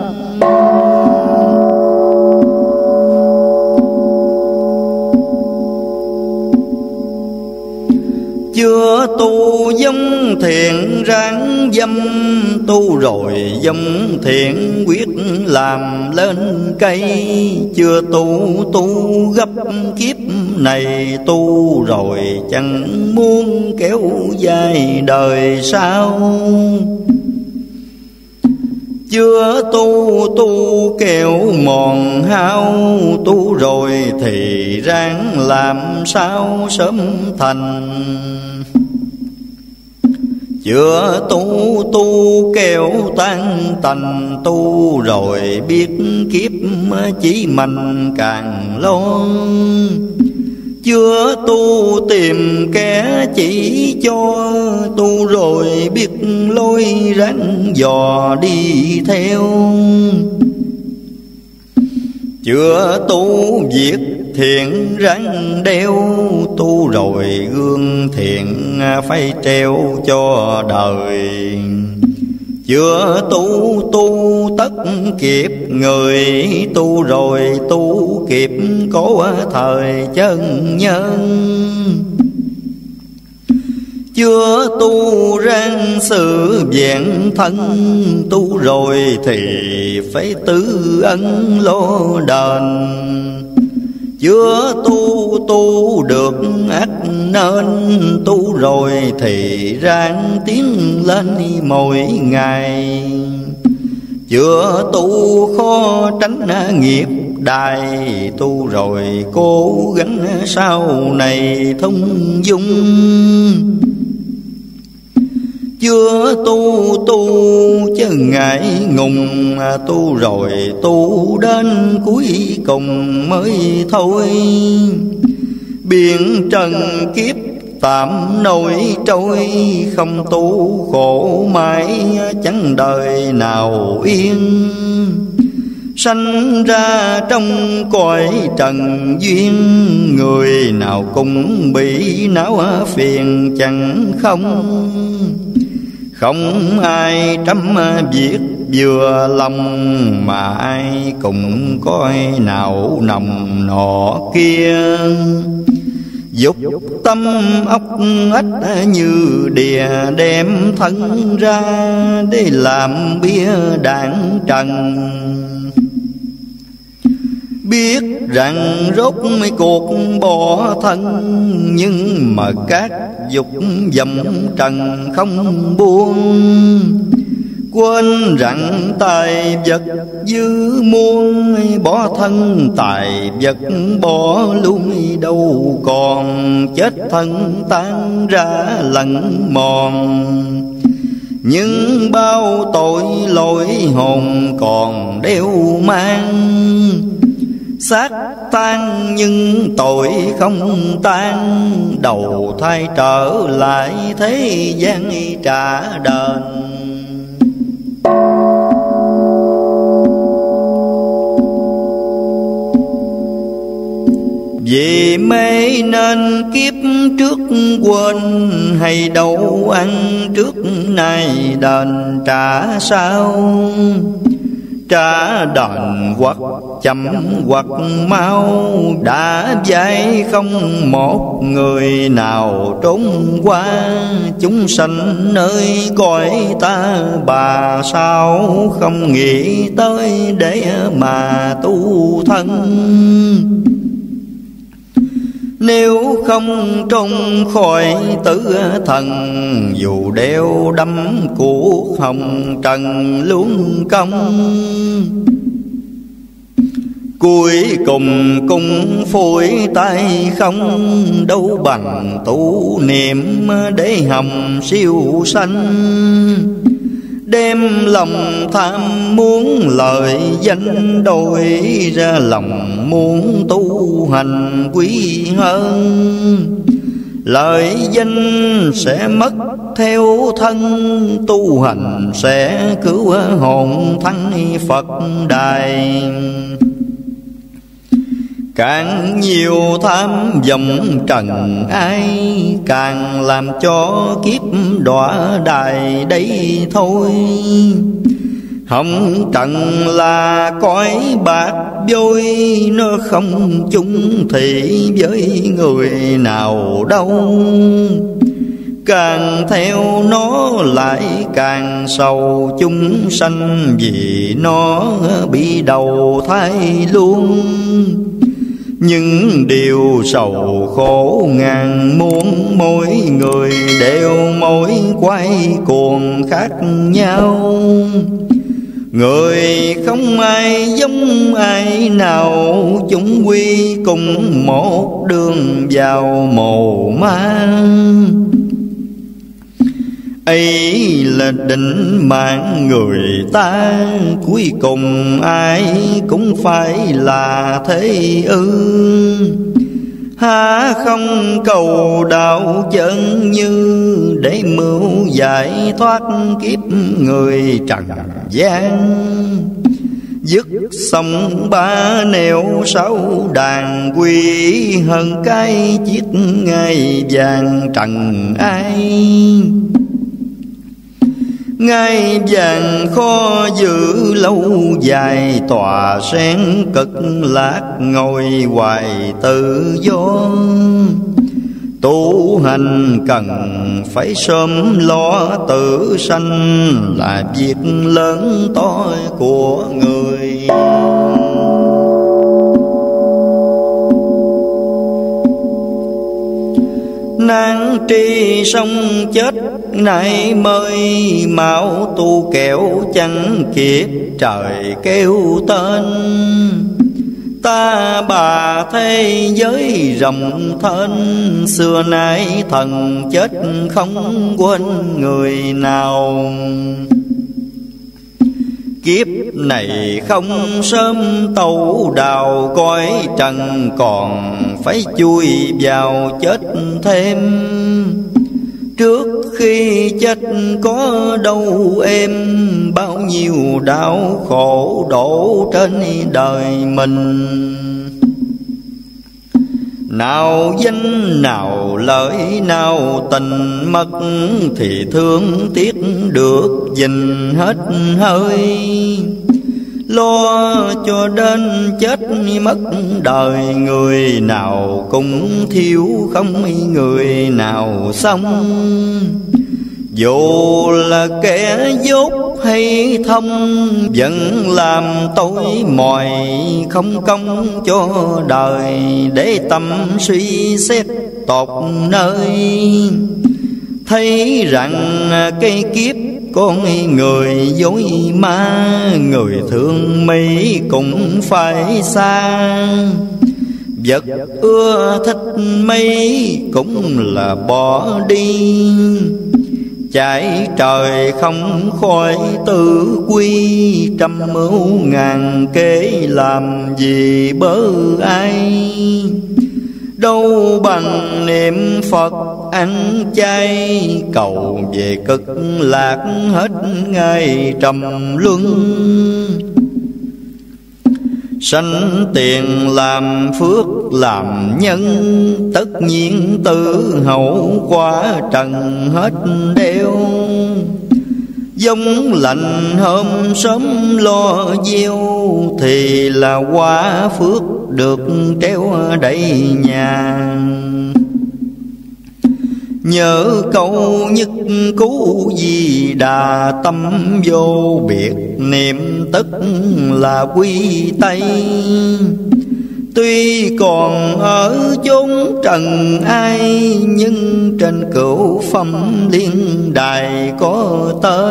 Chưa tu giống thiện ráng dâm, tu rồi giống thiện quyết làm lên cây. Chưa tu gấp kiếp này, tu rồi chẳng muốn kéo dài đời sau. Chưa tu kẹo mòn hao, tu rồi thì ráng làm sao sớm thành. Chưa tu kẹo tan tành, tu rồi biết kiếp chỉ mình càng lo. Chưa tu tìm kẻ chỉ cho, tu rồi biết lối ráng dò đi theo. Chưa tu việc thiện ráng đeo, tu rồi gương thiện phải treo cho đời. Chưa tu tất kịp người, tu rồi tu kịp có thời chân nhân. Chưa tu ráng sự vẹn thân, tu rồi thì phải tứ ân lo đền. Chưa tu được ắt nên, tu rồi thì ráng tiến lên mỗi ngày. Chưa tu khó tránh nghiệp đài, tu rồi cố gắng sau này thông dung. Chưa tu chứ ngại ngùng, tu rồi tu đến cuối cùng mới thôi. Biển trần kiếp tạm nổi trôi, không tu khổ mãi chẳng đời nào yên. Sanh ra trong cõi trần duyên, người nào cũng bị não phiền chẳng không. Không ai trăm việc vừa lòng, mà ai cũng coi nào nồng nọ kia. Dục tâm óc ách như đìa, đem thân ra để làm bia đạn trần. Biết rằng rốt mấy cuộc bỏ thân, nhưng mà các dục dầm trần không buông. Quên rằng tài vật dư muôn, bỏ thân tài vật bỏ luôn đâu còn. Chết thân tan ra lẫn mòn, nhưng bao tội lỗi hồn còn đeo mang. Xác tan nhưng tội không tan, đầu thai trở lại thế gian trả đền. Vì mê nên kiếp trước quên, hay đâu ăn trước nay đền trả sau. Trả đền hoặc chậm hoặc mau, đã dạy không một người nào trốn qua. Chúng sanh nơi cõi ta bà, sao không nghĩ tới để mà tu thân. Nếu không trông khỏi tử thần, dù đeo đâm cuộc hồng trần luôn công. Cuối cùng cũng phủi tay không, đâu bằng tu niệm để hồng siêu sanh. Đem lòng tham muốn lợi danh, đổi ra lòng muốn tu hành quý hơn. Lợi danh sẽ mất theo thân, tu hành sẽ cứu hồn thắng Phật đài. Càng nhiều tham vọng trần ai, càng làm cho kiếp đọa đài đây thôi. Hồng trần là cõi bạc vôi, nó không chung thị với người nào đâu. Càng theo nó lại càng sầu chúng sanh, vì nó bị đầu thai luôn. Những điều sầu khổ ngàn muôn, mỗi người đều mỗi quay cuồng khác nhau. Người không ai giống ai nào, chúng quy cùng một đường vào mồ ma. Ấy là định mạng người ta, cuối cùng ai cũng phải là thế ư. Há không cầu đạo chân như, để mưu giải thoát kiếp người trần gian. Dứt xong ba nẻo sáu đàn, quy hơn cái chiếc ngai vàng trần ai. Ngai vàng khó giữ lâu dài, tòa sen cực lạc ngồi hoài tự do. Tu hành cần phải sớm lo tự sanh, là việc lớn to của người. Nan tri sông chết nay mới, mau tu kẻo chẳng kịp trời kêu tên. Ta bà thế giới rộng thênh, xưa nay thần chết không quên người nào. Kiếp này không sớm tẩu đào, cõi trần còn phải chui vào chết thêm. Trước khi chết có đâu êm, bao nhiêu đau khổ đổ trên đời mình. Nào danh nào lợi nào tình mất, thì thương tiếc được gìn hết hơi. Lo cho đến chết mất đời, người nào cũng thiếu không người nào xong. Dù là kẻ dốt hay thông, vẫn làm tối mỏi không công cho đời. Để tâm suy xét tột nơi, thấy rằng cái kiếp con người dối ma. Người thương mấy cũng phải xa, vật ưa thích mấy cũng là bỏ đi. Chạy trời không khỏi tự quy, trăm mưu ngàn kế làm gì bớ ai. Đâu bằng niệm Phật ăn chay, cầu về cực lạc hết ngày trầm luân. Sanh tiền làm phước làm nhân, tất nhiên tự hậu quả trần hết đeo. Giống lạnh hôm sớm lo gieo, thì là quả phước được treo đầy nhà. Nhớ câu nhất cứu Di Đà, tâm vô biệt niệm tức là quy tây. Tuy còn ở chốn trần ai, nhưng trên cửu phẩm liên đài có tên.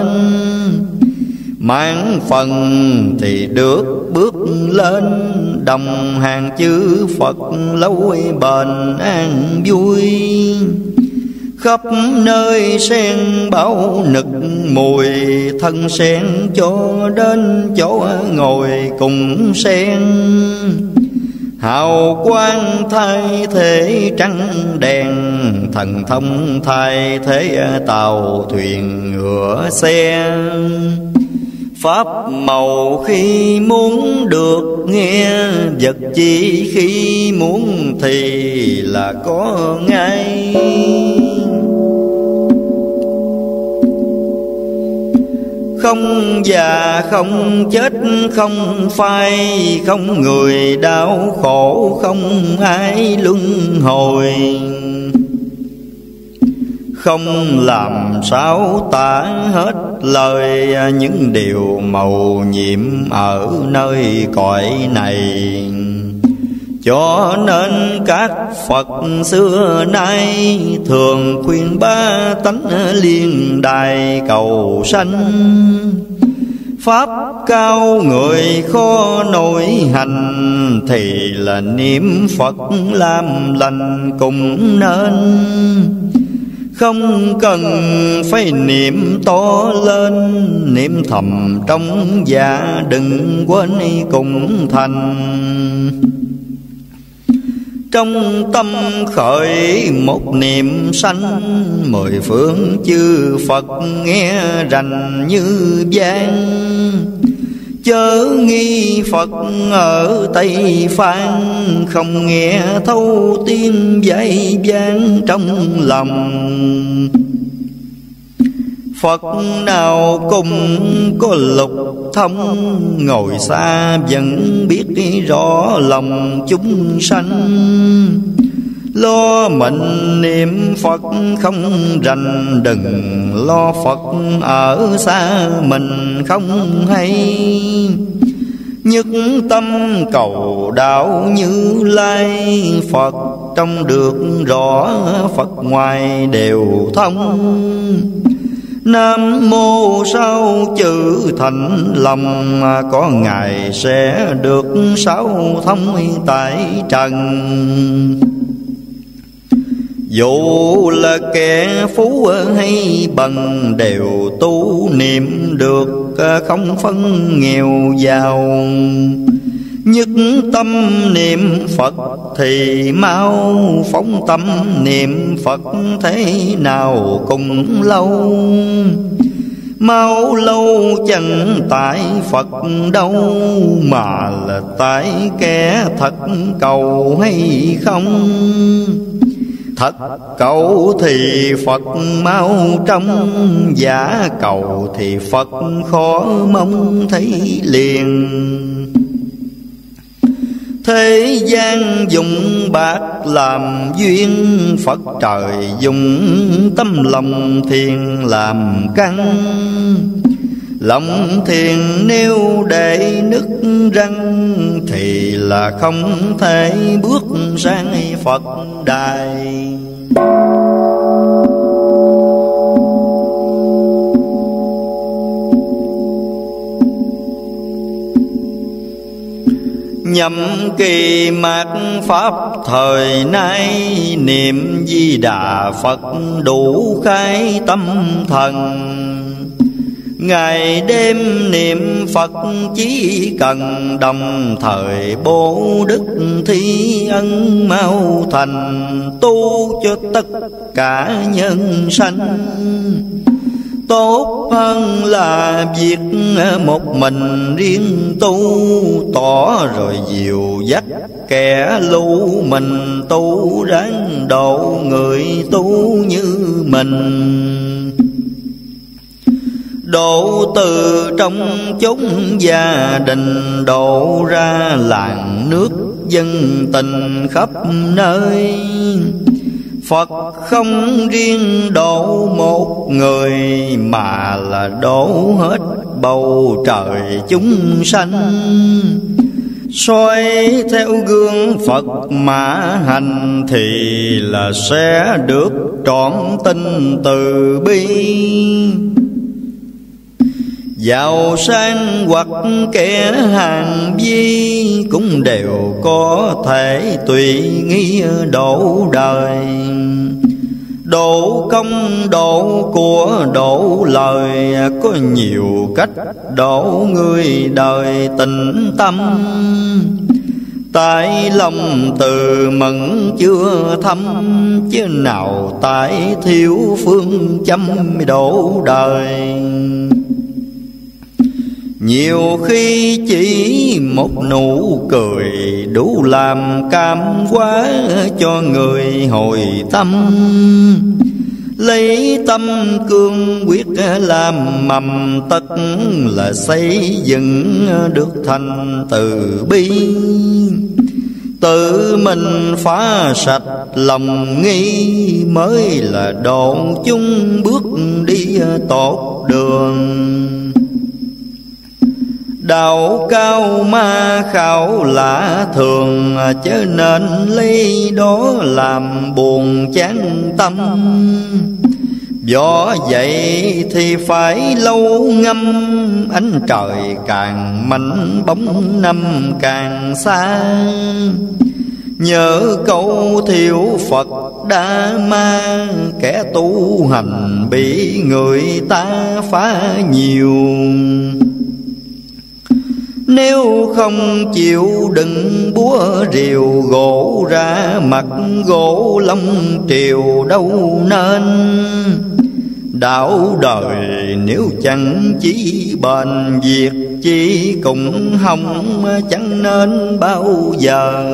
Mãn phần thì được bước lên, đồng hàng chư Phật lâu bền an vui. Khắp nơi sen bảo nực mùi, thân sen cho đến chỗ ngồi cùng sen. Hào quang thay thế trắng đèn, thần thông thay thế tàu thuyền ngựa xe. Pháp màu khi muốn được nghe, vật chi khi muốn thì là có ngay. Không già không chết không phai, không người đau khổ không ai luân hồi. Không làm sao tả hết lời những điều màu nhiệm ở nơi cõi này. Cho nên các Phật xưa nay thường khuyên ba tánh liên đài cầu sanh. Pháp cao người khó nổi hành, thì là niệm Phật làm lành cũng nên. Không cần phải niệm to lên, niệm thầm trong dạ đừng quên cùng thành. Trong tâm khởi một niệm sanh, mười phương chư Phật nghe rành như vang. Chớ nghi Phật ở Tây Phan, không nghe thấu tiếng dạy vang trong lòng. Phật nào cùng có lục thông, ngồi xa vẫn biết rõ lòng chúng sanh. Lo mình niệm Phật không rành, đừng lo Phật ở xa mình không hay. Nhất tâm cầu đạo Như Lai, Phật trong được rõ, Phật ngoài đều thông. Nam mô sao chữ thành lòng, có ngày sẽ được sáu thông tại trần. Dù là kẻ phú hay bần, đều tu niệm được không phân nghèo giàu. Nhất tâm niệm Phật thì mau, phóng tâm niệm Phật thế nào cũng lâu. Mau lâu chẳng tại Phật đâu, mà là tại kẻ thật cầu hay không. Thật cầu thì Phật mau trong, giả cầu thì Phật khó mong thấy liền. Thế gian dùng bạc làm duyên, Phật trời dùng tâm lòng thiền làm căn. Lòng thiền nếu để nứt răng, thì là không thể bước sang Phật đài. Nhậm kỳ mạt Pháp thời nay, niệm Di Đà Phật đủ khai tâm thần. Ngày đêm niệm Phật chỉ cần, đồng thời bố đức thi ân mau thành. Tu cho tất cả nhân sanh, tốt hơn là việc một mình riêng tu. Tỏ rồi dìu dắt kẻ lưu, mình tu ráng độ người tu như mình. Độ từ trong chốn gia đình, độ ra làng nước dân tình khắp nơi. Phật không riêng độ một người, mà là độ hết bầu trời chúng sanh. Soi theo gương Phật mà hành, thì là sẽ được trọn tình từ bi. Giàu sang hoặc kẻ hàng vi, cũng đều có thể tùy nghi độ đời. Độ công độ của độ lời, có nhiều cách độ người đời tịnh tâm. tại lòng từ mẫn chưa thâm, chứ nào tại thiếu phương châm độ đời. Nhiều khi chỉ một nụ cười đủ làm cảm hóa cho người hồi tâm. Lấy tâm cương quyết làm mầm tất là xây dựng được thành từ bi. Tự mình phá sạch lòng nghi mới là độ chúng bước đi tốt đường. Đạo cao ma khảo lạ thường, chớ nên lấy đó làm buồn chán tâm. Võ vậy thì phải lâu ngâm, ánh trời càng mạnh bóng năm càng xa. Nhớ câu thiệu Phật Đa Ma, kẻ tu hành bị người ta phá nhiều. Nếu không chịu đựng búa rìu gỗ ra mặt gỗ lông triều đâu nên. Đạo đời nếu chẳng chỉ bền việc chi cũng hỏng chẳng nên bao giờ.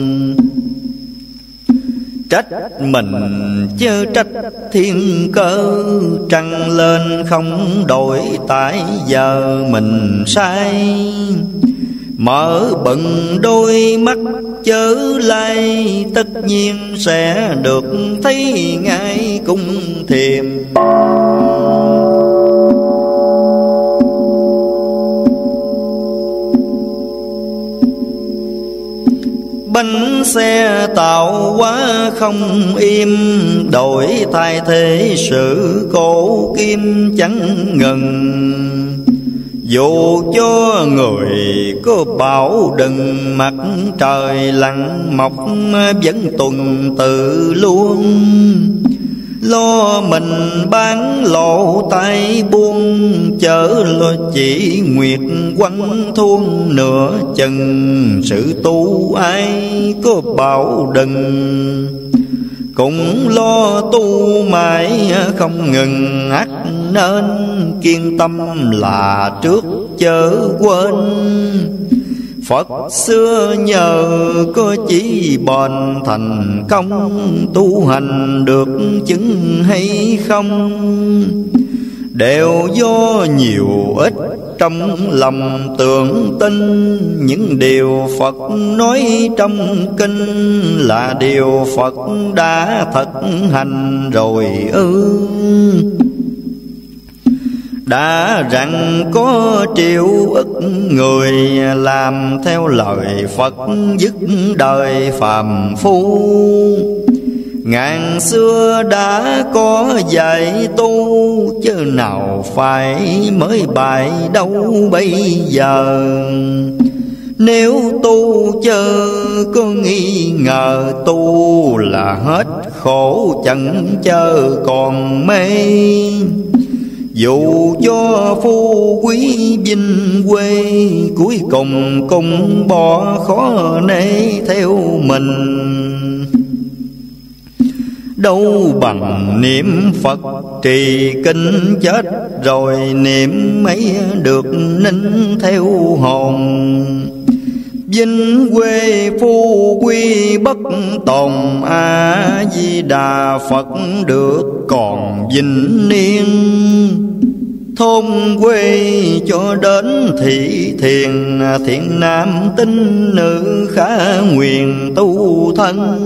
Trách mình chớ trách thiên cơ, trăng lên không đổi tại giờ mình sai. Mở bừng đôi mắt chớ lai, tất nhiên sẽ được thấy ngay cung thiềm. Bánh xe tàu quá không im, đổi thay thế sự cổ kim chẳng ngừng. Dù cho người có bảo đừng mặt trời lặn mọc vẫn tuần tự luôn. Lo mình bán lộ tay buông, chở lo chỉ nguyệt quăng thuông nửa chừng. Sự tu ai có bảo đừng, cũng lo tu mãi không ngừng ắt nên. Kiên tâm là trước chớ quên, Phật xưa nhờ có chỉ bền thành công. Tu hành được chứng hay không đều do nhiều ít trong lòng tưởng tin. Những điều Phật nói trong kinh là điều Phật đã thực hành rồi ư. Đã rằng có triệu ức người làm theo lời Phật, dứt đời phàm phu. Ngàn xưa đã có dạy tu, chứ nào phải mới bài đâu bây giờ. Nếu tu chớ có nghi ngờ, tu là hết khổ chẳng chớ còn mê. Dù cho phú quý vinh quê, cuối cùng cũng bỏ khó nể theo mình. Đâu bằng niệm Phật trì kinh, chết rồi niệm mấy được nín theo hồn. Vinh quê phú quý bất tồn, A Di Đà Phật được còn vinh niên. Thôn quê cho đến thị thiền, thiện nam tín nữ khá nguyện tu thân.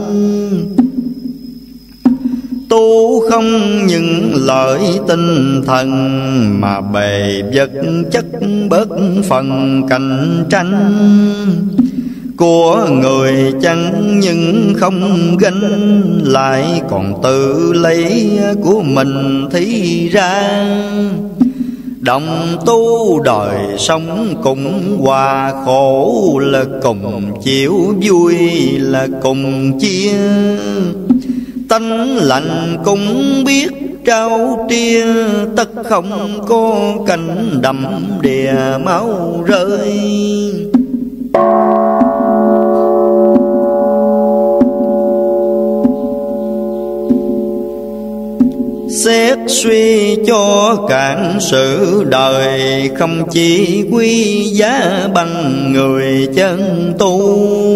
Tu không những lợi tinh thần, mà bề vật chất bớt phần cạnh tranh. Của người chẳng nhưng không gánh, lại còn tự lấy của mình thí ra. Đồng tu đời sống cùng hòa khổ, là cùng chịu vui là cùng chia. Tánh lạnh cũng biết trao tria, tất không có cảnh đầm đìa máu rơi. xét suy cho cạn sự đời, không chỉ quý giá bằng người chân tu.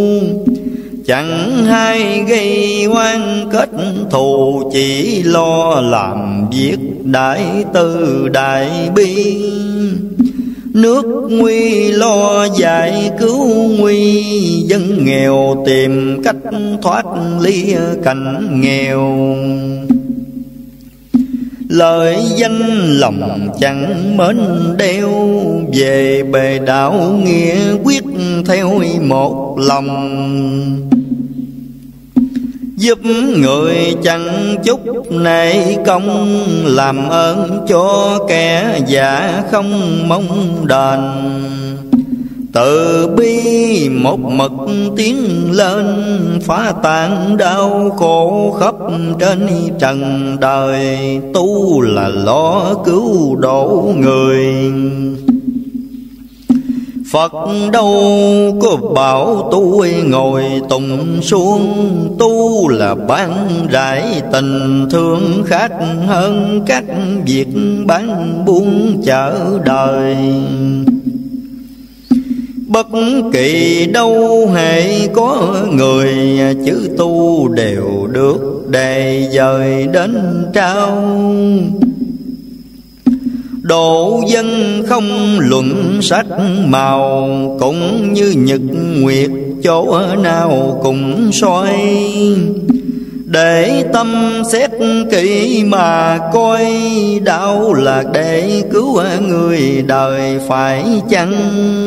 Chẳng hay gây oan kết thù, chỉ lo làm việc đại từ đại bi. Nước nguy lo giải cứu nguy, dân nghèo tìm cách thoát ly cảnh nghèo. Lời danh lòng chẳng mến đeo, về bề đạo nghĩa quyết theo một lòng. Giúp người chẳng chút nể công, làm ơn cho kẻ già không mong đền. Từ bi một mực tiến lên, phá tan đau khổ khắp trên trần đời. Tu là lo cứu độ người, Phật đâu có bảo tôi ngồi tùng xuống. Tu là ban rải tình thương, khác hơn các việc bán buôn chợ đời. Bất kỳ đâu hễ có người, chữ tu đều được đề dời đến trao. Độ dân không luận sắc màu, cũng như nhật nguyệt chỗ nào cũng soi. Để tâm xét kỹ mà coi, đạo là để cứu người đời phải chăng?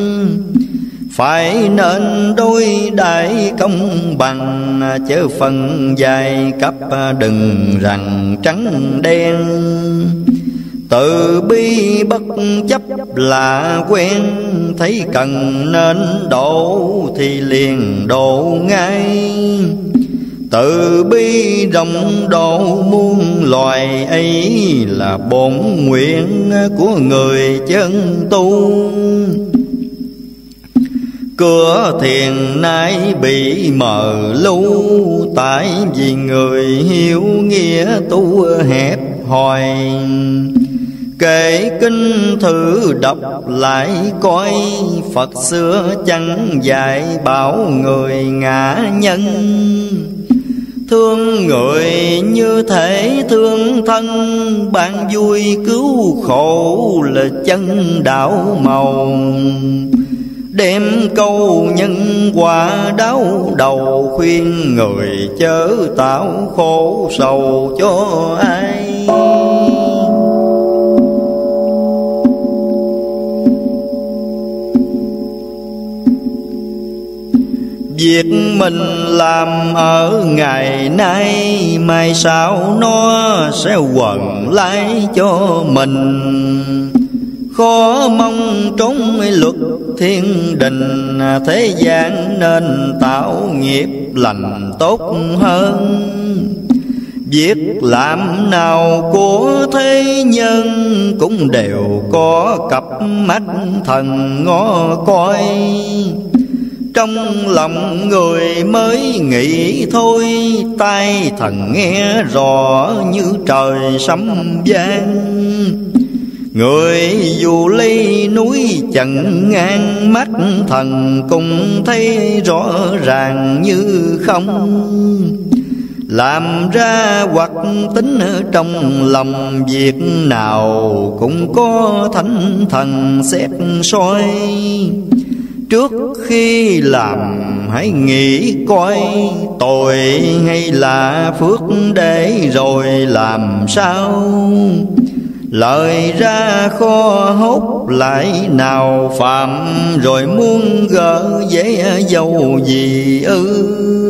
Phải nên đôi đại công bằng, chớ phần dài cấp đừng rằng trắng đen. Từ bi bất chấp là quen, thấy cần nên độ thì liền độ ngay. Từ bi rộng độ muôn loài, ấy là bổn nguyện của người chân tu. Cửa thiền nay bị mờ lu, tại vì người hiểu nghĩa tu hẹp hòi. Kể kinh thử đọc lại coi, Phật xưa chẳng dạy bảo người ngã nhân. Thương người như thể thương thân, ban vui cứu khổ là chân đạo màu. Đem câu nhân quả đáo đầu, khuyên người chớ tạo khổ sầu cho ai. Việc mình làm ở ngày nay, mai sau nó sẽ quần lại cho mình. Khó mong trốn luật thiên đình, thế gian nên tạo nghiệp lành tốt hơn. Việc làm nào của thế nhân, cũng đều có cặp mắt thần ngó coi. Trong lòng người mới nghĩ thôi, tai thần nghe rõ như trời sấm vang. Người dù ly núi chặn ngang, mắt thần cũng thấy rõ ràng như không. Làm ra hoặc tính trong lòng, việc nào cũng có thánh thần xét soi. Trước khi làm hãy nghĩ coi, tội hay là phước để rồi làm sao. Lời ra khó hốt lại nào phạm, rồi muốn gỡ dễ dầu gì ư.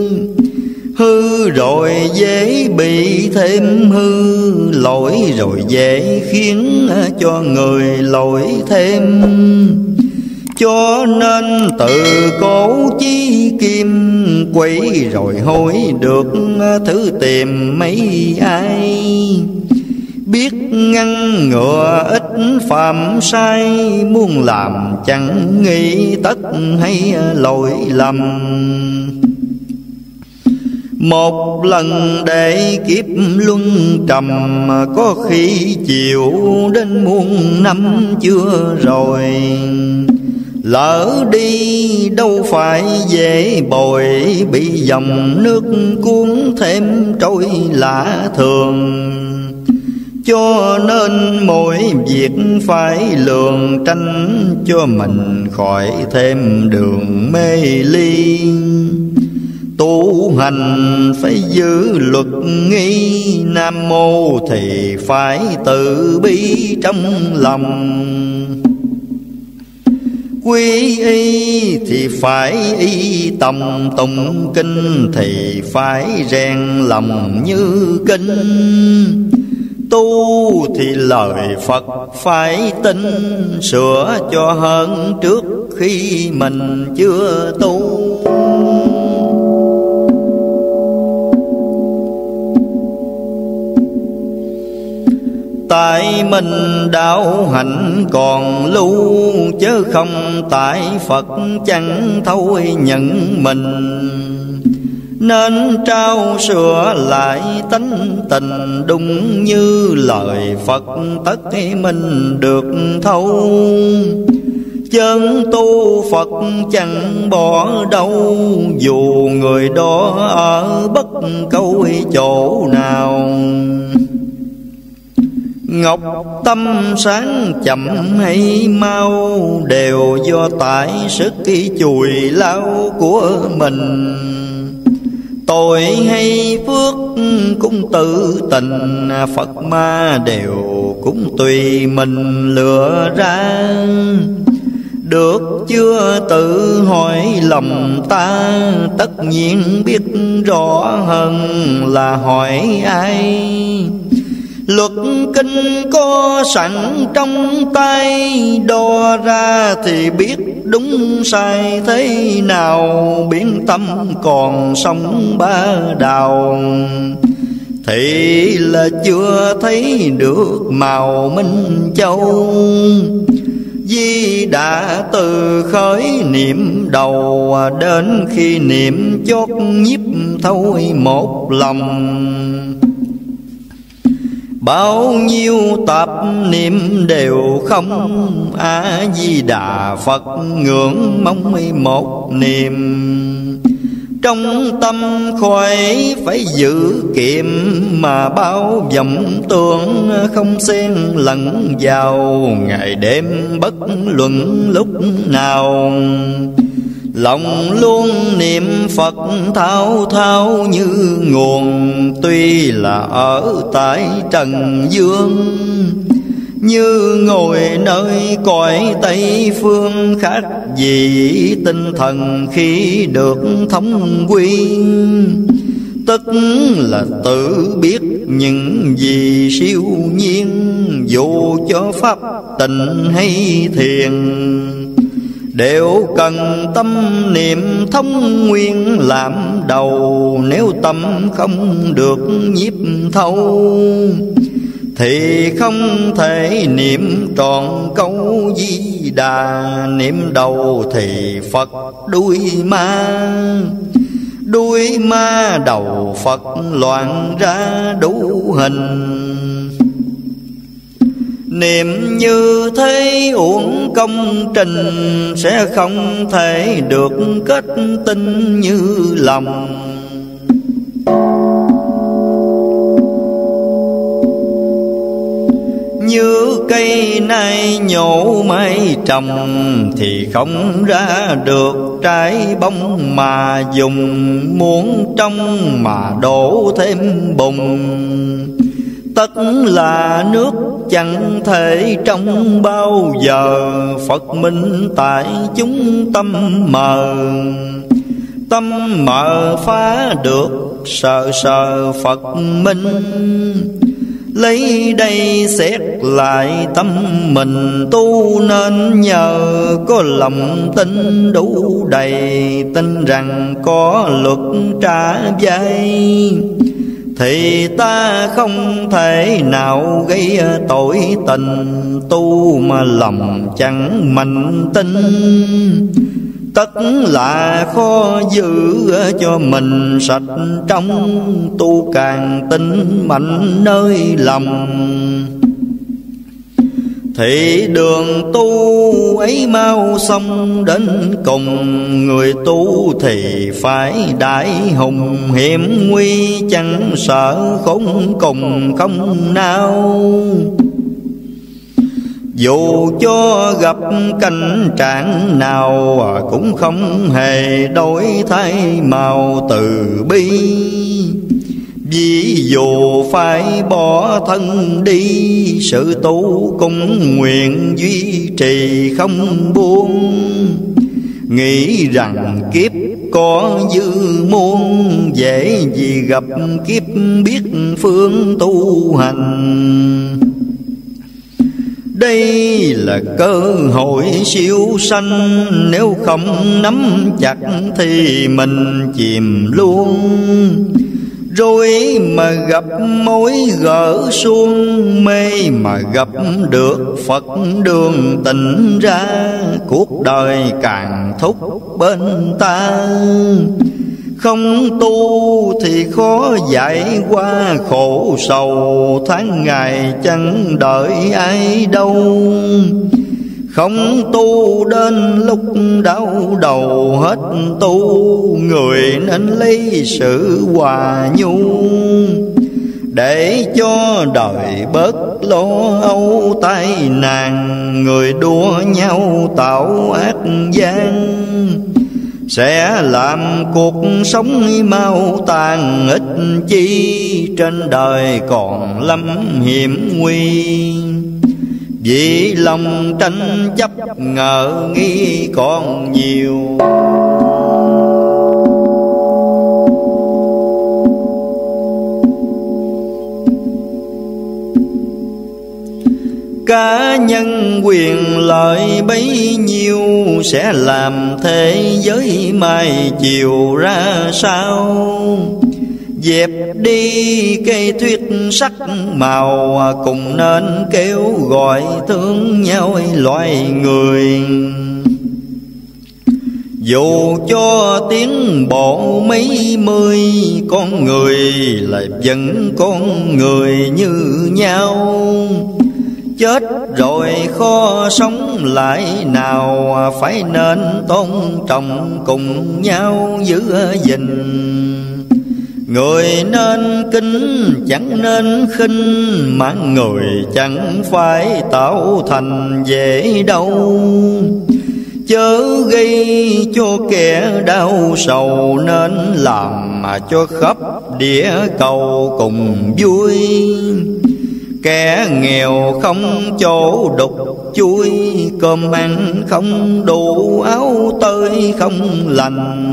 Hư rồi dễ bị thêm hư, lỗi rồi dễ khiến cho người lỗi thêm. Cho nên tự cố chí kim, quấy rồi hối được thứ tìm mấy ai. Biết ngăn ngừa ít phạm sai, muốn làm chẳng nghĩ tất hay lỗi lầm. Một lần để kiếp luân trầm, có khi chịu đến muôn năm chưa rồi. Lỡ đi đâu phải dễ bồi, bị dòng nước cuốn thêm trôi lạ thường. Cho nên mỗi việc phải lường, tránh cho mình khỏi thêm đường mê ly. Tu hành phải giữ luật nghi, Nam mô thì phải từ bi trong lòng. Quy y thì phải y tầm, tụng kinh thì phải rèn lòng như kinh. Tu thì lời Phật phải tin, sửa cho hơn trước khi mình chưa tu. Tại mình đạo hạnh còn lưu, chớ không tại Phật chẳng thôi nhận mình. Nên trao sửa lại tánh tình, đúng như lời Phật tất mình được thấu. Chân tu Phật chẳng bỏ đâu, dù người đó ở bất câu chỗ nào. Ngọc tâm sáng chậm hay mau, đều do tại sức chùi lao của mình. Tội hay phước cũng tự tình, Phật ma đều cũng tùy mình lựa ra. Được chưa tự hỏi lòng ta, tất nhiên biết rõ hơn là hỏi ai. Luật kinh có sẵn trong tay, đo ra thì biết đúng sai thế nào. Biến tâm còn sống ba đào, thì là chưa thấy được màu Minh Châu. Di đã từ khởi niệm đầu, đến khi niệm chót nhiếp thôi một lòng. Bao nhiêu tập niệm đều không, A Di Đà Phật ngưỡng mong một niệm. Trong tâm khỏi phải giữ kiệm, mà bao vọng tưởng không xen lẫn vào. Ngày đêm bất luận lúc nào, lòng luôn niệm Phật thao thao như nguồn. Tuy là ở tại trần dương, như ngồi nơi cõi Tây phương. Khác gì tinh thần khi được thống quy, tức là tự biết những gì siêu nhiên. Dù cho pháp tịnh hay thiền, đều cần tâm niệm thông nguyên làm đầu. Nếu tâm không được nhiếp thấu, thì không thể niệm trọn câu Di Đà. Niệm đầu thì Phật đuôi ma, đuôi ma đầu Phật loạn ra đủ hình. Niệm như thế uổng công trình, sẽ không thể được kết tinh như lòng. Như cây này nhổ mây trồng, thì không ra được trái bông mà dùng. Muốn trong mà đổ thêm bùn, tất là nước chẳng thể trong bao giờ. Phật minh tại chúng tâm mờ, tâm mờ phá được sờ sờ Phật minh. Lấy đây xét lại tâm mình tu, nên nhờ có lòng tin đủ đầy. Tin rằng có luật trả vay, thì ta không thể nào gây tội tình. Tu mà lòng chẳng mạnh tin, Tất là khó giữ cho mình sạch trong, tu càng tinh mạnh nơi lòng. Thị đường tu ấy mau xong đến cùng, người tu thì phải đại hùng, hiểm nguy chẳng sợ khốn cùng không nao. Dù cho gặp cảnh trạng nào cũng không hề đổi thay màu từ bi. Ví dụ phải bỏ thân đi, sự tu cũng nguyện duy trì không buông. Nghĩ rằng kiếp có dư muôn, dễ gì gặp kiếp biết phương tu hành. Đây là cơ hội siêu sanh, nếu không nắm chặt thì mình chìm luôn. Rồi mà gặp mối gỡ xuông, mê mà gặp được Phật đường tỉnh ra, cuộc đời càng thúc bên ta. Không tu thì khó giải qua khổ sầu, tháng ngày chẳng đợi ai đâu. Không tu đến lúc đau đầu hết tu, người nên lấy sự hòa nhu. Để cho đời bớt lo âu tai nạn, người đua nhau tạo ác gian. Sẽ làm cuộc sống mau tàn, ít chi trên đời còn lắm hiểm nguy. Vì lòng tranh chấp ngờ nghi còn nhiều. Cá nhân quyền lợi bấy nhiêu, sẽ làm thế giới mai chiều ra sao. Dẹp đi cây thuyết sắc màu, cùng nên kêu gọi thương nhau loài người. Dù cho tiến bộ mấy mươi, con người là vẫn con người như nhau. Chết rồi khó sống lại nào, phải nên tôn trọng cùng nhau giữ gìn. Người nên kính chẳng nên khinh, mà người chẳng phải tạo thành dễ đâu. Chớ gây cho kẻ đau sầu, nên làm mà cho khắp địa cầu cùng vui. Kẻ nghèo không chỗ đục chuối, cơm ăn không đủ áo tơi không lành.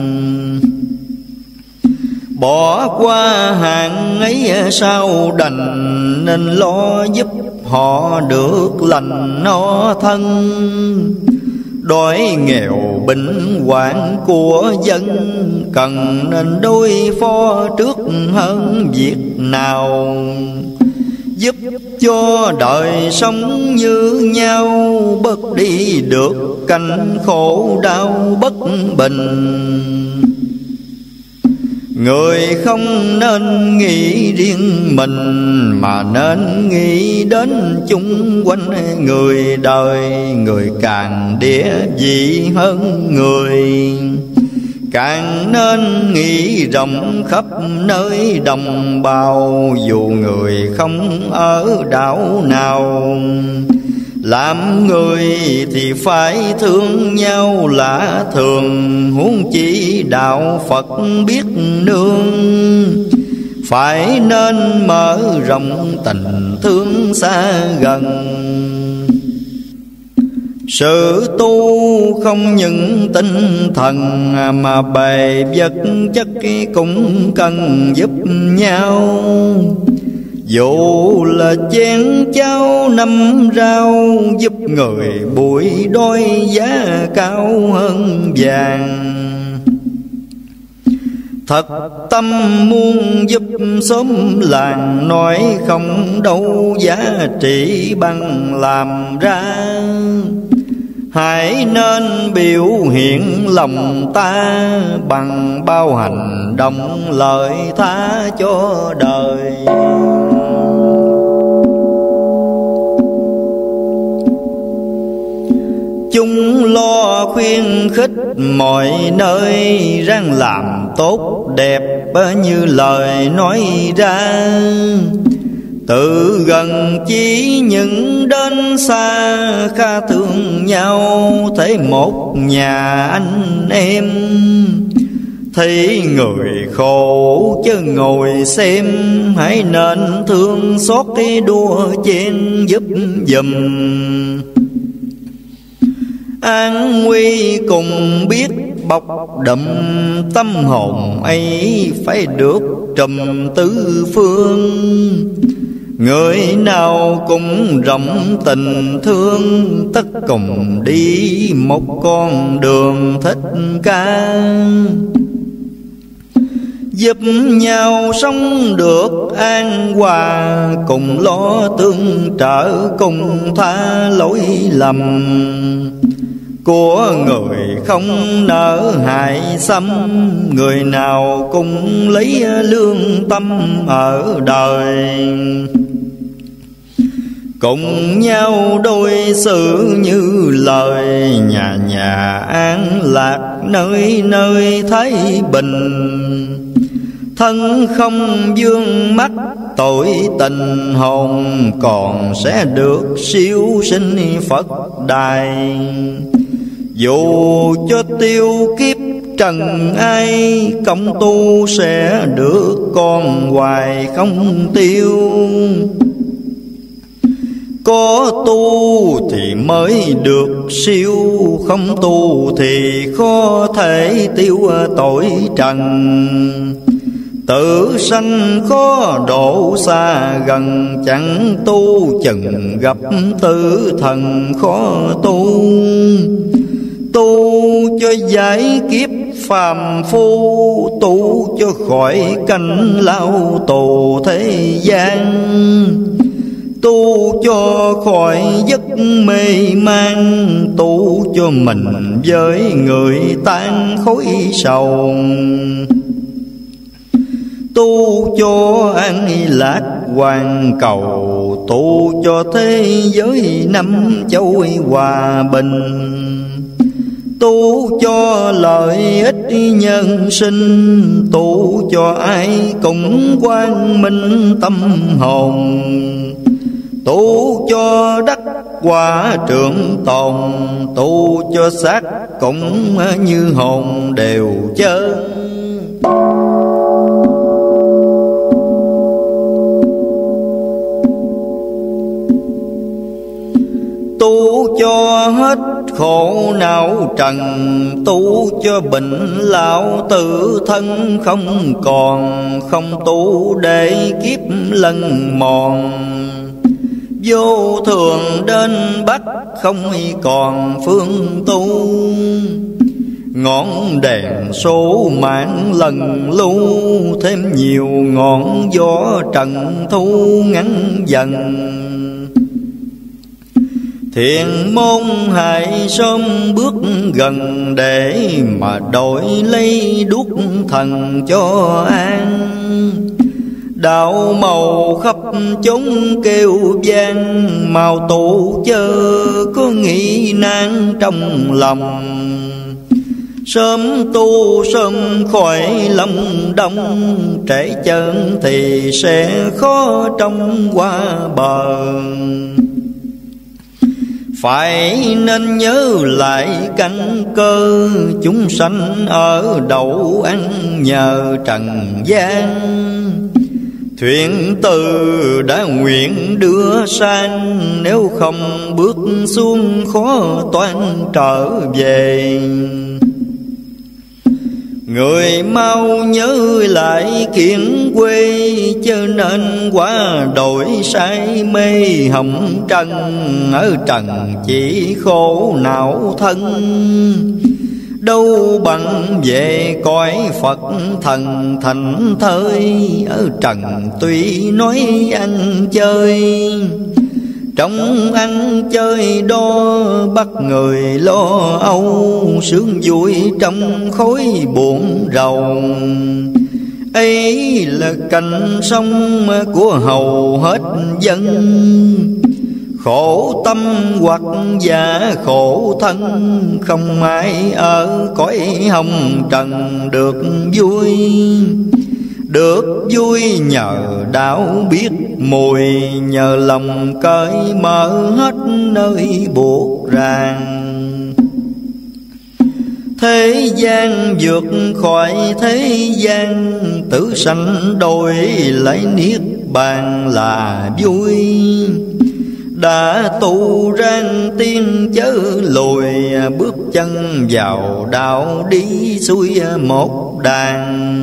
Bỏ qua hàng ấy sao đành, nên lo giúp họ được lành no thân. Đói nghèo bệnh hoạn của dân, cần nên đối phó trước hơn việc nào. Giúp cho đời sống như nhau, bớt đi được cảnh khổ đau bất bình. Người không nên nghĩ riêng mình, mà nên nghĩ đến chung quanh người đời. Người càng địa vị hơn người, càng nên nghĩ rộng khắp nơi đồng bào. Dù người không ở đảo nào, làm người thì phải thương nhau lạ thường. Huống chi đạo Phật biết nương, phải nên mở rộng tình thương xa gần. Sự tu không những tinh thần, mà bề vật chất cũng cần giúp nhau. Dù là chén cháo năm rau, giúp người bụi đôi giá cao hơn vàng. Thật tâm muốn giúp xóm làng, nói không đâu giá trị bằng làm ra. hãy nên biểu hiện lòng ta bằng bao hành động lợi tha cho đời. Chúng lo khuyên khích mọi nơi, ráng làm tốt đẹp như lời nói ra. Tự gần chỉ những đến xa, kha thương nhau thấy một nhà anh em. Thấy người khổ chứ ngồi xem, hãy nên thương xót cái đua chen giúp giùm. An nguy cùng biết bọc đậm, tâm hồn ấy phải được trùm tứ phương. Người nào cũng rộng tình thương, tất cùng đi một con đường thích ca. Giúp nhau sống được an hòa, cùng lo tương trợ, cùng tha lỗi lầm. Của người không nỡ hại xâm, người nào cũng lấy lương tâm ở đời. Cùng nhau đối xử như lời, nhà nhà an lạc, nơi nơi thái bình. Thân không vương mắc tội tình, hồn còn sẽ được siêu sinh Phật đài. Dù cho tiêu kiếp trần ai, công tu sẽ được còn hoài không tiêu. Có tu thì mới được siêu, không tu thì khó thể tiêu tội trần. Tử sanh khó độ xa gần, chẳng tu chừng gặp tử thần khó tu. Tu cho giải kiếp phàm phu, tu cho khỏi cảnh lao tù thế gian. Tu cho khỏi giấc mê man, tu cho mình với người tan khối sầu. Tu cho an lạc hoàn cầu, tu cho thế giới năm châu hòa bình. Tu cho lợi ích nhân sinh, tu cho ai cũng quang minh tâm hồn. Tu cho đất quả trường tồn, tu cho xác cũng như hồn đều chân. Tu cho hết khổ não trần, tu cho bệnh lão tử thân không còn. Không tu để kiếp lần mòn, vô thường đến bắt không còn phương tu. Ngọn đèn số mạng lần lưu, thêm nhiều ngọn gió trần thu ngắn dần. Thiện môn hãy sớm bước gần, để mà đổi lấy đuốc thần cho an. Đạo màu khắp chốn kêu vang, màu tụ chớ có nghĩ nan trong lòng. Sớm tu sớm khỏi lòng đông, trễ chân thì sẽ khó trong qua bờ. Phải nên nhớ lại căn cơ, chúng sanh ở đậu ăn nhờ trần gian. Thuyền từ đã nguyện đưa sang, nếu không bước xuống khó toan trở về. Người mau nhớ lại kiển quê, chớ nên quá đổi say mê hồng trần. Ở trần chỉ khổ não thân, đâu bằng về cõi Phật thần thành thơi. Ở trần tuy nói ăn chơi, Trong ăn chơi đó bắt người lo âu, sướng vui trong khối buồn rầu. Ấy là cảnh sống của hầu hết dân, khổ tâm hoặc giả khổ thân, không ai ở cõi hồng trần được vui. Được vui nhờ đạo biết mùi, nhờ lòng cởi mở hết nơi buộc ràng. Thế gian vượt khỏi thế gian, tử sanh đổi lấy niết bàn là vui. Đã tu rang tiên chớ lùi, bước chân vào đạo đi xuôi một đàn.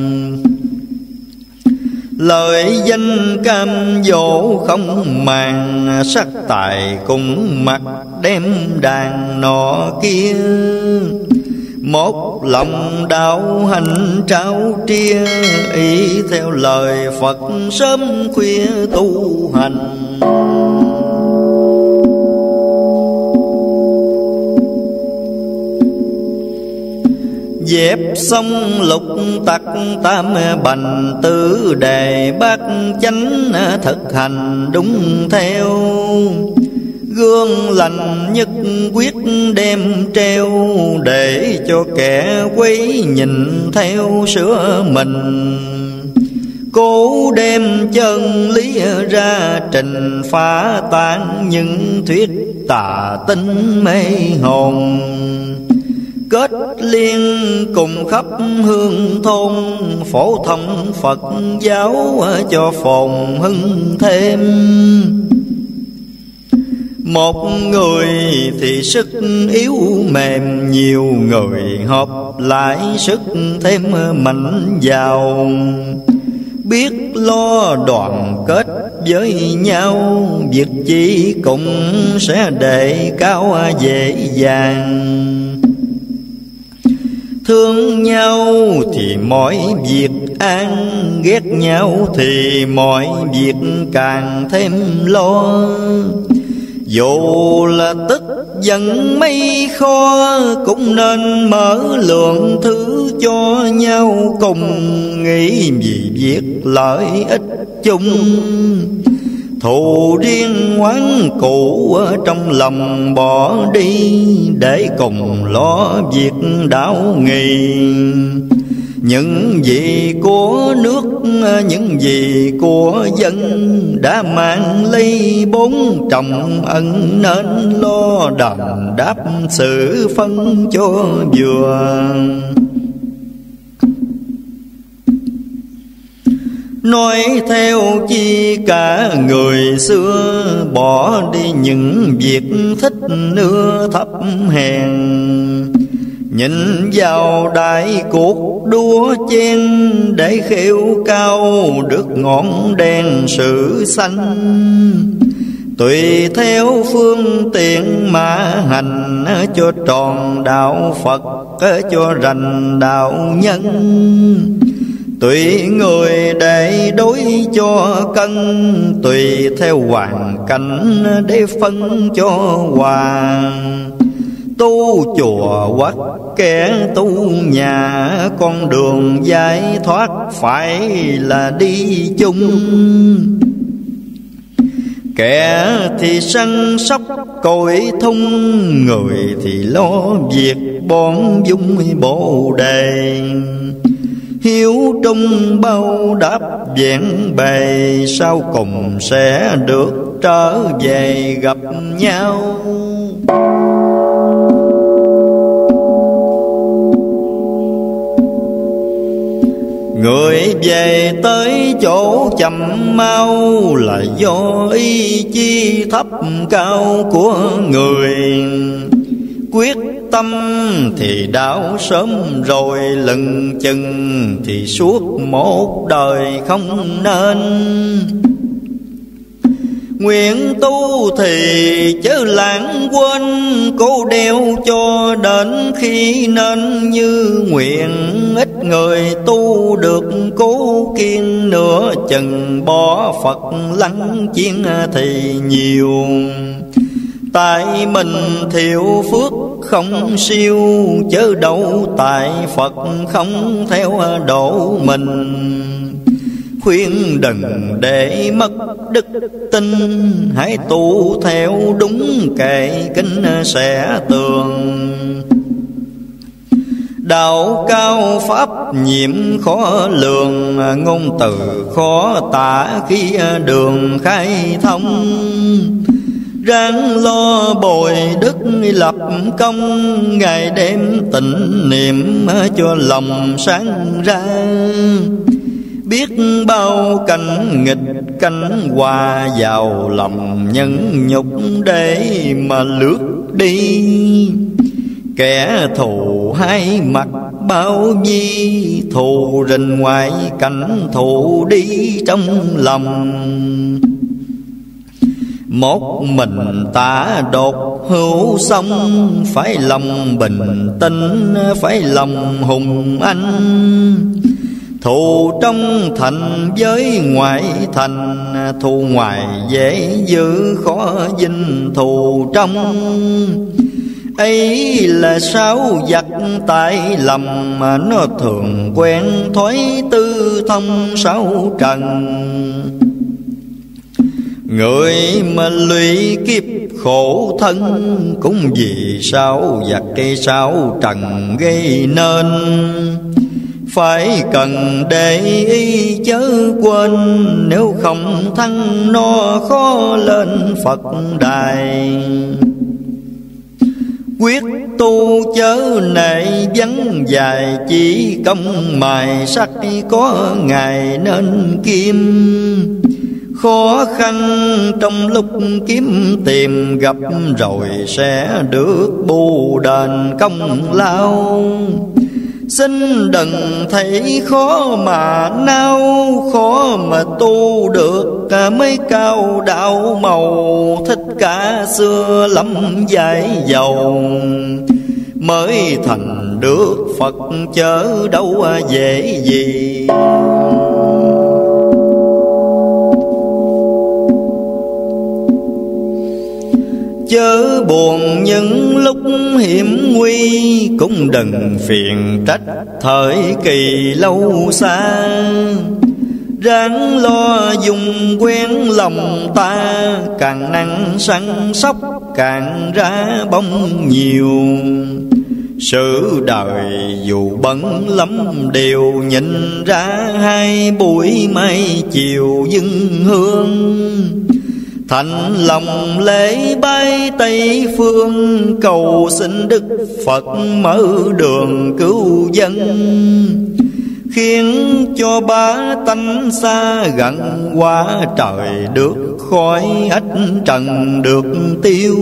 Lời danh cam dỗ không màng, sắc tài cùng mặt đem đàn nọ kia. Một lòng đạo hành trao tria, ý theo lời Phật sớm khuya tu hành. Dẹp xong lục tặc tam bành, tứ đề bát chánh thực hành đúng theo. Gương lành nhất quyết đem treo, để cho kẻ quấy nhìn theo sửa mình. Cố đem chân lý ra trình, phá tan những thuyết tà tinh mê hồn. Kết liên cùng khắp hương thôn, phổ thông Phật giáo cho phồn hưng thêm. Một người thì sức yếu mềm, nhiều người hợp lại sức thêm mạnh giàu. Biết lo đoàn kết với nhau, việc chi cũng sẽ đề cao dễ dàng. Thương nhau thì mọi việc an, ghét nhau thì mọi việc càng thêm lo. Dù là tức giận mấy khó, cũng nên mở lượng thứ cho nhau, cùng nghĩ vì việc lợi ích chung. Thù riêng oán cũ trong lòng bỏ đi, để cùng lo việc đạo nghị. Những gì của nước, những gì của dân, đã mang lấy bốn trọng ân, nên lo đền đáp sự phân cho vừa. Nói theo chi cả người xưa, bỏ đi những việc thích ưa thấp hèn. Nhìn vào đại cuộc đua chen, để khêu cao được ngọn đèn sự xanh. Tùy theo phương tiện mà hành, cho tròn đạo Phật, cho rành đạo nhân. Tùy người để đối cho cân, tùy theo hoàn cảnh để phân cho hòa. Tu chùa hoặc kẻ tu nhà, con đường giải thoát phải là đi chung. Kẻ thì săn sóc cội thung, người thì lo việc bón dung bồ đề. Hiếu trung bao đáp vẹn bề, sau cùng sẽ được trở về gặp nhau. Người về tới chỗ chậm mau, là do ý chí thấp cao của người. Quyết tâm thì đạo sớm rồi, lừng chừng thì suốt một đời không nên. Nguyện tu thì chớ lãng quên, cố đeo cho đến khi nên như nguyện. Ít người tu được cố kiên, nửa chừng bỏ Phật lăng chiến thì nhiều. Tại mình thiệu phước không siêu, chớ đâu tại Phật không theo độ mình. Khuyên đừng để mất đức tin, hãy tu theo đúng kệ kinh sẽ tường. Đạo cao pháp nhiệm khó lường, ngôn từ khó tả khi đường khai thông. Ráng lo bồi đức lập công, ngày đêm tịnh niệm cho lòng sáng ra. Biết bao cảnh nghịch cảnh hòa, vào lòng nhân nhục để mà lướt đi. Kẻ thù hai mặt bao nhi, thù rình ngoài cảnh thù đi trong lòng. Một mình ta đột hữu sông, phải lòng bình tĩnh, phải lòng hùng anh. Thù trong thành với ngoại thành, thù ngoài dễ giữ khó dinh thù trong. Ấy là sáu vật tại lầm, mà nó thường quen thói tư thông sáu trần. Người mà lụy kiếp khổ thân, cũng vì sáu vật cây sáu trần gây nên. Phải cần để ý chớ quên, nếu không thăng no khó lên Phật đài. Quyết tu chớ nệ vắng dài, chỉ công mài sắt có ngày nên kim. Khó khăn trong lúc kiếm tìm, gặp rồi sẽ được bù đền công lao. Xin đừng thấy khó mà nao, khó mà tu được mấy cao đạo màu. Thích cả xưa lắm dài dầu, mới thành được Phật chớ đâu dễ gì. Chớ buồn những lúc hiểm nguy, cũng đừng phiền trách thời kỳ lâu xa. Ráng lo dùng quen lòng ta, càng năng săn sóc càng ra bông nhiều. Sự đời dù bận lắm đều nhìn ra, hai buổi mai chiều dâng hương. Thành lòng lễ bái Tây phương, cầu xin Đức Phật mở đường cứu dân. Khiến cho bá tánh xa gần, qua trời được khói ách trần được tiêu.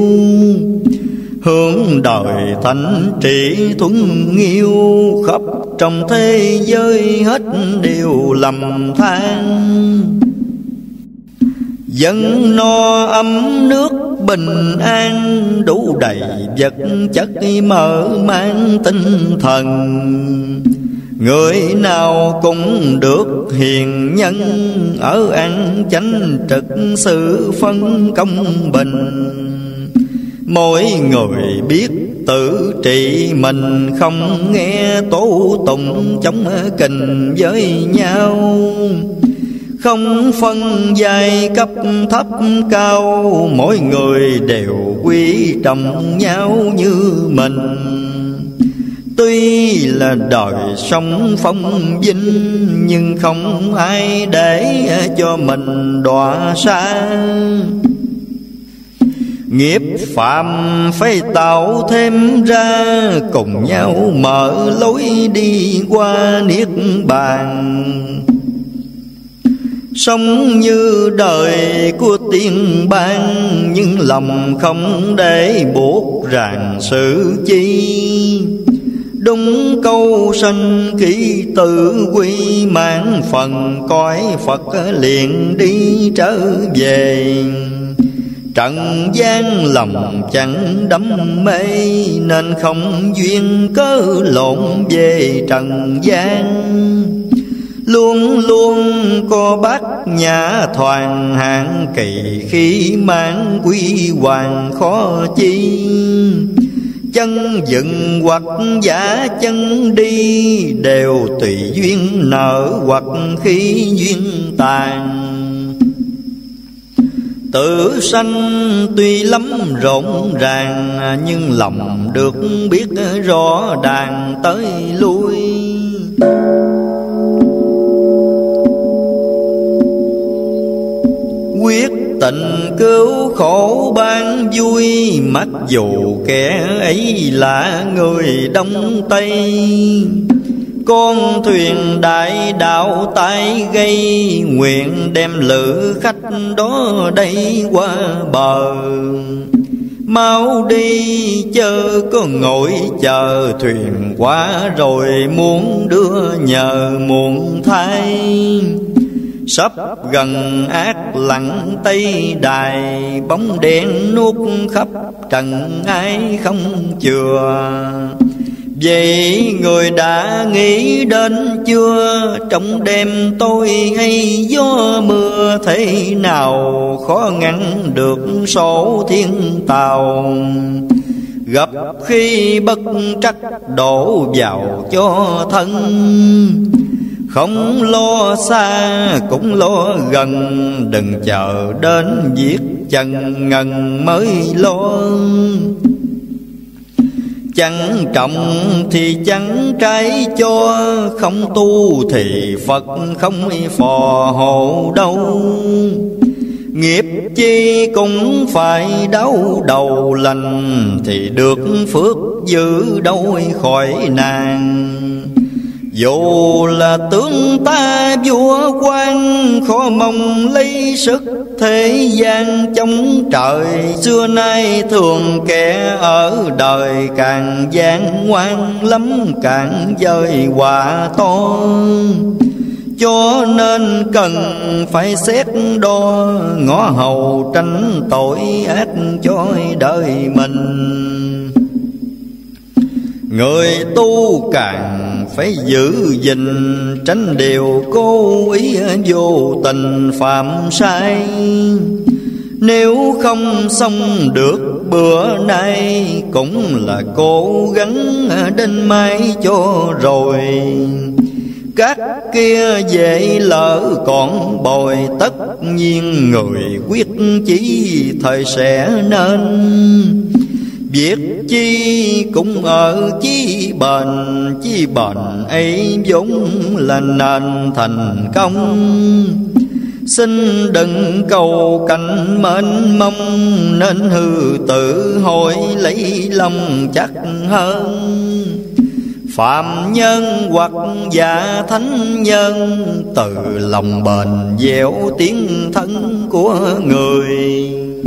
Hướng đời thánh trị thuần nghiêu, khắp trong thế giới hết đều lầm than. Dân no ấm nước bình an, đủ đầy vật chất mở mang tinh thần. Người nào cũng được hiền nhân, ở ăn chánh trực sự phân công bình. Mỗi người biết tự trị mình, không nghe tố tụng chống kình với nhau. Không phân giai cấp thấp cao, mỗi người đều quý trọng nhau như mình. Tuy là đời sống phong vinh, nhưng không ai để cho mình đọa xa. Nghiệp phạm phải tạo thêm ra, cùng nhau mở lối đi qua niết bàn. Sống như đời của tiên ban, nhưng lòng không để buộc ràng sự chi. Đúng câu sanh khi tự quy, mang phần cõi Phật liền đi trở về. Trần gian lòng chẳng đắm mê, nên không duyên cớ lộn về trần gian. Luôn luôn có bát nhã thoàn hạng kỳ, khi mang quy hoàng khó chi. Chân dựng hoặc giả chân đi, đều tùy duyên nở hoặc khi duyên tàn. Tử sanh tuy lắm rộn ràng, nhưng lòng được biết rõ đàn tới lui. Quyết tình cứu khổ ban vui, mặc dù kẻ ấy là người Đông Tây. Con thuyền đại đạo tay gây, nguyện đem lữ khách đó đây qua bờ. Mau đi chớ có ngồi chờ, thuyền qua rồi muốn đưa nhờ muộn thay. Sắp gần ác lặng Tây Đài, bóng đen nuốt khắp trần ai không chừa. Vậy người đã nghĩ đến chưa, trong đêm tôi hay gió mưa, thế nào khó ngăn được số thiên tàu. Gặp khi bất trắc đổ vào cho thân, không lo xa cũng lo gần. Đừng chờ đến việc chân ngần mới lo. Chẳng trọng thì chẳng trái cho, không tu thì Phật không phò hộ đâu. Nghiệp chi cũng phải đau đầu lành, thì được phước giữ đâu khỏi nàng. Dù là tướng ta vua quan, khó mong lấy sức thế gian chống trời. Xưa nay thường kẻ ở đời, càng gian ngoan lắm càng dơi quả to. Cho nên cần phải xét đo, ngõ hầu tránh tội ác cho đời mình. Người tu càng phải giữ gìn, tránh điều cố ý vô tình phạm sai. Nếu không xong được bữa nay, cũng là cố gắng đến mai cho rồi. Các kia dễ lỡ còn bồi, tất nhiên người quyết chí thời sẽ nên. Việc chi cũng ở chí bền ấy vốn là nền thành công. Xin đừng cầu cảnh mênh mông, nên hư tự hỏi lấy lòng chắc hơn. Phạm nhân hoặc giả thánh nhân, từ lòng bền dẻo tiếng thân của người.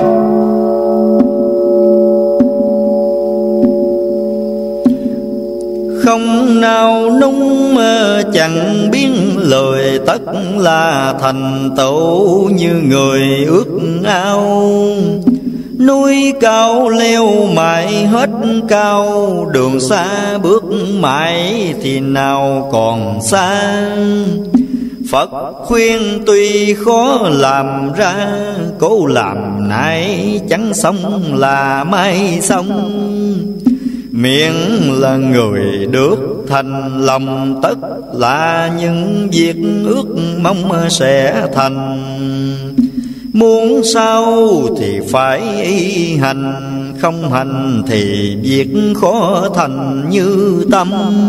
Không nào nung chẳng biến lời, tất là thành tựu như người ước ao. Núi cao leo mãi hết cao, đường xa bước mãi thì nào còn xa. Phật khuyên tuy khó làm ra, cố làm nay chẳng xong là mai xong. Miệng là người được thành lòng, tất là những việc ước mong sẽ thành. Muốn sao thì phải hành, không hành thì việc khó thành như tâm.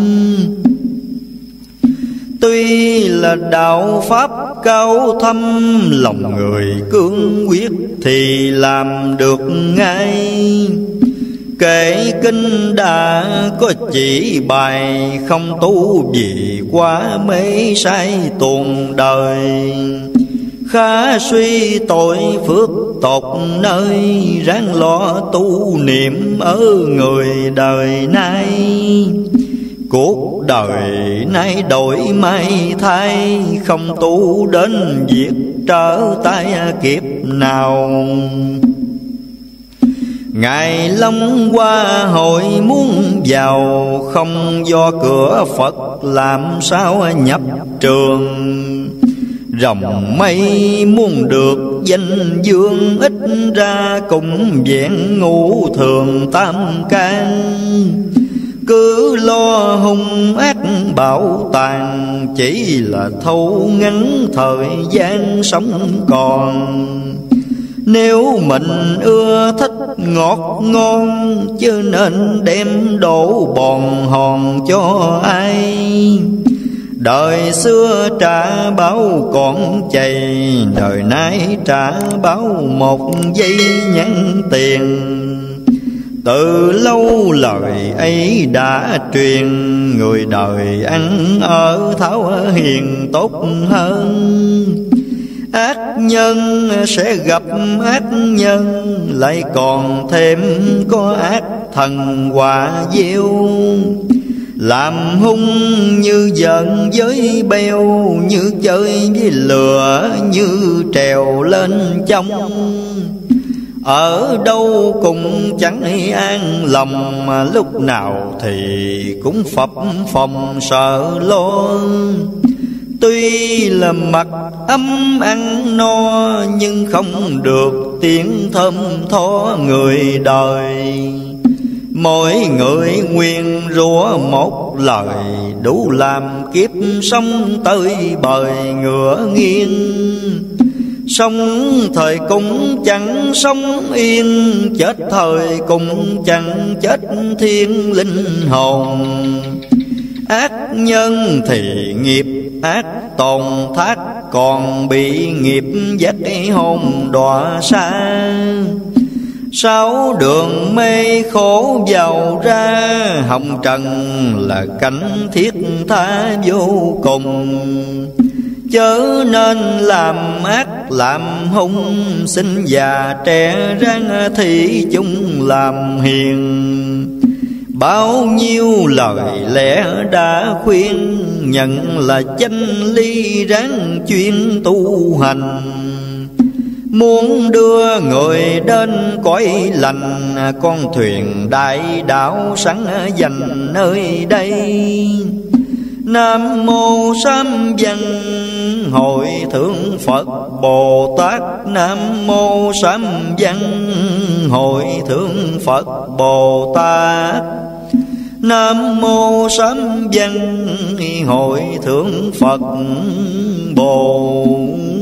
Tuy là đạo pháp cao thâm, lòng người cương quyết thì làm được ngay. Kể kinh đã có chỉ bài, không tu vì quá mê sai tuồng đời. Khá suy tội phước tột nơi, ráng lo tu niệm ở người đời nay. Cuộc đời nay đổi may thay, không tu đến việc trở tay kiếp nào. Ngài Long Hoa hội muốn vào, không do cửa Phật làm sao nhập trường. Rồng mây muốn được danh dương, ít ra cũng vẹn ngũ thường tam can. Cứ lo hung ác bảo tàng, chỉ là thâu ngắn thời gian sống còn. Nếu mình ưa thích ngọt ngon, chứ nên đem đổ bòn hòn cho ai. Đời xưa trả báo còn chày, đời nay trả báo một giây nhắn tiền. Từ lâu lời ấy đã truyền, người đời ăn ở thảo hiền tốt hơn. Ác nhân sẽ gặp ác nhân, lại còn thêm có ác thần quả diêu. Làm hung như giận với beo, như chơi với lửa, như trèo lên trong. Ở đâu cũng chẳng an lòng, mà lúc nào thì cũng phập phồng sợ lo. Tuy là mặt ấm ăn no, nhưng không được tiếng thơm tho người đời. Mỗi người nguyền rủa một lời, đủ làm kiếp sống tới bời ngựa nghiêng. Sống thời cũng chẳng sống yên, chết thời cũng chẳng chết thiên linh hồn. Ác nhân thì nghiệp ác tồn thác, còn bị nghiệp dắt hồn đọa xa. Sáu đường mê khổ giàu ra, hồng trần là cảnh thiết tha vô cùng. Chớ nên làm ác làm hung, sinh già trẻ ráng thị chung làm hiền. Bao nhiêu lời lẽ đã khuyên, nhận là chánh lý ráng chuyên tu hành. Muốn đưa người đến cõi lành, con thuyền đại đạo sẵn dành nơi đây. Nam mô Sám Văn Hội Thượng Phật Bồ Tát. Nam mô Sám Văn Hội Thượng Phật Bồ Tát. Nam mô Sám Văn Hội Thượng Phật Bồ